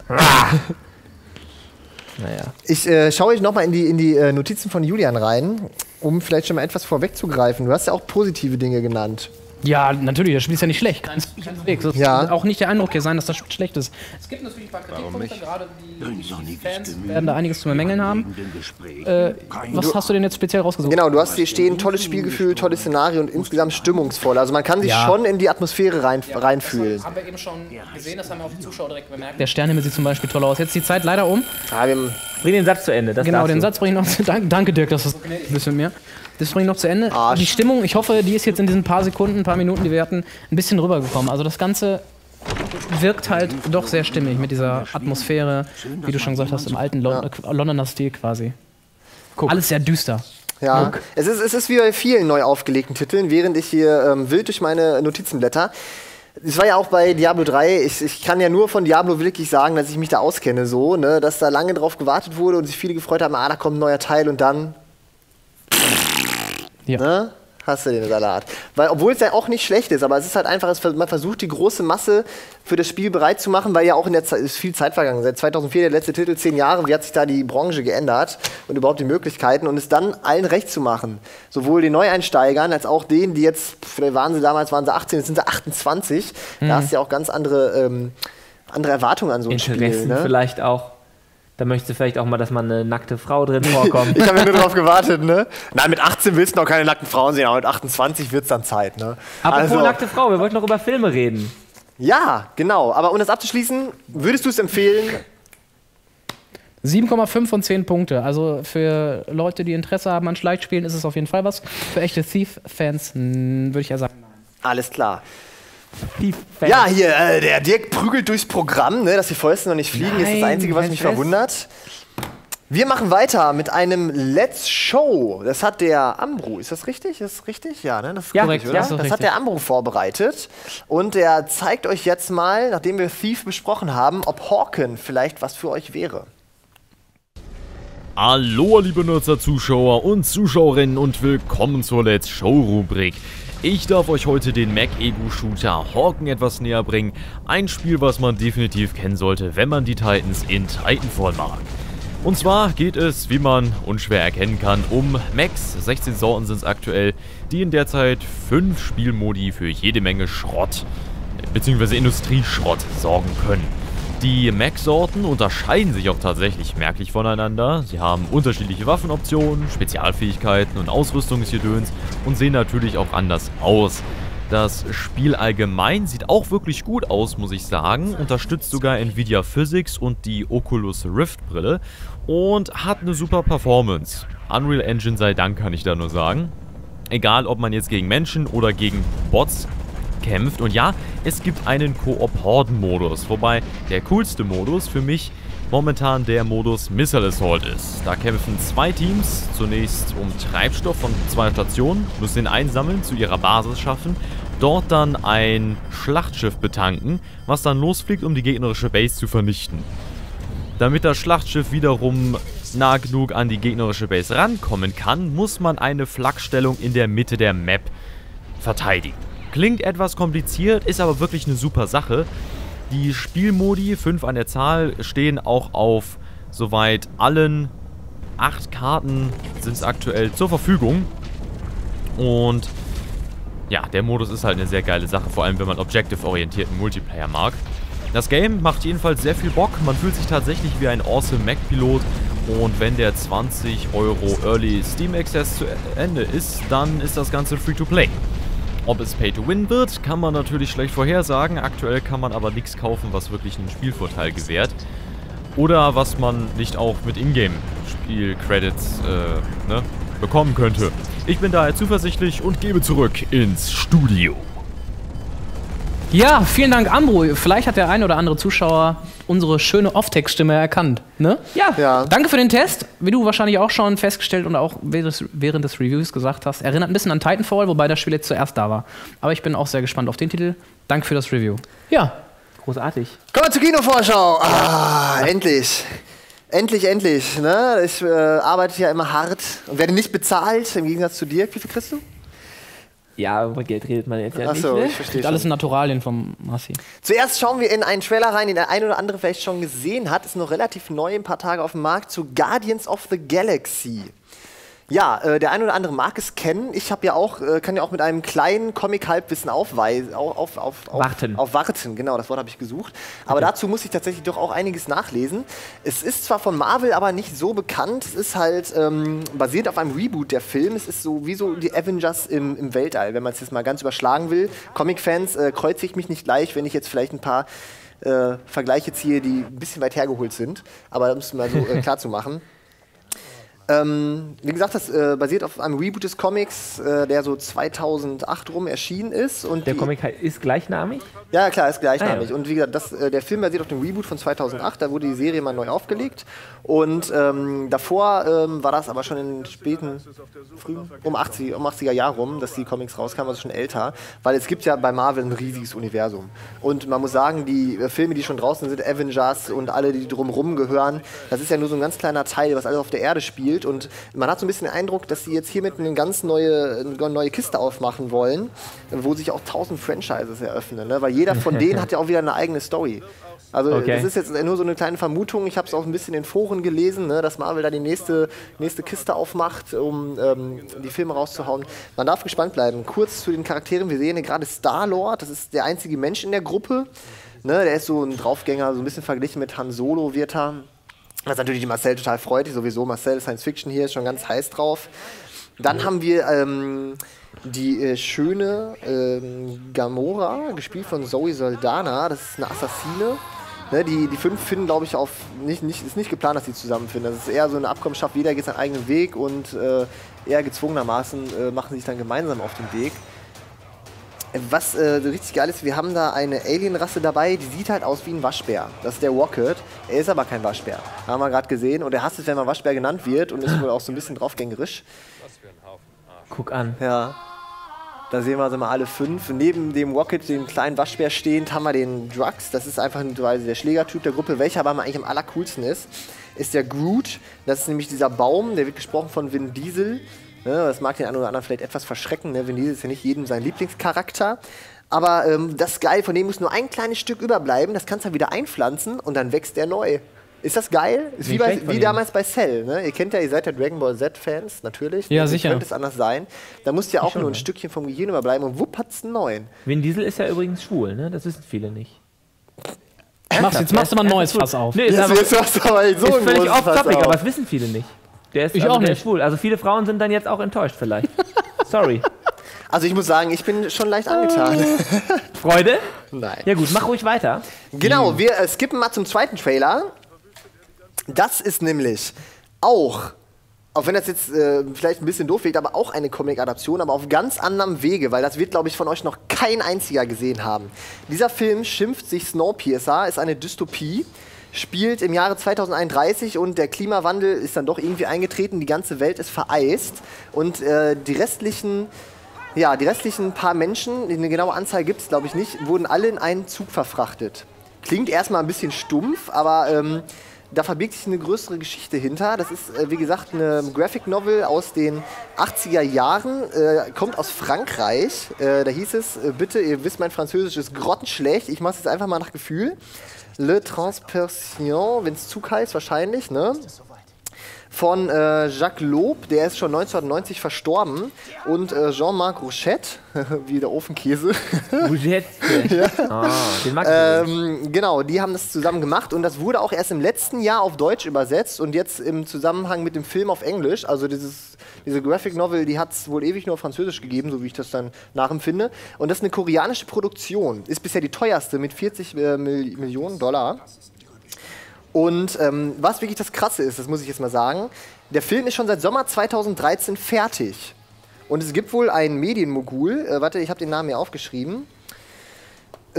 Naja. Ich äh, schaue ich nochmal in die, in die äh, Notizen von Julian rein, um vielleicht schon mal etwas vorwegzugreifen. Du hast ja auch positive Dinge genannt. Ja, natürlich, das Spiel ist ja nicht schlecht. Keineswegs. Das Ja. soll auch nicht der Eindruck hier sein, dass das Spiel schlecht ist. Es gibt natürlich ein paar Kritikpunkte, gerade die Fans werden da einiges zu bemängeln haben. Äh, was hast du denn jetzt speziell rausgesucht? Genau, du hast hier stehen, tolles Spielgefühl, tolles Szenario und insgesamt stimmungsvoll. Also man kann sich Ja. schon in die Atmosphäre rein, reinfühlen. Haben wir eben schon gesehen, das haben auch die Zuschauer direkt bemerkt. Der Sternhimmel sieht zum Beispiel toll aus. Jetzt die Zeit leider um. Ja, wir haben Bring den Satz zu Ende. Das Genau, darfst den du. Satz bringe ich noch zu Danke, danke Dirk, dass du so gnädig bist mit mir. Das bringe ich noch zu Ende. Arsch. Die Stimmung, ich hoffe, die ist jetzt in diesen paar Sekunden, ein paar Minuten, die wir hatten, ein bisschen rübergekommen. Also das Ganze wirkt halt doch sehr stimmig mit dieser Atmosphäre, wie du schon gesagt hast, im alten Lon äh, Londoner Stil quasi. Alles sehr düster. Ja, es ist, es ist wie bei vielen neu aufgelegten Titeln, während ich hier ähm, wild durch meine Notizen blätter. Es war ja auch bei Diablo drei, ich, ich kann ja nur von Diablo wirklich sagen, dass ich mich da auskenne, so, ne, dass da lange drauf gewartet wurde und sich viele gefreut haben, ah, da kommt ein neuer Teil und dann Ja. ne, hast du den Salat. Weil, obwohl es ja auch nicht schlecht ist, aber es ist halt einfach, es, man versucht die große Masse für das Spiel bereit zu machen, weil ja auch in der Zeit ist viel Zeit vergangen. Seit zweitausendvier der letzte Titel, zehn Jahre, wie hat sich da die Branche geändert und überhaupt die Möglichkeiten und es dann allen recht zu machen. Sowohl den Neueinsteigern als auch denen, die jetzt, vielleicht waren sie damals, waren sie achtzehn, jetzt sind sie achtundzwanzig. Mhm. Da hast du ja auch ganz andere, ähm, andere Erwartungen an so ein Spiel. Interessen ne? vielleicht auch. Da möchtest du vielleicht auch mal, dass man eine nackte Frau drin vorkommt. Ich habe ja nur darauf gewartet, ne? Nein, mit achtzehn willst du noch keine nackten Frauen sehen, aber mit achtundzwanzig wird es dann Zeit, ne? Apropos also, nackte Frau, wir wollten noch über Filme reden. Ja, genau. Aber um das abzuschließen, würdest du es empfehlen? sieben Komma fünf von zehn Punkte. Also für Leute, die Interesse haben an Schleichspielen, ist es auf jeden Fall was. Für echte Thief-Fans würde ich ja sagen, nein. Alles klar. Ja, hier, äh, der Dirk prügelt durchs Programm, ne, dass die Fäuste noch nicht fliegen, Nein, ist das Einzige, was mich verwundert. Wir machen weiter mit einem Let's Show. Das hat der Ambro, ist das richtig? Ist das richtig? Ja, ne? Das ist ja, korrekt, oder? Ja, das, das richtig. hat der Ambro vorbereitet. Und der zeigt euch jetzt mal, nachdem wir Thief besprochen haben, ob Hawken vielleicht was für euch wäre. Hallo, liebe Nerdster-Zuschauer und Zuschauerinnen und willkommen zur Let's Show-Rubrik. Ich darf euch heute den Mac-Ego-Shooter Hawken etwas näher bringen. Ein Spiel, was man definitiv kennen sollte, wenn man die Titans in Titanfall mag. Und zwar geht es, wie man unschwer erkennen kann, um Macs. sechzehn Sorten sind es aktuell, die in derzeit fünf Spielmodi für jede Menge Schrott bzw. Industrieschrott sorgen können. Die Mac-Sorten unterscheiden sich auch tatsächlich merklich voneinander. Sie haben unterschiedliche Waffenoptionen, Spezialfähigkeiten und Ausrüstungsgedöns und sehen natürlich auch anders aus. Das Spiel allgemein sieht auch wirklich gut aus, muss ich sagen. Unterstützt sogar Nvidia Physics und die Oculus Rift Brille und hat eine super Performance. Unreal Engine sei Dank, kann ich da nur sagen. Egal, ob man jetzt gegen Menschen oder gegen Bots kämpft. Und ja, es gibt einen Koop-Horden-Modus, wobei der coolste Modus für mich momentan der Modus Missile Assault ist. Da kämpfen zwei Teams, zunächst um Treibstoff von zwei Stationen, müssen ihn einsammeln, zu ihrer Basis schaffen, dort dann ein Schlachtschiff betanken, was dann losfliegt, um die gegnerische Base zu vernichten. Damit das Schlachtschiff wiederum nah genug an die gegnerische Base rankommen kann, muss man eine Flakstellung in der Mitte der Map verteidigen. Klingt etwas kompliziert, ist aber wirklich eine super Sache. Die Spielmodi, fünf an der Zahl, stehen auch auf soweit allen acht Karten sind es aktuell zur Verfügung. Und ja, der Modus ist halt eine sehr geile Sache, vor allem wenn man objective-orientierten Multiplayer mag. Das Game macht jedenfalls sehr viel Bock, man fühlt sich tatsächlich wie ein awesome Mac-Pilot. Und wenn der zwanzig Euro Early Steam Access zu Ende ist, dann ist das Ganze Free-to-Play. Ob es Pay-to-Win wird, kann man natürlich schlecht vorhersagen. Aktuell kann man aber nichts kaufen, was wirklich einen Spielvorteil gewährt. Oder was man nicht auch mit Ingame-Spiel-Credits äh, ne, bekommen könnte. Ich bin daher zuversichtlich und gebe zurück ins Studio. Ja, vielen Dank, Ambro. Vielleicht hat der ein oder andere Zuschauer unsere schöne Off-Text-Stimme erkannt, ne? Ja. ja. Danke für den Test. Wie du wahrscheinlich auch schon festgestellt und auch während des Reviews gesagt hast, erinnert ein bisschen an Titanfall, wobei das Spiel jetzt zuerst da war. Aber ich bin auch sehr gespannt auf den Titel. Danke für das Review. Ja. Großartig. Kommen wir zur Kinovorschau. Ah, endlich. Endlich, endlich. Ne? Ich äh, arbeite ja immer hart und werde nicht bezahlt, im Gegensatz zu dir. Wie viel kriegst du? Ja, über Geld redet man jetzt ja Ach so, nicht, ne? Ich verstehe alles Naturalien vom Massi. Zuerst schauen wir in einen Trailer rein, den der ein oder andere vielleicht schon gesehen hat. Ist noch relativ neu, ein paar Tage auf dem Markt, zu Guardians of the Galaxy. Ja, äh, der ein oder andere mag es kennen. Ich habe ja auch, äh, kann ja auch mit einem kleinen Comic-Halbwissen aufweisen, auf, auf, auf, auf, warten. auf warten, genau, das Wort habe ich gesucht. Aber okay. Dazu muss ich tatsächlich doch auch einiges nachlesen. Es ist zwar von Marvel, aber nicht so bekannt. Es ist halt ähm, basiert auf einem Reboot der Film. Es ist so wie so die Avengers im, im Weltall, wenn man es jetzt mal ganz überschlagen will. Comic-Fans, äh, kreuze ich mich nicht gleich, wenn ich jetzt vielleicht ein paar äh, Vergleiche ziehe, die ein bisschen weit hergeholt sind. Aber um es mal so äh, klar zu machen. Ähm, wie gesagt, das äh, basiert auf einem Reboot des Comics, äh, der so zweitausendacht rum erschienen ist. Und der die, Comic ist gleichnamig? Ja, klar, ist gleichnamig. Ah, ja. Und wie gesagt, das, äh, der Film basiert auf dem Reboot von zweitausendacht, da wurde die Serie mal neu aufgelegt. Und ähm, davor ähm, war das aber schon in späten, frühen, um, achtzig, um achtziger Jahre rum, dass die Comics rauskamen, also schon älter. Weil es gibt ja bei Marvel ein riesiges Universum. Und man muss sagen, die äh, Filme, die schon draußen sind, Avengers und alle, die drumherum gehören, das ist ja nur so ein ganz kleiner Teil, was alles auf der Erde spielt. gespielt und man hat so ein bisschen den Eindruck, dass sie jetzt hiermit eine ganz neue, eine neue Kiste aufmachen wollen, wo sich auch tausend Franchises eröffnen, ne? Weil jeder von denen hat ja auch wieder eine eigene Story. Also Okay. das ist jetzt nur so eine kleine Vermutung, ich habe es auch ein bisschen in Foren gelesen, ne, dass Marvel da die nächste, nächste Kiste aufmacht, um ähm, die Filme rauszuhauen. Man darf gespannt bleiben. Kurz zu den Charakteren, wir sehen hier gerade Star-Lord, das ist der einzige Mensch in der Gruppe. Ne, der ist so ein Draufgänger, so ein bisschen verglichen mit Han Solo wird er. Was natürlich die Marcel total freut, sowieso Marcel Science Fiction hier ist schon ganz heiß drauf. Dann haben wir ähm, die äh, schöne ähm, Gamora, gespielt von Zoe Saldana, das ist eine Assassine. Ne, die, die fünf finden, glaube ich, auf nicht, nicht, ist nicht geplant, dass sie zusammenfinden. Das ist eher so eine Abkommenschaft, jeder geht seinen eigenen Weg und äh, eher gezwungenermaßen äh, machen sie sich dann gemeinsam auf den Weg. Was äh, richtig geil ist, wir haben da eine Alienrasse dabei, die sieht halt aus wie ein Waschbär. Das ist der Rocket. Er ist aber kein Waschbär. Haben wir gerade gesehen. Und er hasst es, wenn man Waschbär genannt wird und ist wohl auch so ein bisschen draufgängerisch. Guck an. Ja. Da sehen wir also mal alle fünf. Neben dem Rocket, dem kleinen Waschbär stehend, haben wir den Drax. Das ist einfach der Schlägertyp der Gruppe. Welcher aber eigentlich am allercoolsten ist, ist der Groot. Das ist nämlich dieser Baum, der wird gesprochen von Vin Diesel. Das mag den einen oder anderen vielleicht etwas verschrecken. Ne? Vin Diesel ist ja nicht jedem sein Lieblingscharakter. Aber ähm, das ist geil, von dem muss nur ein kleines Stück überbleiben. Das kannst du dann wieder einpflanzen und dann wächst der neu. Ist das geil? Ist wie, bei, wie damals bei Cell. Ne? Ihr kennt ja, ihr seid ja Dragon Ball Z-Fans, natürlich. Ja, Wie sicher. könnte es anders sein? Da muss ja auch nur ein Stückchen vom Gehirn überbleiben und wupp hat's einen neuen. Vin Diesel ist ja übrigens schwul, ne? Das wissen viele nicht. Machst, jetzt machst du mal ein neues Fass auf. Nee, ist, Jetzt- aber, jetzt hast du aber so ist ein völlig großes Fass off-topic, auf. aber das wissen viele nicht. Der ist Ich also auch der nicht. ist schwul. Also viele Frauen sind dann jetzt auch enttäuscht vielleicht. Sorry. Also ich muss sagen, ich bin schon leicht angetan. Freude? Nein. Ja gut, mach ruhig weiter. Genau, wir äh, skippen mal zum zweiten Trailer. Das ist nämlich auch, auch wenn das jetzt äh, vielleicht ein bisschen doof wirkt, aber auch eine Comic-Adaption, aber auf ganz anderem Wege, weil das wird, glaube ich, von euch noch kein einziger gesehen haben. Dieser Film schimpft sich Snowpiercer, ist eine Dystopie, spielt im Jahre zweitausendeinunddreißig und der Klimawandel ist dann doch irgendwie eingetreten, die ganze Welt ist vereist und äh, die restlichen Ja, die restlichen paar Menschen, eine genaue Anzahl gibt es glaube ich nicht, wurden alle in einen Zug verfrachtet. Klingt erstmal ein bisschen stumpf, aber ähm, da verbirgt sich eine größere Geschichte hinter. Das ist, äh, wie gesagt, eine Graphic Novel aus den achtziger Jahren, äh, kommt aus Frankreich. Äh, da hieß es, äh, bitte, ihr wisst, mein Französisch ist grottenschlecht, ich mache es jetzt einfach mal nach Gefühl. Le Transpersion, wenn es Zug heißt, wahrscheinlich, ne? Von äh, Jacques Lob, der ist schon neunzehnhundertneunzig verstorben. Und äh, Jean-Marc Rochette, wie der Ofenkäse. Rochette? Ja. Ah, den mag ich ähm, genau, die haben das zusammen gemacht. Und das wurde auch erst im letzten Jahr auf Deutsch übersetzt. Und jetzt im Zusammenhang mit dem Film auf Englisch. Also dieses, diese Graphic Novel, die hat es wohl ewig nur auf Französisch gegeben, so wie ich das dann nachempfinde. Und das ist eine koreanische Produktion. Ist bisher die teuerste mit vierzig äh, Mil- Millionen Dollar. Und ähm, was wirklich das Krasse ist, das muss ich jetzt mal sagen, der Film ist schon seit Sommer zweitausenddreizehn fertig. Und es gibt wohl einen Medienmogul, äh, warte, ich habe den Namen hier aufgeschrieben. Äh,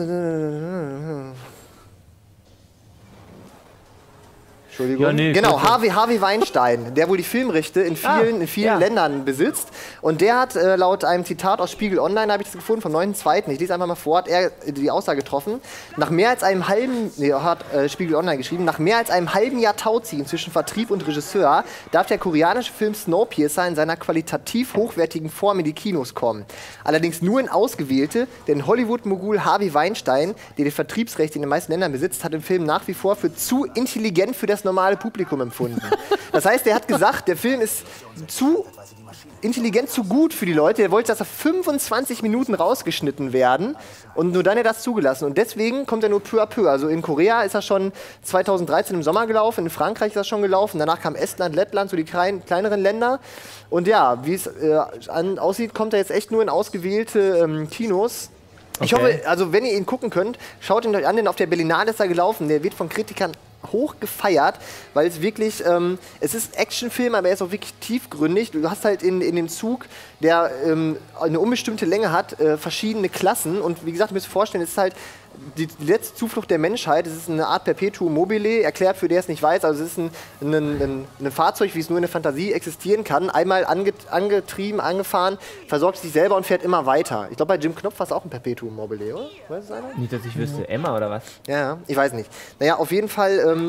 Entschuldigung. Ja, nee, genau, ist okay. Harvey, Harvey Weinstein, der wohl die Filmrechte in vielen, Ah, in vielen ja. Ländern besitzt. Und der hat äh, laut einem Zitat aus Spiegel Online, habe ich das gefunden, vom neunten zweiten ich lese einfach mal vor, hat er die Aussage getroffen, nach mehr als einem halben, nee, hat äh, Spiegel Online geschrieben, nach mehr als einem halben Jahr Tauziehen zwischen Vertrieb und Regisseur darf der koreanische Film Snowpiercer in seiner qualitativ hochwertigen Form in die Kinos kommen. Allerdings nur in ausgewählte, denn Hollywood-Mogul Harvey Weinstein, der die Vertriebsrechte in den meisten Ländern besitzt, hat den Film nach wie vor für zu intelligent für das normale Publikum empfunden. Das heißt, er hat gesagt, der Film ist zu intelligent, zu gut für die Leute. Er wollte, dass er fünfundzwanzig Minuten rausgeschnitten werden und nur dann hat er das zugelassen. Und deswegen kommt er nur peu à peu. Also in Korea ist er schon zweitausenddreizehn im Sommer gelaufen, in Frankreich ist er schon gelaufen, danach kam Estland, Lettland, so die klein, kleineren Länder. Und ja, wie es äh, an, aussieht, kommt er jetzt echt nur in ausgewählte ähm, Kinos. Ich Okay. hoffe, also wenn ihr ihn gucken könnt, schaut ihn euch an, denn auf der Berlinale ist er gelaufen. Der wird von Kritikern hoch gefeiert, weil es wirklich, ähm, es ist Actionfilm, aber er ist auch wirklich tiefgründig. Du hast halt in, in dem Zug, der ähm, eine unbestimmte Länge hat, äh, verschiedene Klassen und wie gesagt, ihr müsst euch vorstellen, es ist halt die, die letzte Zuflucht der Menschheit. Es ist eine Art Perpetuum mobile, erklärt für der es nicht weiß. Also es ist ein, ein, ein, ein Fahrzeug, wie es nur in der Fantasie existieren kann. Einmal ange, angetrieben, angefahren, versorgt sich selber und fährt immer weiter. Ich glaube, bei Jim Knopf war es auch ein Perpetuum mobile, oder? Weiß es einer? Nicht, dass ich wüsste. Emma oder was? Ja, ich weiß nicht. Naja, auf jeden Fall ähm,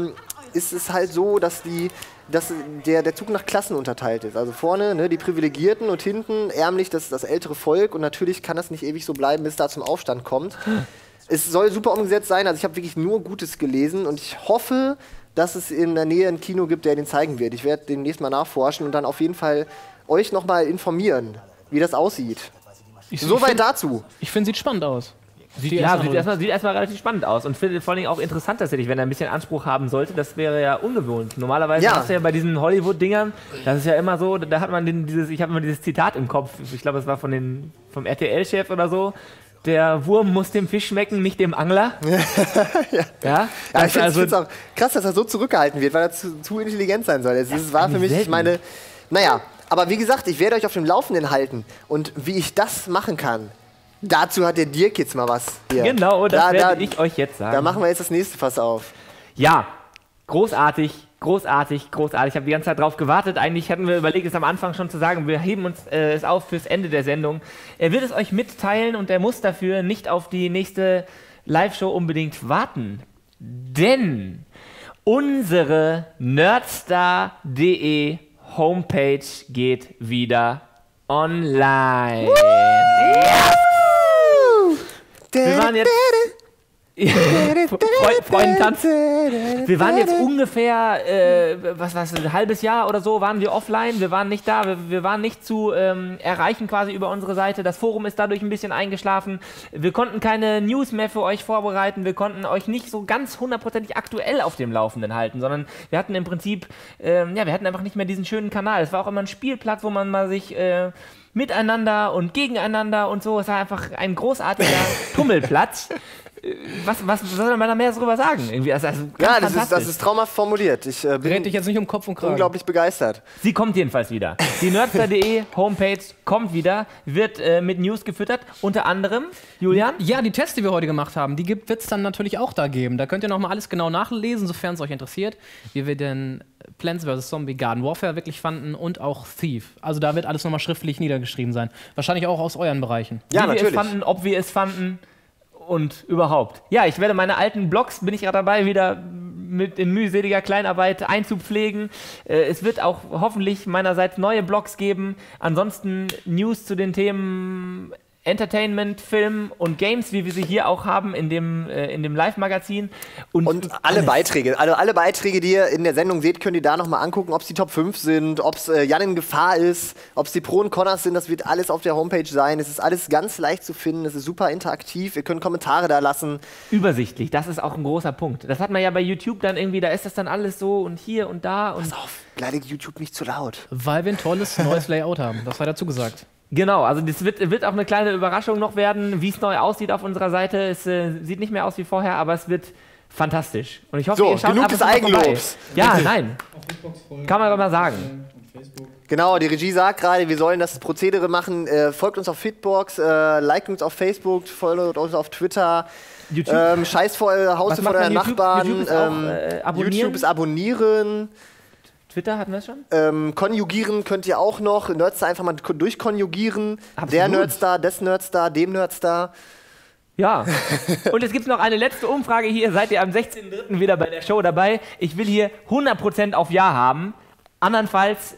ist es halt so, dass die dass der, der Zug nach Klassen unterteilt ist. Also vorne ne, die Privilegierten und hinten ärmlich das, das ältere Volk. Und natürlich kann das nicht ewig so bleiben, bis da zum Aufstand kommt. Es soll super umgesetzt sein. Also ich habe wirklich nur Gutes gelesen. Und ich hoffe, dass es in der Nähe ein Kino gibt, der den zeigen wird. Ich werde demnächst mal nachforschen und dann auf jeden Fall euch noch mal informieren, wie das aussieht. Soweit dazu. Ich finde, sieht spannend aus. Sieht, ja, sieht erstmal, sieht erstmal relativ spannend aus und finde vor allem auch interessant tatsächlich, wenn er ein bisschen Anspruch haben sollte. Das wäre ja ungewohnt. Normalerweise Ja. hast du ja bei diesen Hollywood-Dingern, das ist ja immer so, da hat man den, dieses, ich habe immer dieses Zitat im Kopf, ich glaube, es war von den, vom R T L-Chef oder so. Der Wurm muss dem Fisch schmecken, nicht dem Angler. ja. ja? Ja, ich finde es also auch krass, dass er so zurückgehalten wird, weil er zu, zu intelligent sein soll. Es es war für mich selten. meine. Naja, aber wie gesagt, ich werde euch auf dem Laufenden halten. Und wie ich das machen kann, dazu hat der Dirk jetzt mal was hier. Genau, das Da- werde da- ich euch jetzt sagen. Da machen wir jetzt das nächste Fass auf. Ja, großartig, großartig, großartig. Ich habe die ganze Zeit drauf gewartet. Eigentlich hatten wir überlegt, es am Anfang schon zu sagen, wir heben uns äh, es auf fürs Ende der Sendung. Er wird es euch mitteilen und er muss dafür nicht auf die nächste Live-Show unbedingt warten. Denn unsere nerdstar punkt de Homepage geht wieder online. Ja. Wir waren jetzt Fre Freundentanz. Wir waren jetzt ungefähr, äh, was was, ein halbes Jahr oder so, waren wir offline. Wir waren nicht da. Wir, wir waren nicht zu ähm, erreichen quasi über unsere Seite. Das Forum ist dadurch ein bisschen eingeschlafen. Wir konnten keine News mehr für euch vorbereiten. Wir konnten euch nicht so ganz hundertprozentig aktuell auf dem Laufenden halten, sondern wir hatten im Prinzip, ähm, ja, wir hatten einfach nicht mehr diesen schönen Kanal. Es war auch immer ein Spielplatz, wo man mal sich äh, miteinander und gegeneinander und so. Es war einfach ein großartiger Tummelplatz. Was, was soll man da mehr darüber sagen? Irgendwie, also, also Ja, das ist, das ist traumhaft formuliert. Ich äh, bin Red dich jetzt nicht um Kopf und Kragen. unglaublich begeistert. Sie kommt jedenfalls wieder. Die nerdstar punkt de Homepage kommt wieder, wird äh, mit News gefüttert. Unter anderem, Julian? Ja, die Tests, die wir heute gemacht haben, die wird es dann natürlich auch da geben. Da könnt ihr nochmal alles genau nachlesen, sofern es euch interessiert, wie wir denn Plants versus. Zombie Garden Warfare wirklich fanden und auch Thief. Also da wird alles nochmal schriftlich niedergeschrieben sein. Wahrscheinlich auch aus euren Bereichen. Ja, wie wir natürlich. es fanden, ob wir es fanden und überhaupt. Ja, ich werde meine alten Blogs, bin ich gerade dabei, wieder mit in mühseliger Kleinarbeit einzupflegen. Äh, es wird auch hoffentlich meinerseits neue Blogs geben. Ansonsten News zu den Themen Entertainment, Film und Games, wie wir sie hier auch haben in dem, äh, in dem Live-Magazin. Und, Und alle Beiträge, also alle Beiträge, die ihr in der Sendung seht, könnt ihr da nochmal angucken, ob es die Top fünf sind, ob es äh, Jan in Gefahr ist, ob es die Pro und Connors sind, das wird alles auf der Homepage sein. Es ist alles ganz leicht zu finden, es ist super interaktiv, ihr könnt Kommentare da lassen. Übersichtlich, das ist auch ein großer Punkt. Das hat man ja bei YouTube dann irgendwie, da ist das dann alles so und hier und da. Und Pass auf, beleidige YouTube nicht zu laut. Weil wir ein tolles neues Layout haben. Das sei dazu gesagt. Genau, also das wird, wird auch eine kleine Überraschung noch werden, wie es neu aussieht auf unserer Seite. Es äh, sieht nicht mehr aus wie vorher, aber es wird fantastisch. Und ich hoffe, So, ihr schaut genug ab und des zu mal vorbei. Eigenlobs. Ja, nein. Kann man aber mal sagen. Genau, die Regie sagt gerade, wir sollen das Prozedere machen. Äh, folgt uns auf Fitbox, äh, liked uns auf Facebook, folgt uns auf Twitter. YouTube. Ähm, Scheiß vor äh, Haustür Was von macht euren man YouTube? Nachbarn. YouTube ist auch, ähm, äh, abonnieren? YouTube ist abonnieren. Twitter hatten wir es schon? Ähm, konjugieren könnt ihr auch noch. Nerdstar einfach mal ko- durchkonjugieren. Absolut. Der Nerdstar, des Nerdstar, dem Nerdstar. Ja. Und es gibt noch eine letzte Umfrage hier. Seid ihr am sechzehnten dritten wieder bei der Show dabei? Ich will hier hundert Prozent auf Ja haben. Andernfalls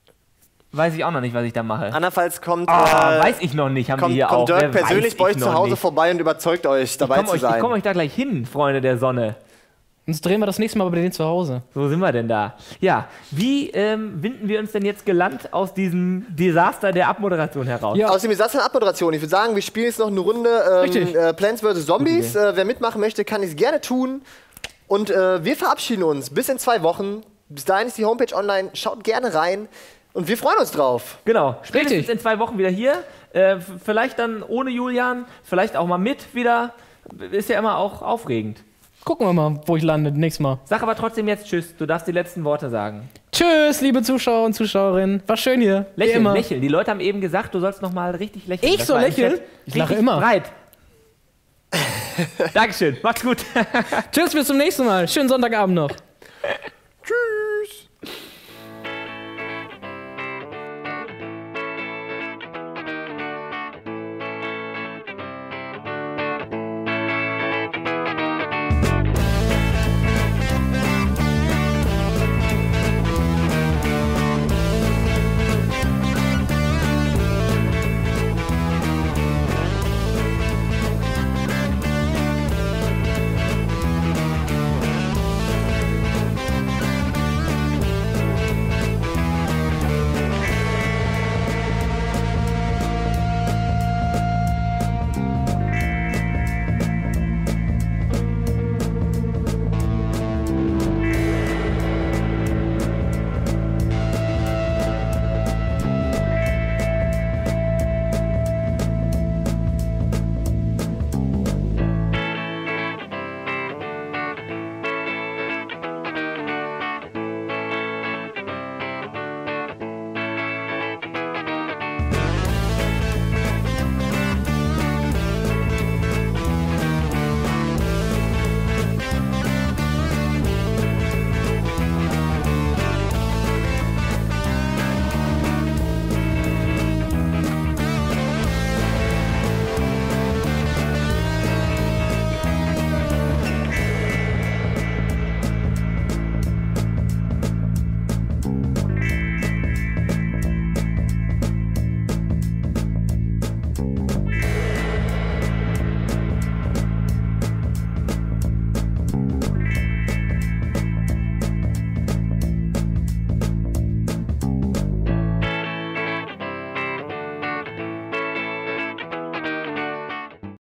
weiß ich auch noch nicht, was ich da mache. Andernfalls kommt, Ah, äh, weiß ich noch nicht, haben kommt, wir hier kommt auch. Dirk Wer persönlich weiß bei euch ich zu noch Hause nicht. vorbei und überzeugt euch, dabei Ich komme zu euch, sein. ich komm euch da gleich hin, Freunde der Sonne. Sonst drehen wir das nächste Mal bei denen zu Hause. So sind wir denn da. Ja, wie ähm, winden wir uns denn jetzt gelangt aus diesem Desaster der Abmoderation heraus? Ja. Aus dem Desaster der Abmoderation. Ich würde sagen, wir spielen jetzt noch eine Runde Richtig. ähm, äh, Plants versus. Zombies. Äh, wer mitmachen möchte, kann es gerne tun. Und äh, wir verabschieden uns bis in zwei Wochen. Bis dahin ist die Homepage online. Schaut gerne rein. Und wir freuen uns drauf. Genau, spätestens Richtig. in zwei Wochen wieder hier. Äh, f- vielleicht dann ohne Julian, vielleicht auch mal mit wieder. Ist ja immer auch aufregend. Gucken wir mal, wo ich lande nächstes Mal. Sag aber trotzdem jetzt Tschüss, du darfst die letzten Worte sagen. Tschüss, liebe Zuschauer und Zuschauerinnen. War schön hier. Wie Lächeln, immer. lächeln. Die Leute haben eben gesagt, du sollst noch mal richtig lächeln. Ich Das soll war im lächeln? Chat Ich lache richtig immer. Breit. Dankeschön, macht's gut. Tschüss, bis zum nächsten Mal. Schönen Sonntagabend noch.